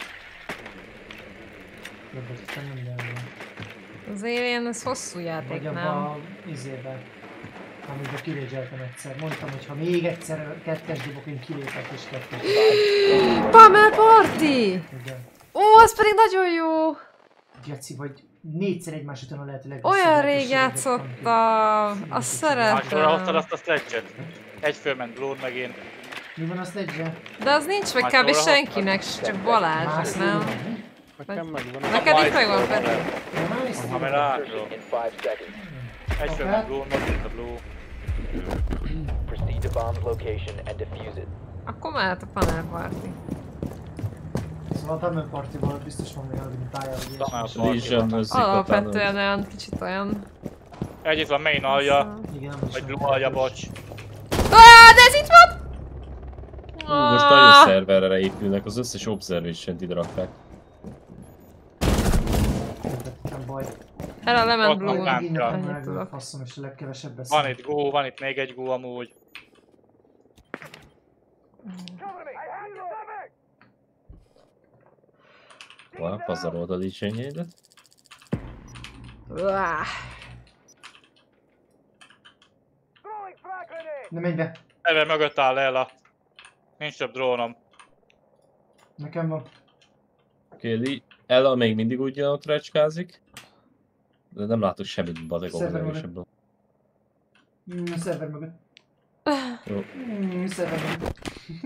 Jobbet nem mindenben. Az Alien, ez hosszú játék, Vagy nem? abban a izében, amiben kirégyeltem egyszer. Mondtam, hogy ha még egyszer kettes dobok, én kilépek és kettes. Bummer Party! Igen. Ó, az pedig nagyon jó! Geci, vagy négyszer egymás után a lehető Olyan rég játszottam! Azt Másra hoztad szeretem! azt a sledge-et. Egy fölment Blur meg én. Mi van a sledge-e? De az nincs meg Másra kb. hoztad? senkinek, csak Balázs, Mászló nem? van, mi? Nekem megvan. Neked itt megvan, Peti? Mászló? Kamerátról. In 5 seconds. Egy fölment Blur, meg a Blue. Proceed to bomb's location and defuse it. Akkor mehet a panel party. Szóval a Bummer Party-ból biztos van még valami pálya, vagy Bummer ilyesmi. Party. Legion mozzik a Alapvetően olyan kicsit olyan... Egy itt van main alja, Igen, nem vagy is Blue olyan alja, erős. bocs. De ez itt van! Most nagyon szerverre épülnek, az összes observation-t ide rakták. Nem baj. Erre lement Ott van Blue. bent. Megint Ja. nem Annyit meg tudok. faszom, és a legkevesebb beszél. Van itt go, van itt még egy go amúgy. Van, pazarold a Legion-jédet. Uáh. Ne menj be! Ever mögött áll Ella. Nincs több drónom. Nekem van. Oké, Ella még mindig ugyanott recskázik. De nem látok semmit badegom az Szerver erősebb. A szerver mögött. Jó. Szerver mögött.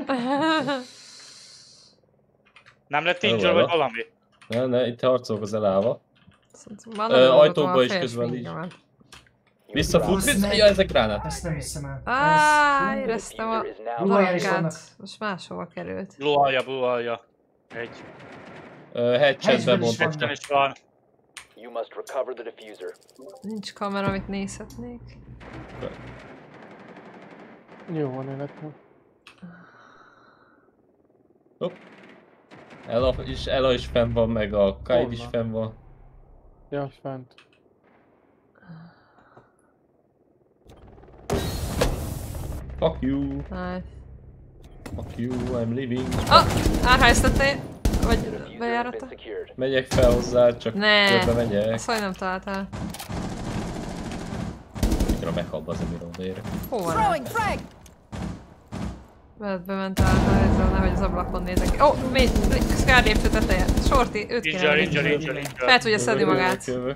Nem lett Hello, injure vagy Ella. valami? Ne, itt harcolok az Elával. Szerintem már nagyon Ajtóba dolgozom a is fejes közben így. fingemet. Visszafut, Azt meg- ja, ezek gránát. Ezt nem hiszem el. Áááá, Ez- éreztem a Diffuser is now Ruhajjal is vannak. darkát. Most máshova került. Blue alja. Egy. Headsetben Hedge-ben is mondtam. van. Ketten is van. You must recover the diffuser. Nincs kamera, amit nézhetnék. Jó van életem. Hopp. Ella is fenn van, meg a Kyle Hol is van? fenn van. Ja, fent. Fuck you, Nice. fuck you, I'm leaving. Árhelyeztettél? Vagy Diffuser has been bejárata? secured. Megyek fel hozzá, csak Ne. körbe megyek. Azt hogy nem találtál? Mikor meghalbazom, mire odaérek. Hol van? Veled bementál ezzel, nehogy az ablakon nézek. Ó, még Scar lépcső teteje. Shorty, őt Injure, kéne injure, venni. injure, Fel injure. tudja szedni magát. Jövök.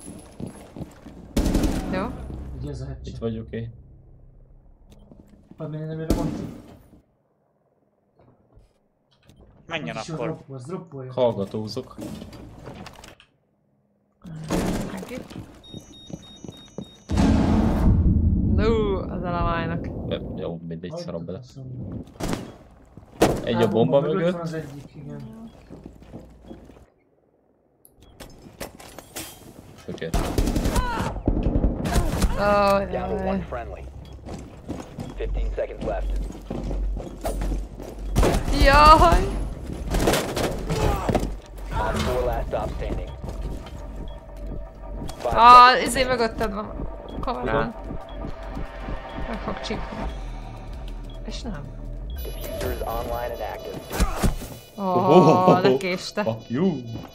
Jó? Ugye ez a hedge. Itt vagyok én. Hadd menjen, amire mondtuk. Menjen Az is jó akkor. droppol, az droppolja. Hallgatózok. Senki? No, az elemájnak. Jó, mindegy, szarom bele. Faszom. Egy a bomba Van mögött. az egyik, igen. Tökélet. Oh, Down to one jaj. friendly. 15 seconds left. Jaj! On 4 last stop standing. Izé mögötted van a kamerán. Meg fog csípni. És nem. Diffuser is online and active. Lekéste. Fuck you!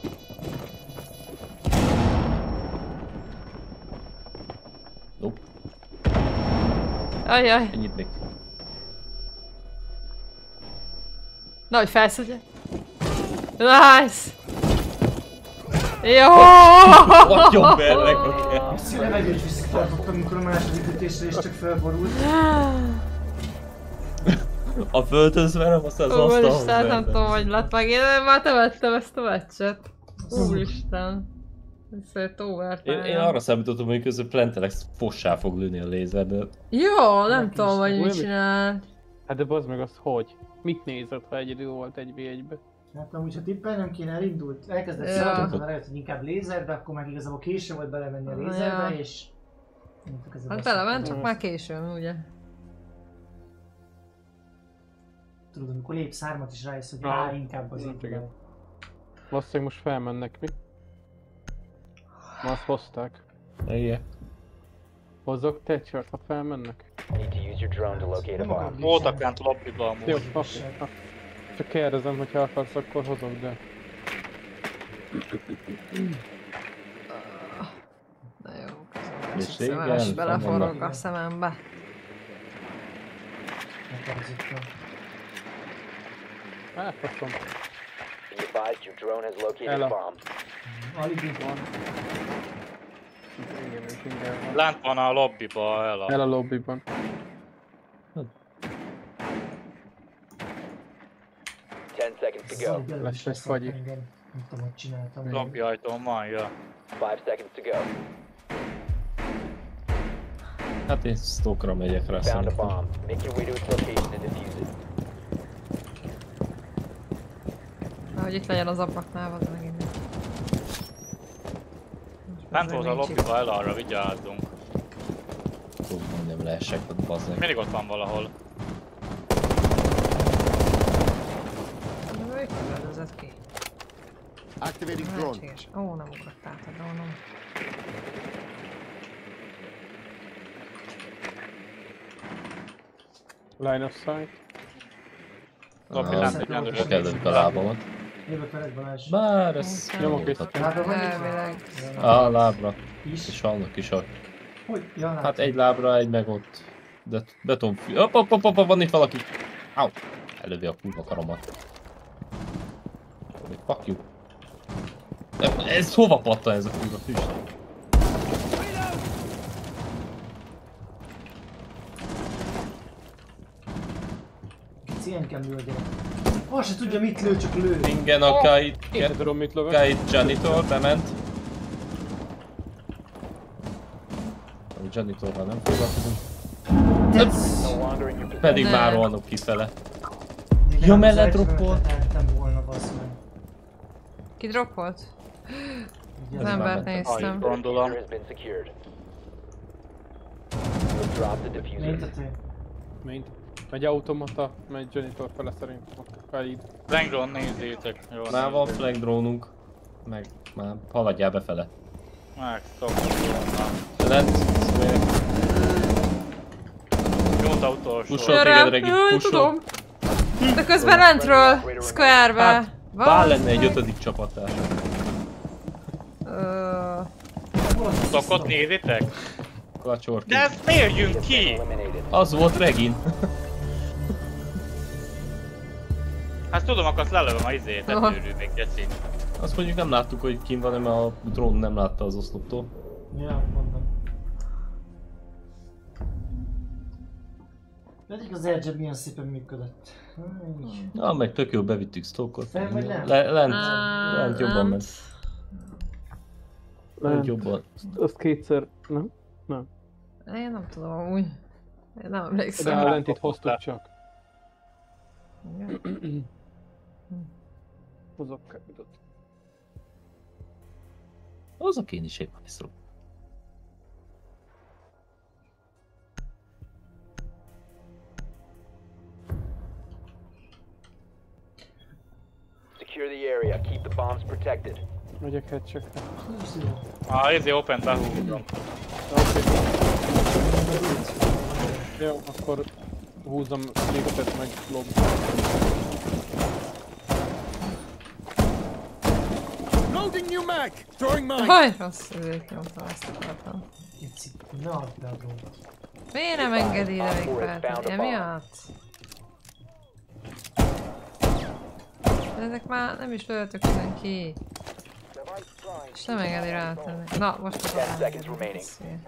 Nope, Ajjaj. ennyit még. Na, hogy felszedje. Nice! Jó! Nagyon belleg, oké. Azt a levegőt visszatartottam, amikor a második ütésre is csak felborult. A földhöz verem, aztán az asztalhoz Úristen, nem verem. tudom, hogy lett meg. Én már temettem ezt a meccset. Úristen. Ez overtime. Én arra számítottam, hogy közben Plantelex fossá fog lőni a lézer, de... Jó, nem Neki tudom, is. hogy mit Olyan- csinál. Hát de bazd meg azt hogy? Mit nézett, ha egyedül volt 1v1-be? Hát amúgy, ha tippelnem kéne, elindult, elkezdett Ja. szaladni, rájött, hogy inkább lézer, de akkor meg igazából késő volt belemenni a lézerbe, Ja. és... Hát belement, csak már későn, ugye? Tudod, amikor lépsz hármat is rájössz, hogy Ah, inkább az igen. indul. Valószínűleg most felmennek mi? Ma azt hozták. Igen. Hozzak Thatcher, ha felmennek? Need to use your drone to locate a bomb. Voltak bent lobbyba Jó, amúgy. oké. Csak kérdezem, hogy ha akarsz, akkor hozok, de... Na jó, És köszönöm. igen, Szemes beleforog vannak. a szemembe. Elfaszom. Be advised your drone has located Ella. a bomb. Alig itt van. Igen, és ingyen van. Lent van a lobbyba, Ella. El a lobbyban. Ten seconds to go. Lesz egy fagyi. Nem tudom, hogy csináltam. Lobby ajtón van, ja. 5 seconds to go. Hát én stalkra megyek rá Found a szerintem. bomb. Make your way to its location and defuse it. Na, hogy itt legyen az ablaknál, az megint. Lent volt a lobbyba, Ella, arra vigyázzunk. Tudom, hogy nem leesek ott, bazzeg. Mindig ott van valahol. Ő küldözött ki. Activating drone. Lehetséges. Ó, nem ugrott át a drónom. Line of sight. Lobby Ah, lent egy előre. Kezdődik a lábamat. Jövök veled Balázs. Bár ez... Nyomok jó, vissza. Lábra vagy? Elvileg. A lábra. Is? És vannak is a... Hogy? Ja, Hát egy lábra, egy meg ott. De betonfű... Hopp, van itt valaki! Au! Elővi a kurva karomat. Fuck you. Ez hova pattan ez a kurva füst? Ilyen kell lő a gyerek. Azt se tudja mit lő, csak lő. Igen, a Én sem tudom mit lövök. Kite Janitor bement. A Janitorral nem foglalkozunk. No longer in your possession. Pedig Ne. már rohanok kifele. Még Jó, nem az mellett iPhone-ot droppolt. letettem volna, bassz meg. Ki droppolt? Ugye, Az Ez embert már néztem. Gondolom. Diffuser has been secured. You have dropped the diffuser. Néztető. Mint. Megy automata, megy janitor fele szerintem. Felid. Langron nézzétek. Jó, Már van flag drónunk. Meg már haladjál befele. Meg, szokott. Lent, square. Jót utolsó. Pushol Gyere! téged, Regi, Jaj, pushol. tudom! De közben lentről, square-be. Hát, bár lenne egy ötödik csapatás. Ö, Szokott nézitek? Klacsorki. De férjünk ki! Eliminated. Az volt Regin. Hát tudom, akkor azt lelövöm a izét, Aha. tetőrű még geci. Azt mondjuk nem láttuk, hogy kim van, mert a drón nem látta az oszloptól. Ja, mondom. Pedig az Edge milyen szépen működött. Így. Na, meg tök jó bevittük Stoke-ot. Fel vagy lent? Lent jobban ment. Lent Lent. jobban. Azt kétszer, nem? Én nem tudom amúgy. Én nem De emlékszem. a lentit hoztuk csak. Igen. Hozok kábítot. Azok én is épp viszont. Secure the area. Keep the bombs protected. Megyek headcheckre. Ezért open behúzom. Jó, akkor húzom léptet meg lobby. Loading new mag! Throwing mine! Haj, rossz időt nyomtam, ezt akartam. Geci, ne add be a drónt. Miért nem engedi ide még feltenni? Emiatt? Ezek már nem is lőttök ezen ki. És nem engedi rátenni. Na, most akkor 10 seconds remaining.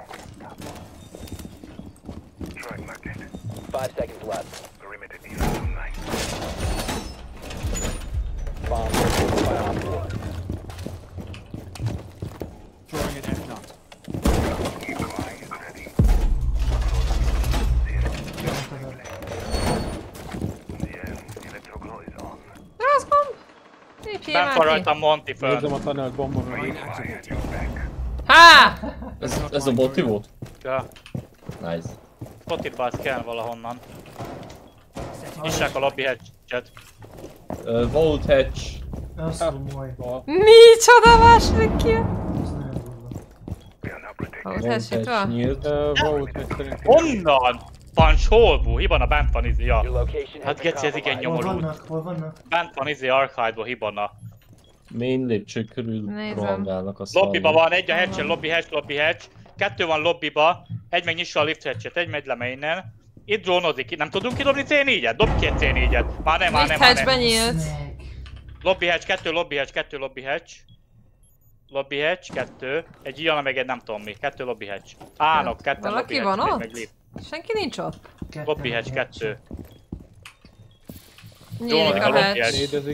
5 seconds left. Bomb located by Op 4. Throwing an F-Knot. Rossz gomb! Lépjél Bent már van ki! rajtam Monty föl. Nézzem a tunnelt bomba mögé. Há! Ez a botti volt? Ja. Nice. Spotify kell valahonnan. Nyissák a lobby hatchet. Vault hatch. Azt komoly. Micsoda második ki? Ez nagyon durva. Ahol Vault tessétve? hatch nyílt. Vault hatch szerintem. Honnan? Punch hole-ból, hibana, bent van izé, Your ja. location has Hát been geci, ez igen compromised. Hol nyomorult. vannak? Hol vannak? Bent van izé Archive-ba, hibana. Main lépcső körül Nézem. rohangálnak a Lobbyba szarvak. van, egy a hatchet, lobby hatch. Kettő van lobbyba, egy meg nyissa a lift hatchet, egy megy le mainen. Itt drónozik, nem tudunk kidobni C4-et? Dob két C4-et. Már nem, már nem, Lift már hatchben nem. nyílt. Snake. Lobby hatch, kettő lobby hatch, kettő lobby hatch. Lobby hatch, kettő. Egy ilyen, meg egy nem tudom mi. Kettő lobby hatch. Állnak, ketten Valaki lobby hatch, van egy ott? meg lift. Senki nincs ott? Lobby hatch, kettő. Nyílik a lobby hatch. hatch. Nédezik.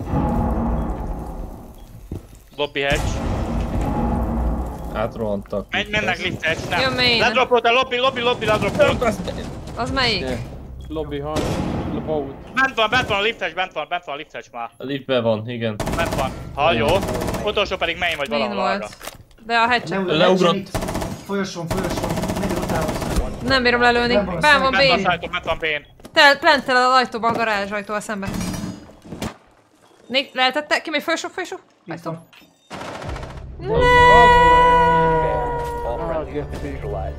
Lobby hatch. Átrohantak. Mennek lift hatch, Jön nem. main. Ledropolt a lobby, ledropolt. Az melyik? Lobby hard. Vault. Bent van a lift hatch, bent van a lift hatch már. A liftben van, igen. Bent van. Ha jó. Utolsó pedig main vagy Main valahol arra. volt. De a hatch Leugrott. Folyosón. Megy rotához. nem bírom lelőni. Ben van, Ben van Bent van B. szájtó, bent van Bén. Plantel az ajtóba, a garázs ajtóval szembe. Lehetette? Kimegy folyosó? Itt van. All friendlies have been neutralized.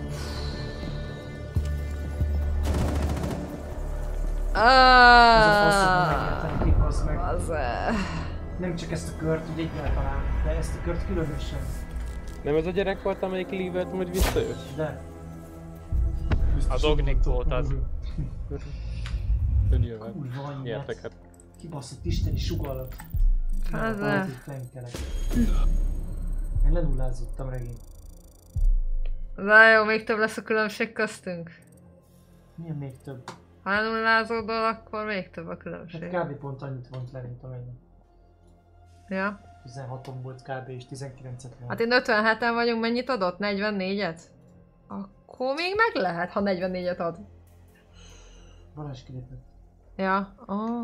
Ez a fasz, hogy megérteni ki, bassz meg. Az... Nem csak ezt a kört, úgy egyáltalán, de ezt a kört különösen. Nem ez a gyerek volt, amelyik leave-et majd visszajött? De. Az Ognik volt az. Nyilván. Kurva anyját. Nyertek hát. Kibaszott isteni sugallat. Faze. Flenkelek. Én lenullázottam regény. De jó, még több lesz a különbség köztünk. Milyen még több? Ha lenullázódol, akkor még több a Hát különbség. kb. Pont annyit vont le, mint amennyi. Ja. 16-on volt kb. És 19-et van. Hát én 57-en vagyunk, mennyit adott? 44-et? Akkor még meg lehet, ha 44-et ad. Balázs kilépett. Ja. Oh.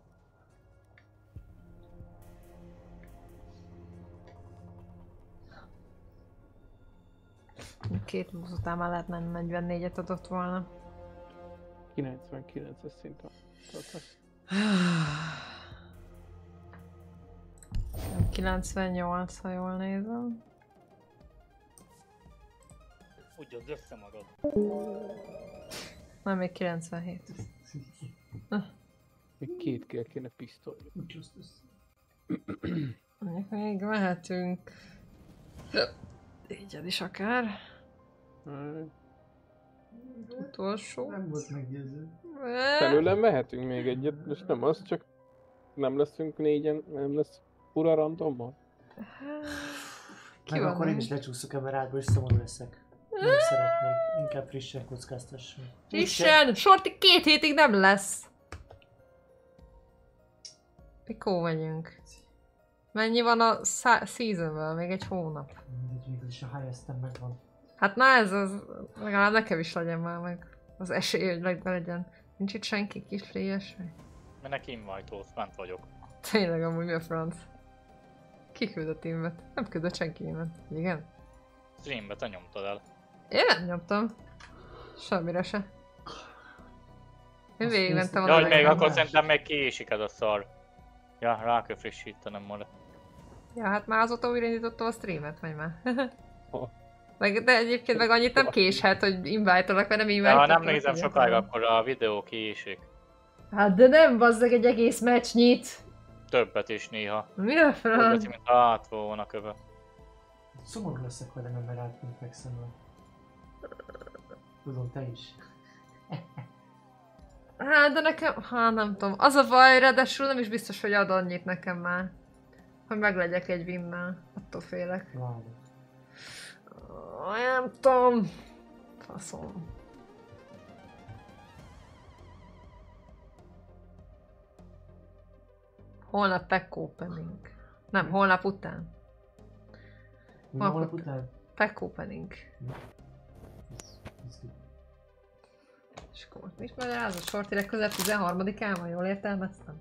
Két busz után már lehet 44-et adott volna. 99-es szinten tartasz. 98, ha jól nézem. Úgy az össze magad. Nem, még 97. Még két kill kéne pisztoly. Úgy oszd össze. Mondjuk még mehetünk. Négyed is akár. Utolsó. Nem volt meggyőző. Felőlem mehetünk még egyet, és nem az, csak nem leszünk négyen, nem lesz ura randommal. Ki Meg van akkor én még? is lecsúszok a kamerádba és szomorú leszek. Nem szeretnék, inkább frissen kockáztassam. Frissen! Sorti 2 hétig nem lesz! Mikor megyünk? Mennyi van a seasonből? Még egy hónap. Mindegy, végül is a highest-en megvan. Hát na ez az... Legalább nekem is legyen már meg. Az esély, hogy legyen. Nincs itt senki kis ilyesmi? Mert neki invite-olsz, bent vagyok. Tényleg amúgy mi a franc? Ki küldött invet? Nem küldött senki invet. Igen? Streambe te nyomtad el. Én nem nyomtam. Semmire se. Én Azt végigmentem a Ja, hogy még nem akkor más. szerintem meg kiésik ez a szar. Ja, rá kell frissítenem majd. Ja, hát már azóta újraindítottam a streamet, vagy már. De egyébként meg annyit nem késhet, hogy invite-olak, mert nem De invite-olak. ha nem nézem sokáig, akkor a videó kiesik. Hát de nem, bazzeg egy egész meccsnyit. Többet is néha. Mi a franc? Többet, mint át volna köve. Szomorú leszek vele, mert megálltunk fekszemről. Tudom, te is. Hát de nekem, nem tudom. Az a baj, ráadásul nem is biztos, hogy ad annyit nekem már. Hogy meglegyek egy winnel. Attól félek. Várj. Nem tudom. Faszom. Holnap pack opening. Nem, holnap után. Mi van holnap után? Pack opening. Ez ki? És akkor most mi is magyaráz a sorti legközelebb 13-án van, jól értelmeztem?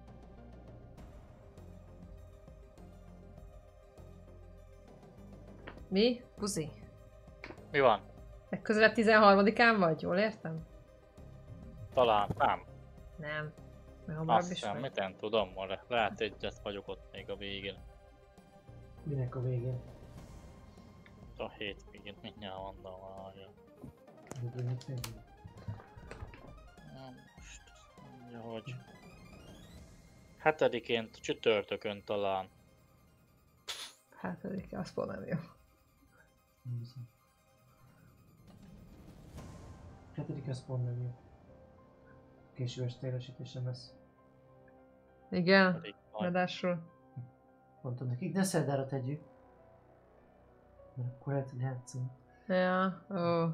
Mi? Buzi? Mi van? Legközelebb 13-án vagy, jól értem? Talán nem. Nem. Meg hamarabb Azt is sem, vagy. mit nem tudom, lehet egyet vagyok ott még a végén. Minek a végén? A hétvégén mindjárt mondom, várja. Na most azt mondja, hogy 7-én csütörtökön talán. Hát ez az pont nem jó. 7. ez pont nem jó. Késő este élesítésem lesz. Igen, Pedig majd ráadásul. Mondtam nekik, de szerdára tegyük. Mert akkor lehet, hogy játszunk. Ja, ó.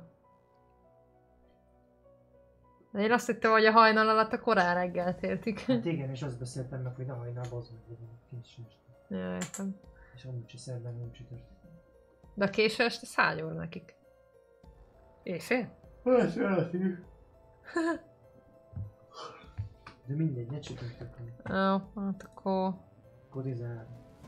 De én azt hittem, hogy a hajnal alatt a korán reggelt értik. Hát igen, és azt beszéltem meg, hogy ne hajnál, bazd meg, hogy késő este. Ja, értem. És amúgy se szerdán, nem csütörtök. De a késő este hány óra nekik? Éjfél? Hát, relatív. De mindegy, ne csütörtökön. Jó, hát akkor... Akkor 13.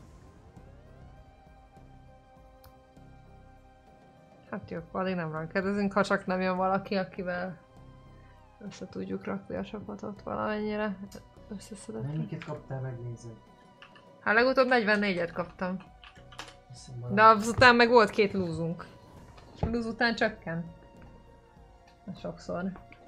Hát jó, akkor addig nem rankedezünk, ha csak nem jön valaki, akivel össze tudjuk rakni a csapatot valamennyire összeszedetni. Mennyiket kaptál, megnézed? Hát legutóbb 44-et kaptam. Hiszem, valami- De azután meg volt 2 lúzunk. És a lúz után csökken. Sokszor.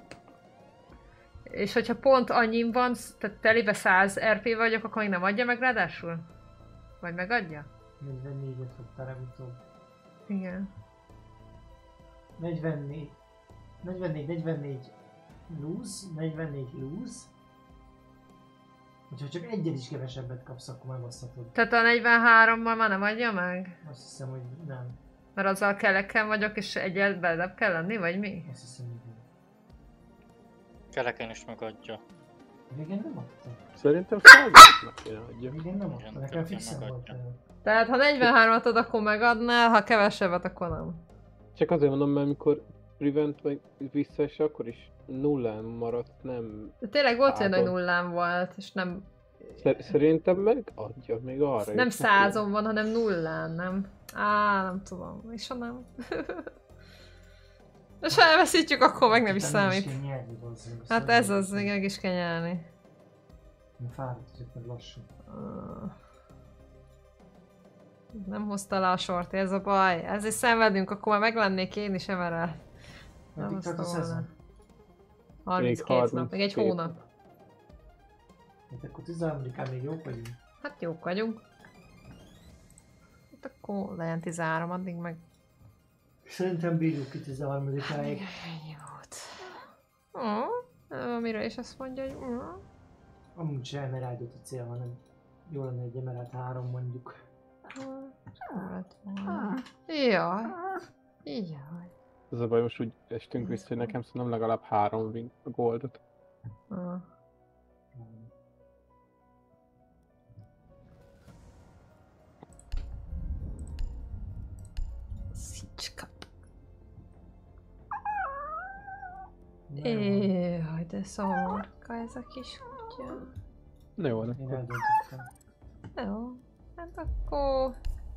És hogyha pont annyim van, tehát telibe 100 RP vagyok, akkor még nem adja meg ráadásul? Vagy megadja? 44-et kaptál legutóbb. Igen. 44 lose, 44 lose. Hogyha csak egyet is kevesebbet kapsz, akkor megoszthatod. Tehát a 43-mal már nem adja meg? Azt hiszem, hogy nem. Mert azzal keleken vagyok, és egyel beledebb kell lenni, vagy mi? Azt hiszem, hogy nem. Keleken is megadja. Régen nem adta. Szerintem szállítnak kéne adja. Régen nem adta, Igen, nekem többen fixen volt. megadja. Tehát ha 43-at ad, akkor megadnál, ha kevesebbet, akkor nem. Csak azért mondom, mert amikor Prevent meg visszaes, akkor is nullán maradt, nem... De tényleg volt olyan, hogy Ágon. nullán volt, és nem... Szerintem meg adja, még arra Nem is. 100-on van, hanem nullán, nem? Nem tudom. És ha nem? És ha elveszítjük, akkor meg nem is Utána számít. kell nyerni, bazzeg, azt Hát nem ez lehet. az, meg is kell nyelni. Én fáradt vagyok, meg lassú. Nem hozta le a sort, ez a baj. Ezért szenvedünk, akkor már meglennék én is emerel. Nem Meddig tart hozta a volna. szezon? 32 nap, még egy 32 hónap. Hát akkor 13-án még jók vagyunk. Hát jók vagyunk. Hát akkor legyen 13, addig meg... Szerintem bírjuk ki 13-áig. Ennyi volt. Mire is azt mondja, hogy... Amúgy se emeraldot a cél, hanem jó lenne egy emerald 3 mondjuk. Jó lett volna. Jaj. Jaj. Ez a baj, most úgy estünk vissza, hogy nekem szerintem legalább 3 win a goldot. Szicska. Na jó, Jaj, de szomorka ez a kis kutya. Na jó, én akkor eldöntöttem. Jó, hát akkor...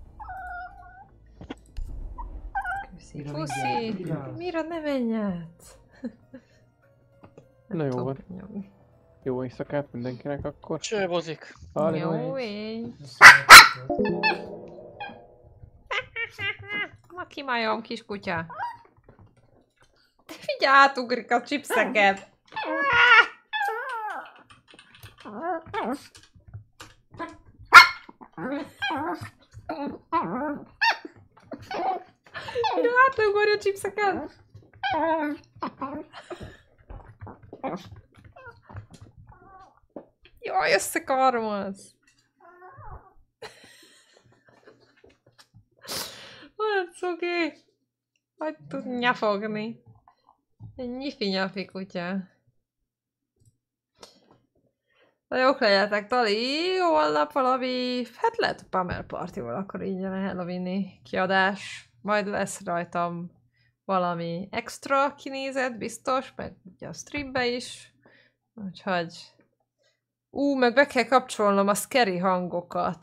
Köszi, Mira, puszi! Mira. Mira, ne menj át! Na jó tudom van. nyomni. Jó éjszakát mindenkinek akkor. Csőbozik. Jó éj. Ma kimajom, kis kutya. Figyelj, átugrik a chipseket. Átugorja a chipseket. Jaj, összekarmolsz. Olyan cuki. Hogy tud nyafogni. Egy nyifi-nyafi kutya. Na jók legyetek, Tali. Holnap valami... Hát lehet a Pamel Partival, akkor így a Halloween-i kiadás. Majd lesz rajtam valami extra kinézet, biztos, meg ugye a streambe is. Úgyhogy... meg be kell kapcsolnom a scary hangokat.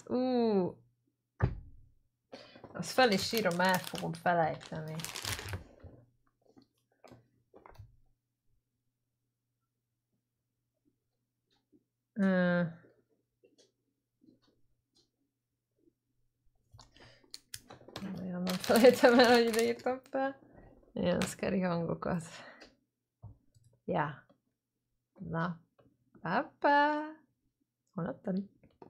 Azt fel is írom, el fogom felejteni. Olyan nem felejtem el, hogy ide írtam fel. Ilyen scary hangokat. Ja. Na. Papa. Holnap Tali.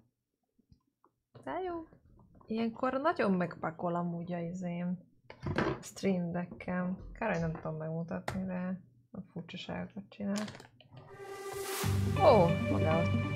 De jó. Ilyenkor nagyon megpakol amúgy a Stream Deck-kem. Kár, hogy nem tudom megmutatni, de a furcsaságokat csinál. Ó, maga ott.